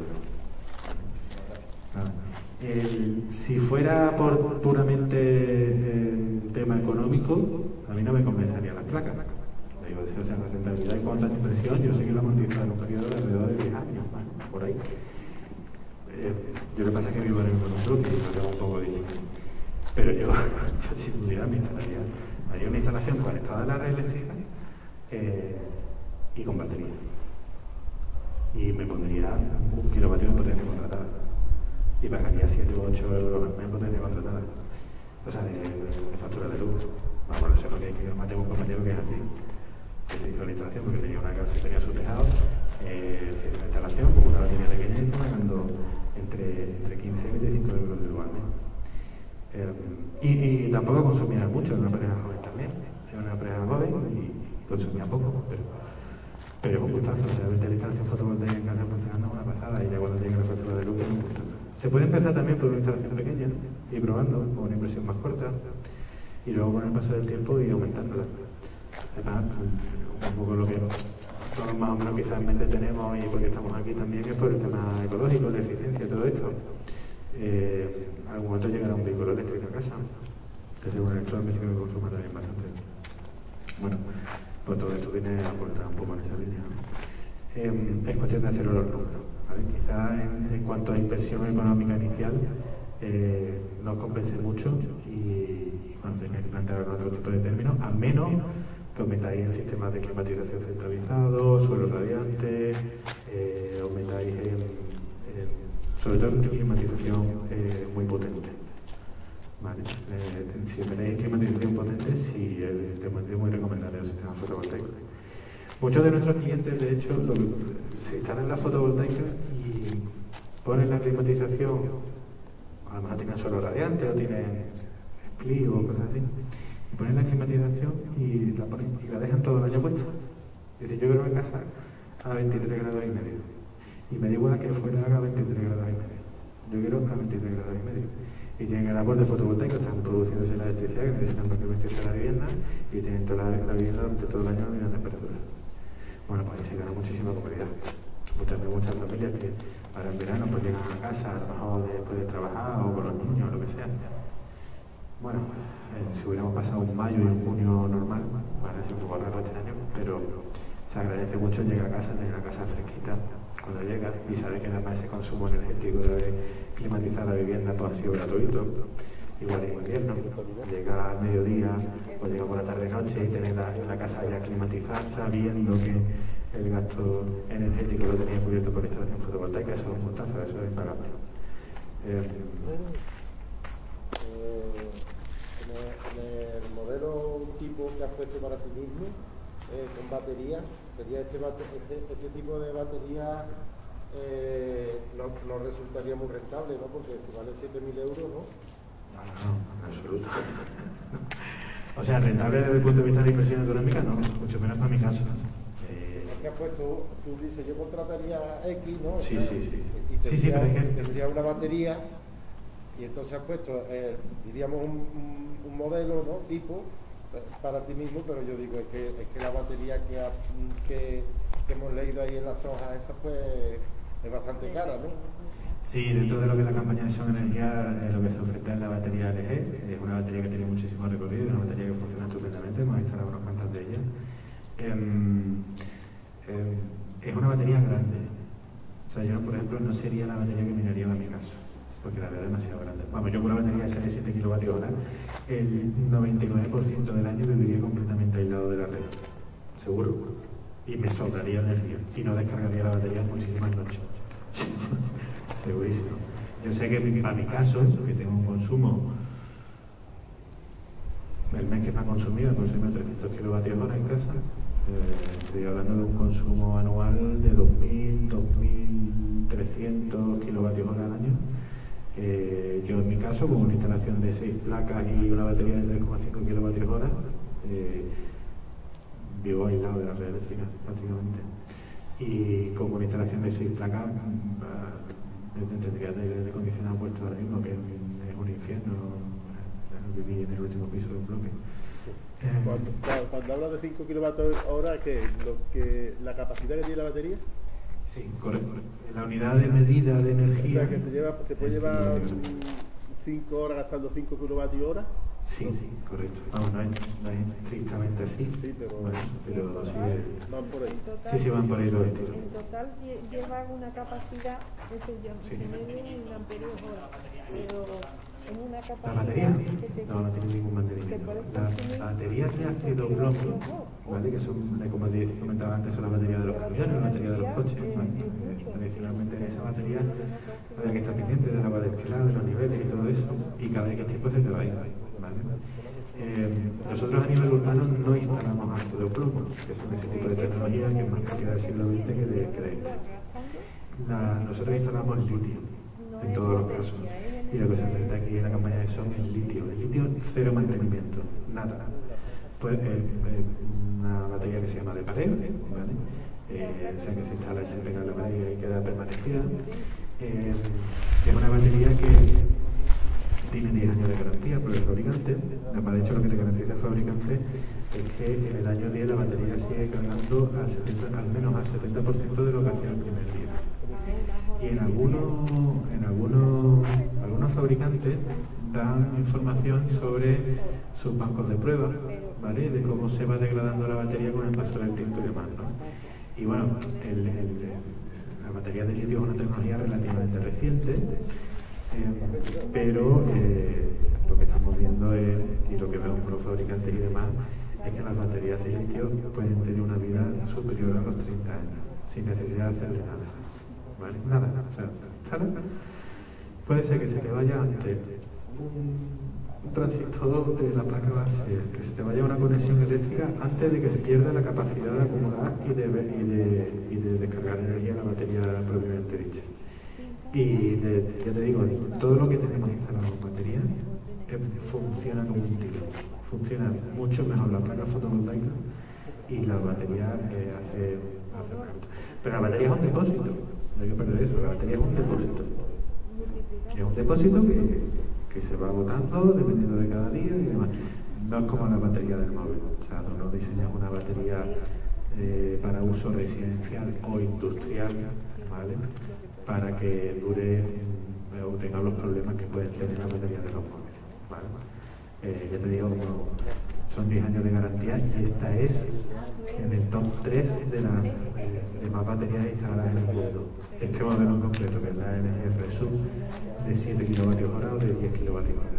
Vale. El, si fuera por puramente eh, tema económico, a mí no me compensaría las placas. Digo, o sea, la rentabilidad y cuánta inversión, yo sé que lo amortizo en un periodo de alrededor de diez años, ¿vale? Por ahí. Eh, yo lo que pasa es que vivo en el monoblog y lo tengo un poco difícil. Pero yo, yo sin duda me instalaría, haría una instalación conectada a la red eléctrica eh, y con batería. Y me pondría un kilovatio de potencia contratada. Y pagaría siete u ocho euros al mes en potencia contratada. O sea, de, de factura de luz. Bueno, lo sé porque hay que yo tengo un compañero que es así. Que se hizo la instalación porque tenía una casa y tenía su tejado. Eh, se hizo la instalación con una batería pequeña y está pagando entre, entre quince y veinticinco euros de luz al mes. Eh, y, y tampoco consumía mucho, era una pareja joven también. Era una pareja joven y consumía poco, pero, pero es un gustazo. O sea, ver la instalación fotovoltaica en casa funcionando es una pasada y ya cuando llegue la factura de luz es un gustazo. Se puede empezar también por una instalación pequeña y probando con una inversión más corta y luego con el paso del tiempo y aumentándola. Además, un poco lo que todos más o menos quizás en mente tenemos y porque estamos aquí también es por el tema ecológico, la eficiencia y todo esto. Eh, a algún momento llegará un vehículo eléctrico a casa, desde un electrodoméstico que consuma también bastante. Bueno, pues todo esto viene a aportar un poco en esa línea. Eh, es cuestión de hacer los números. Quizás en, en cuanto a inversión económica inicial eh, no compense mucho y, y bueno, tengáis que plantear otro tipo de términos, a menos que aumentáis en sistemas de climatización centralizados, suelos radiantes, eh, aumentáis en, en, sobre todo en climatización eh, muy potente. Vale. Eh, si tenéis climatización potente, sí, es muy recomendable el sistema fotovoltaico. Muchos de nuestros clientes, de hecho, lo, se instalan la fotovoltaica y ponen la climatización, a lo mejor tienen suelo radiante o tienen split o cosas así, y ponen la climatización y la, ponen, y la dejan todo el año puesta. Es decir, yo quiero en casa a veintitrés grados y medio, y me da igual que fuera a veintitrés grados y medio. Yo quiero a veintitrés grados y medio. Y tienen el aporte fotovoltaico, están produciéndose la electricidad que necesitan para que vestirse la vivienda y tienen toda la, la vivienda durante todo el año a la misma temperatura. Bueno, pues ahí se gana muchísima comodidad. Muchas, muchas familias que ahora en verano pues llegan a casa, a lo mejor después de trabajar o con los niños, o lo que sea. Bueno, eh, si hubiéramos pasado un mayo y un junio normal, bueno, ha sido un poco raro este año, pero se agradece mucho llegar a casa, tener la casa fresquita cuando llega y saber que además ese consumo energético de climatizar la vivienda pues ha sido gratuito. Igual en invierno, llega al mediodía o llega por la tarde-noche y tener la, la casa ya climatizada sabiendo que el gasto energético lo tenía cubierto por la instalación fotovoltaica, eso es un gustazo, eso es impagable. Eh, eh, en, el, en el modelo tipo que has puesto para ti mismo, eh, con batería, sería este, este, este tipo de batería eh, no, no resultaría muy rentable, ¿no? Porque si vale siete mil euros, ¿no? No, no, en absoluto. O sea, rentable desde el punto de vista de inversión económica, no, mucho menos para mi caso. Eh... Es que has puesto, tú dices, yo contrataría X, ¿no? Sí, o sea, sí, sí. Y tendría, sí, sí, pero es que... tendría una batería y entonces has puesto, eh, diríamos, un, un, un modelo, ¿no? Tipo, eh, para ti mismo, pero yo digo, es que, es que la batería que, ha, que, que hemos leído ahí en las hojas esas, pues, es bastante cara, ¿no? Sí, dentro de lo que es la campaña de Son Energía, eh, lo que se oferta es la batería L G, es una batería que tiene muchísimo recorrido, una batería que funciona estupendamente, hemos instalado unas cuantas de ellas. Eh, eh, es una batería grande, o sea, yo por ejemplo no sería la batería que miraría en mi caso. porque la veo demasiado grande. Vamos, yo con una batería de siete kilovatios hora, el noventa y nueve por ciento del año viviría completamente aislado de la red, seguro, y me sobraría energía, y no descargaría la batería muchísimas noches, segurísimo. Yo sé que para mi caso, que tengo un consumo, el mes que me ha consumido, he consumido trescientos kilovatios hora en casa, eh, estoy hablando de un consumo anual de dos mil, dos mil trescientos kilovatios hora al año. Eh, yo en mi caso, con una instalación de seis placas y una batería de tres coma cinco kilovatios hora, eh, vivo aislado de la red eléctrica prácticamente. Y con una instalación de seis placas uh, tendría aire acondicionado puesto ahora mismo, que es un infierno. Viví en el último piso del bloque. Cuando, cuando, cuando hablas de cinco kilovatios hora, ¿qué? Lo que, ¿la capacidad que tiene la batería? Sí, correcto. La unidad de medida de energía. O sea, que te, lleva, te puede llevar cinco horas gastando cinco kilovatios hora. Sí, sí, correcto. Vamos, no es, no es estrictamente así. Sí, pero, bueno, pero sí, es, van por ahí. Sí, sí, van por ahí los estilos. En total lleva una capacidad, no sé yo, sí. un amperio hora, pero en una capacidad. ¿La batería? No, no tiene ningún mantenimiento. Las baterías de ácido plomo, ¿vale? Que son, como te comentaba antes, son las baterías de los camiones, las baterías de los coches. ¿Vale? Eh, tradicionalmente esa batería había que estar pendiente de la agua destilada, de los niveles y todo eso, y cada vez que tiempo se te va a ir. ¿Vale? Eh, nosotros a nivel urbano no instalamos ácido plomo, que son ese tipo de tecnología que es más propia del siglo veinte que de, que de este. La, nosotros instalamos litio en todos los casos. Y lo que se trata aquí en la campaña de son el litio. El litio, cero mantenimiento, nada. Pues eh, eh, una batería que se llama de pared, ¿vale? Eh, o sea que se instala y se pega en la pared y ahí queda permanecida. Eh, es una batería que tiene diez años de garantía por el fabricante. De hecho, lo que te garantiza el fabricante es que en el año diez la batería sigue cargando al, setenta, al menos al setenta por ciento de lo que hacía el primer día. Y en algunos, en algunos, algunos fabricantes dan información sobre sus bancos de pruebas, ¿vale? De cómo se va degradando la batería con el paso del tiempo y demás, ¿no? Y bueno, el, el, la batería de litio es una tecnología relativamente reciente, eh, pero eh, lo que estamos viendo es, y lo que vemos con los fabricantes y demás, es que las baterías de litio pueden tener una vida superior a los treinta años, sin necesidad de hacerle nada. ¿Vale? Nada, o sea, ¿sabes? Puede ser que se te vaya antes un, un transistor de la placa base, que se te vaya una conexión eléctrica antes de que se pierda la capacidad de acumular y de, y de, y de descargar energía en la batería propiamente dicha. Y de, ya te digo, todo lo que tenemos instalado en batería eh, funciona como un tiro. Funciona mucho mejor la placa fotovoltaica y la batería eh, hace, hace rato. Pero la batería es un depósito. No hay que perder eso, la batería es un depósito. Es un depósito que, que se va agotando dependiendo de cada día y demás. No es como la batería del móvil. O sea, tú no diseñas una batería eh, para uso residencial o industrial, ¿vale? Para que dure eh, o tenga los problemas que pueden tener las baterías de los móviles, ¿vale? Eh, ya te digo, como son diez años de garantía y esta es en el top tres de, la, de, de más baterías instaladas en el mundo. Este modelo en concreto, que es la N R S U de siete kilovatios hora o de diez kilovatios hora.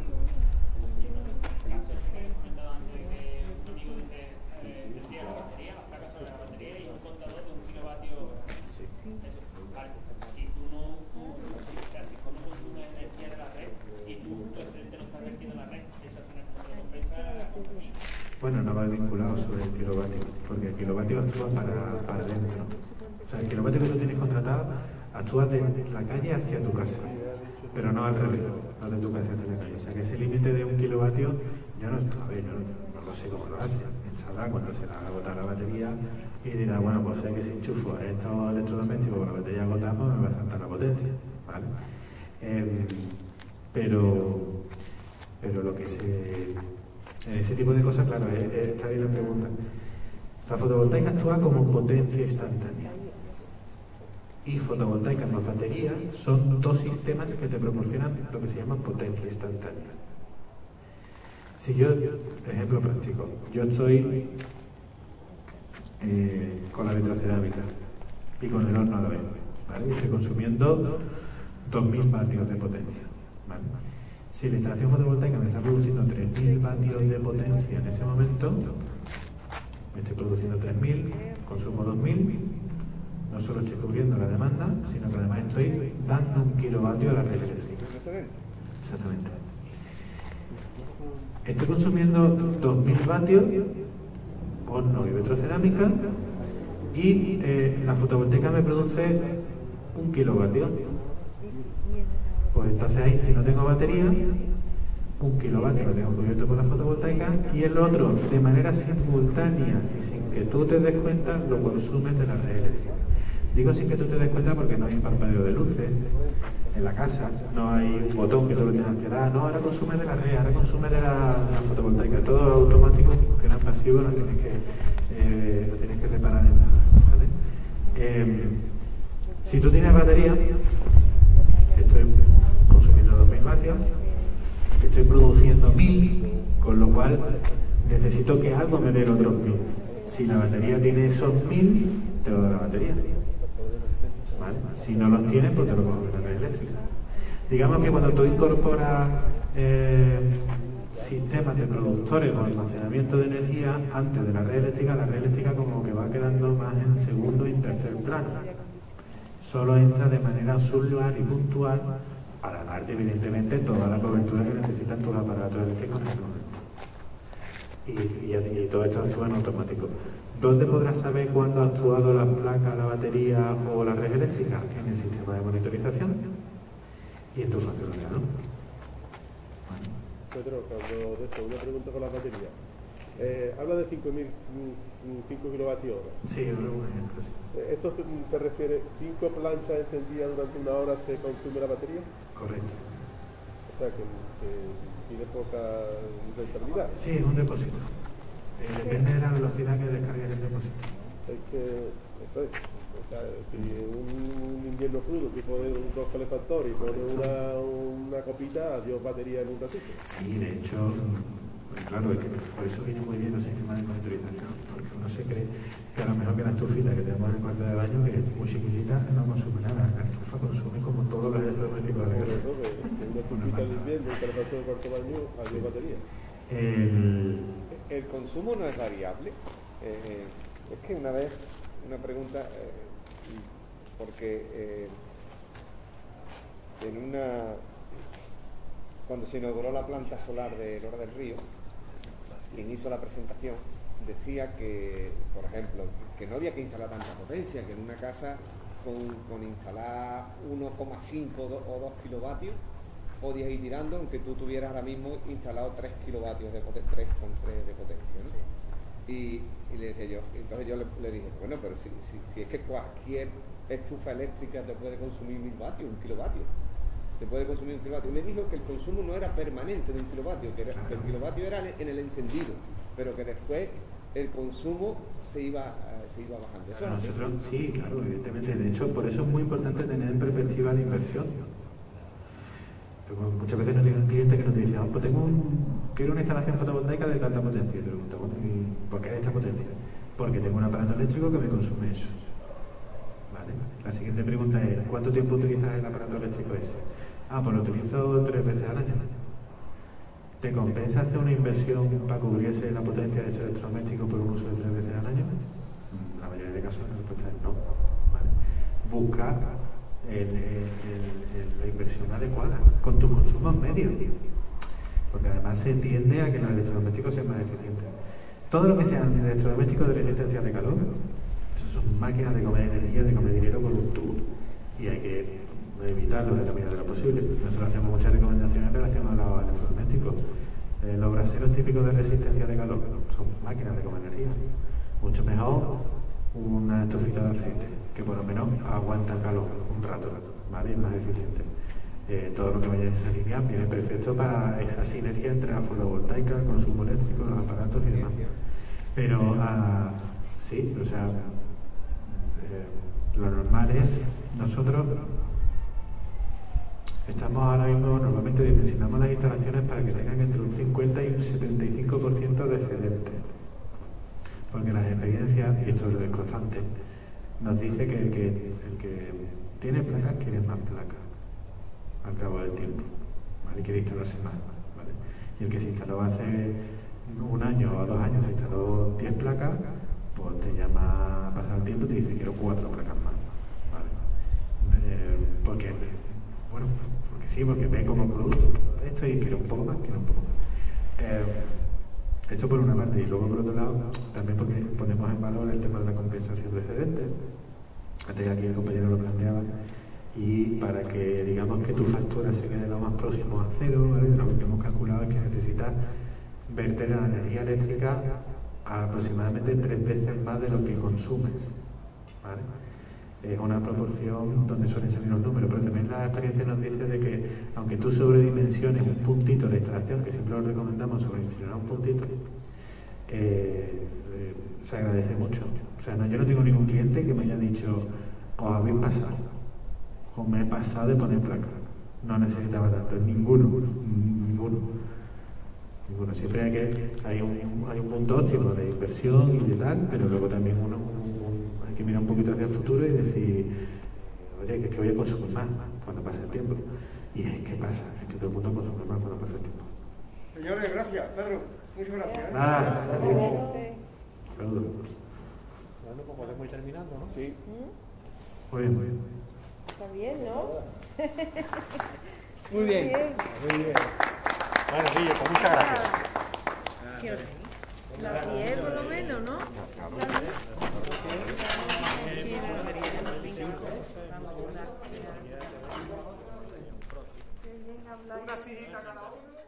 Bueno, no va vinculado sobre el kilovatio, porque el kilovatio actúa para, para dentro. O sea, el kilovatio que tú tienes contratado actúa de la calle hacia tu casa, pero no al revés, no de tu casa hacia la calle. O sea, que ese límite de un kilovatio, yo no, a ver, yo no, no lo sé cómo lo hace. Sabrá cuando se le va a agotar la batería y dirá, bueno, pues sé que si enchufo a estos electrodomésticos con la batería agotamos, me va a saltar la potencia, ¿vale? Eh, pero, pero lo que se... En ese tipo de cosas, claro, está ahí la pregunta. La fotovoltaica actúa como potencia instantánea. Y fotovoltaica más batería son dos sistemas que te proporcionan lo que se llama potencia instantánea. Si yo, ejemplo práctico, yo estoy eh, con la vitrocerámica y con el horno a la vez, ¿vale? Estoy consumiendo dos mil vatios de potencia. ¿Vale? Si la instalación fotovoltaica me está produciendo tres mil vatios de potencia en ese momento, me estoy produciendo tres mil, consumo dos mil, no solo estoy cubriendo la demanda, sino que además estoy dando un kilovatio a la red eléctrica. Exactamente. Estoy consumiendo dos mil vatios, horno y vitrocerámica, y eh, la fotovoltaica me produce un kilovatio. Pues entonces ahí, si no tengo batería, un kilovatio lo tengo cubierto por la fotovoltaica, y el otro, de manera simultánea y sin que tú te des cuenta, lo consumes de la red eléctrica. Digo sin que tú te des cuenta porque no hay un parpadeo de luces en la casa, no hay un botón que tú lo tengas que dar, no, ahora consume de la red, ahora consume de la, de la fotovoltaica, todo automático, funciona pasivo, no tienes que, eh, no tienes que reparar en nada, ¿vale? Eh, si tú tienes batería, estoy consumiendo dos mil vatios, estoy produciendo mil, con lo cual necesito que algo me dé el otro mil. Si la batería tiene esos mil, te lo da la batería. ¿Vale? Si no los tienes, pues te lo coges de la red eléctrica. Digamos que cuando tú incorporas eh, sistemas de productores o almacenamiento de energía antes de la red eléctrica, la red eléctrica como que va quedando más en segundo y tercer plano. Solo entra de manera auxiliar y puntual para darte evidentemente toda la cobertura que necesitan tus aparatos eléctricos en ese momento. Y, y, y todo esto actúa en automático. ¿Dónde podrás saber cuándo ha actuado la placa, la batería o la red eléctrica? En el sistema de monitorización y en tu facturación, ¿no? Pedro, cuando de esto, una pregunta con la batería. Eh, habla de cinco kilovatios hora. Sí, es un ejemplo, sí. ¿Esto te refiere cinco planchas encendidas durante una hora se consume la batería? Correcto. O sea, que, que tiene poca rentabilidad. Sí, es un depósito. Eh, depende de la velocidad que descargues el depósito. Es que, eso es. O sea, si un, un invierno crudo, tipo de dos calefactores y pone una, una copita, adiós batería en un ratito. Sí, de hecho, pues claro, es que por eso viene muy bien los sistemas de monitorización, porque uno se cree que a lo mejor que la estufita que tenemos en el cuarto de baño, que es muy chiquitita, no consume nada. La estufa consume como todos los electrodomésticos de la casa. Por eso, que una estufita de invierno, un calefactor de cuarto de baño, adiós batería. El... el consumo no es variable. Eh, es que una vez, una pregunta, eh, porque eh, en una, cuando se inauguró la planta solar de Lora del Río, quien hizo la presentación decía que, por ejemplo, que no había que instalar tanta potencia, que en una casa con, con instalar uno coma cinco o dos kilovatios podías ir tirando, aunque tú tuvieras ahora mismo instalado tres kilovatios de potencia, tres con tres de potencia, ¿no? Sí. Y, y le decía yo, entonces yo le, le dije, bueno, pero si, si, si es que cualquier estufa eléctrica te puede consumir mil vatios, un kilovatio, te puede consumir un kilovatio. Y me dijo que el consumo no era permanente de un kilovatio, que, era, que el kilovatio era en el encendido, pero que después el consumo se iba, uh, se iba bajando. ¿Eso Nosotros, sí, claro, evidentemente. De hecho, por eso es muy importante tener en perspectiva la inversión. Muchas veces nos llegan clientes que nos dicen, oh, pues tengo un, quiero una instalación fotovoltaica de tanta potencia. Y pregunto, bueno, ¿y por qué de esta potencia? Porque tengo un aparato eléctrico que me consume eso. ¿Vale? La siguiente pregunta es, ¿cuánto tiempo utilizas el aparato eléctrico ese? Ah, pues lo utilizo tres veces al año. ¿Te compensa hacer una inversión para cubrirse la potencia de ese electrodoméstico por un uso de tres veces al año? En la mayoría de casos la respuesta es no. ¿Vale? Busca el, el, el, la inversión adecuada con tus consumos medios, porque además se tiende a que los electrodomésticos sean más eficientes. Todo lo que sean electrodomésticos de resistencia de calor, eso son máquinas de comer energía, de comer dinero con un tubo, y hay que evitarlo de la medida de lo posible. Nosotros hacemos muchas recomendaciones en relación a los electrodomésticos. Eh, los braseros típicos de resistencia de calor son máquinas de comer energía. Mucho mejor una estufita de aceite, que por lo menos aguanta el calor un rato, ¿vale? Es más eficiente. Eh, todo lo que vaya en esa línea viene perfecto para esa sinergia entre la fotovoltaica, el consumo eléctrico, los aparatos y demás. Pero, uh, sí, o sea, eh, lo normal es, nosotros estamos ahora mismo, normalmente dimensionamos las instalaciones para que tengan entre un cincuenta y un setenta y cinco por ciento de excedente. Porque las experiencias, y esto es constante, nos dice que el que, el que tiene placas quiere más placas. al cabo del tiempo, ¿vale? Y quiere instalarse más, ¿vale? Y el que se instaló hace un año o dos años, se instaló diez placas, pues te llama a pasar el tiempo y te dice quiero cuatro placas más, ¿vale? Eh, porque, bueno, porque sí, porque ve como producto esto y quiero un poco más, quiero un poco más. Eh, esto por una parte, y luego por otro lado, también porque ponemos en valor el tema de la compensación de excedentes. Antes aquí el compañero lo planteaba, y para que digamos que tu factura se quede lo más próximo a cero, ¿vale? Lo que hemos calculado es que necesitas verter la energía eléctrica a aproximadamente tres veces más de lo que consumes, ¿vale? Es una proporción donde suelen salir los números, pero también la experiencia nos dice de que aunque tú sobredimensiones un puntito la instalación, que siempre lo recomendamos, sobredimensionar un puntito, eh, eh, se agradece mucho. O sea, no, yo no tengo ningún cliente que me haya dicho, os habéis pasado, o me he pasado de poner placa. No necesitaba tanto, ninguno, ninguno. Ninguno. Siempre hay, que, hay, un, hay un punto óptimo de inversión y de tal, pero luego también uno, un, hay que mirar un poquito hacia el futuro y decir, oye, que es que voy a consumir más cuando pase el tiempo. Y es que pasa, es que todo el mundo consume más cuando pasa el tiempo. Señores, gracias. Pedro, muchas gracias. ¿eh? Nada, saludos. Bueno, pues podemos ir terminando, ¿no? Sí. Muy bien, muy bien. Está bien, ¿no? Muy bien. Muy bien. Bueno, Guille, pues muchas gracias. Las diez por lo menos, ¿no? Una sillita cada uno.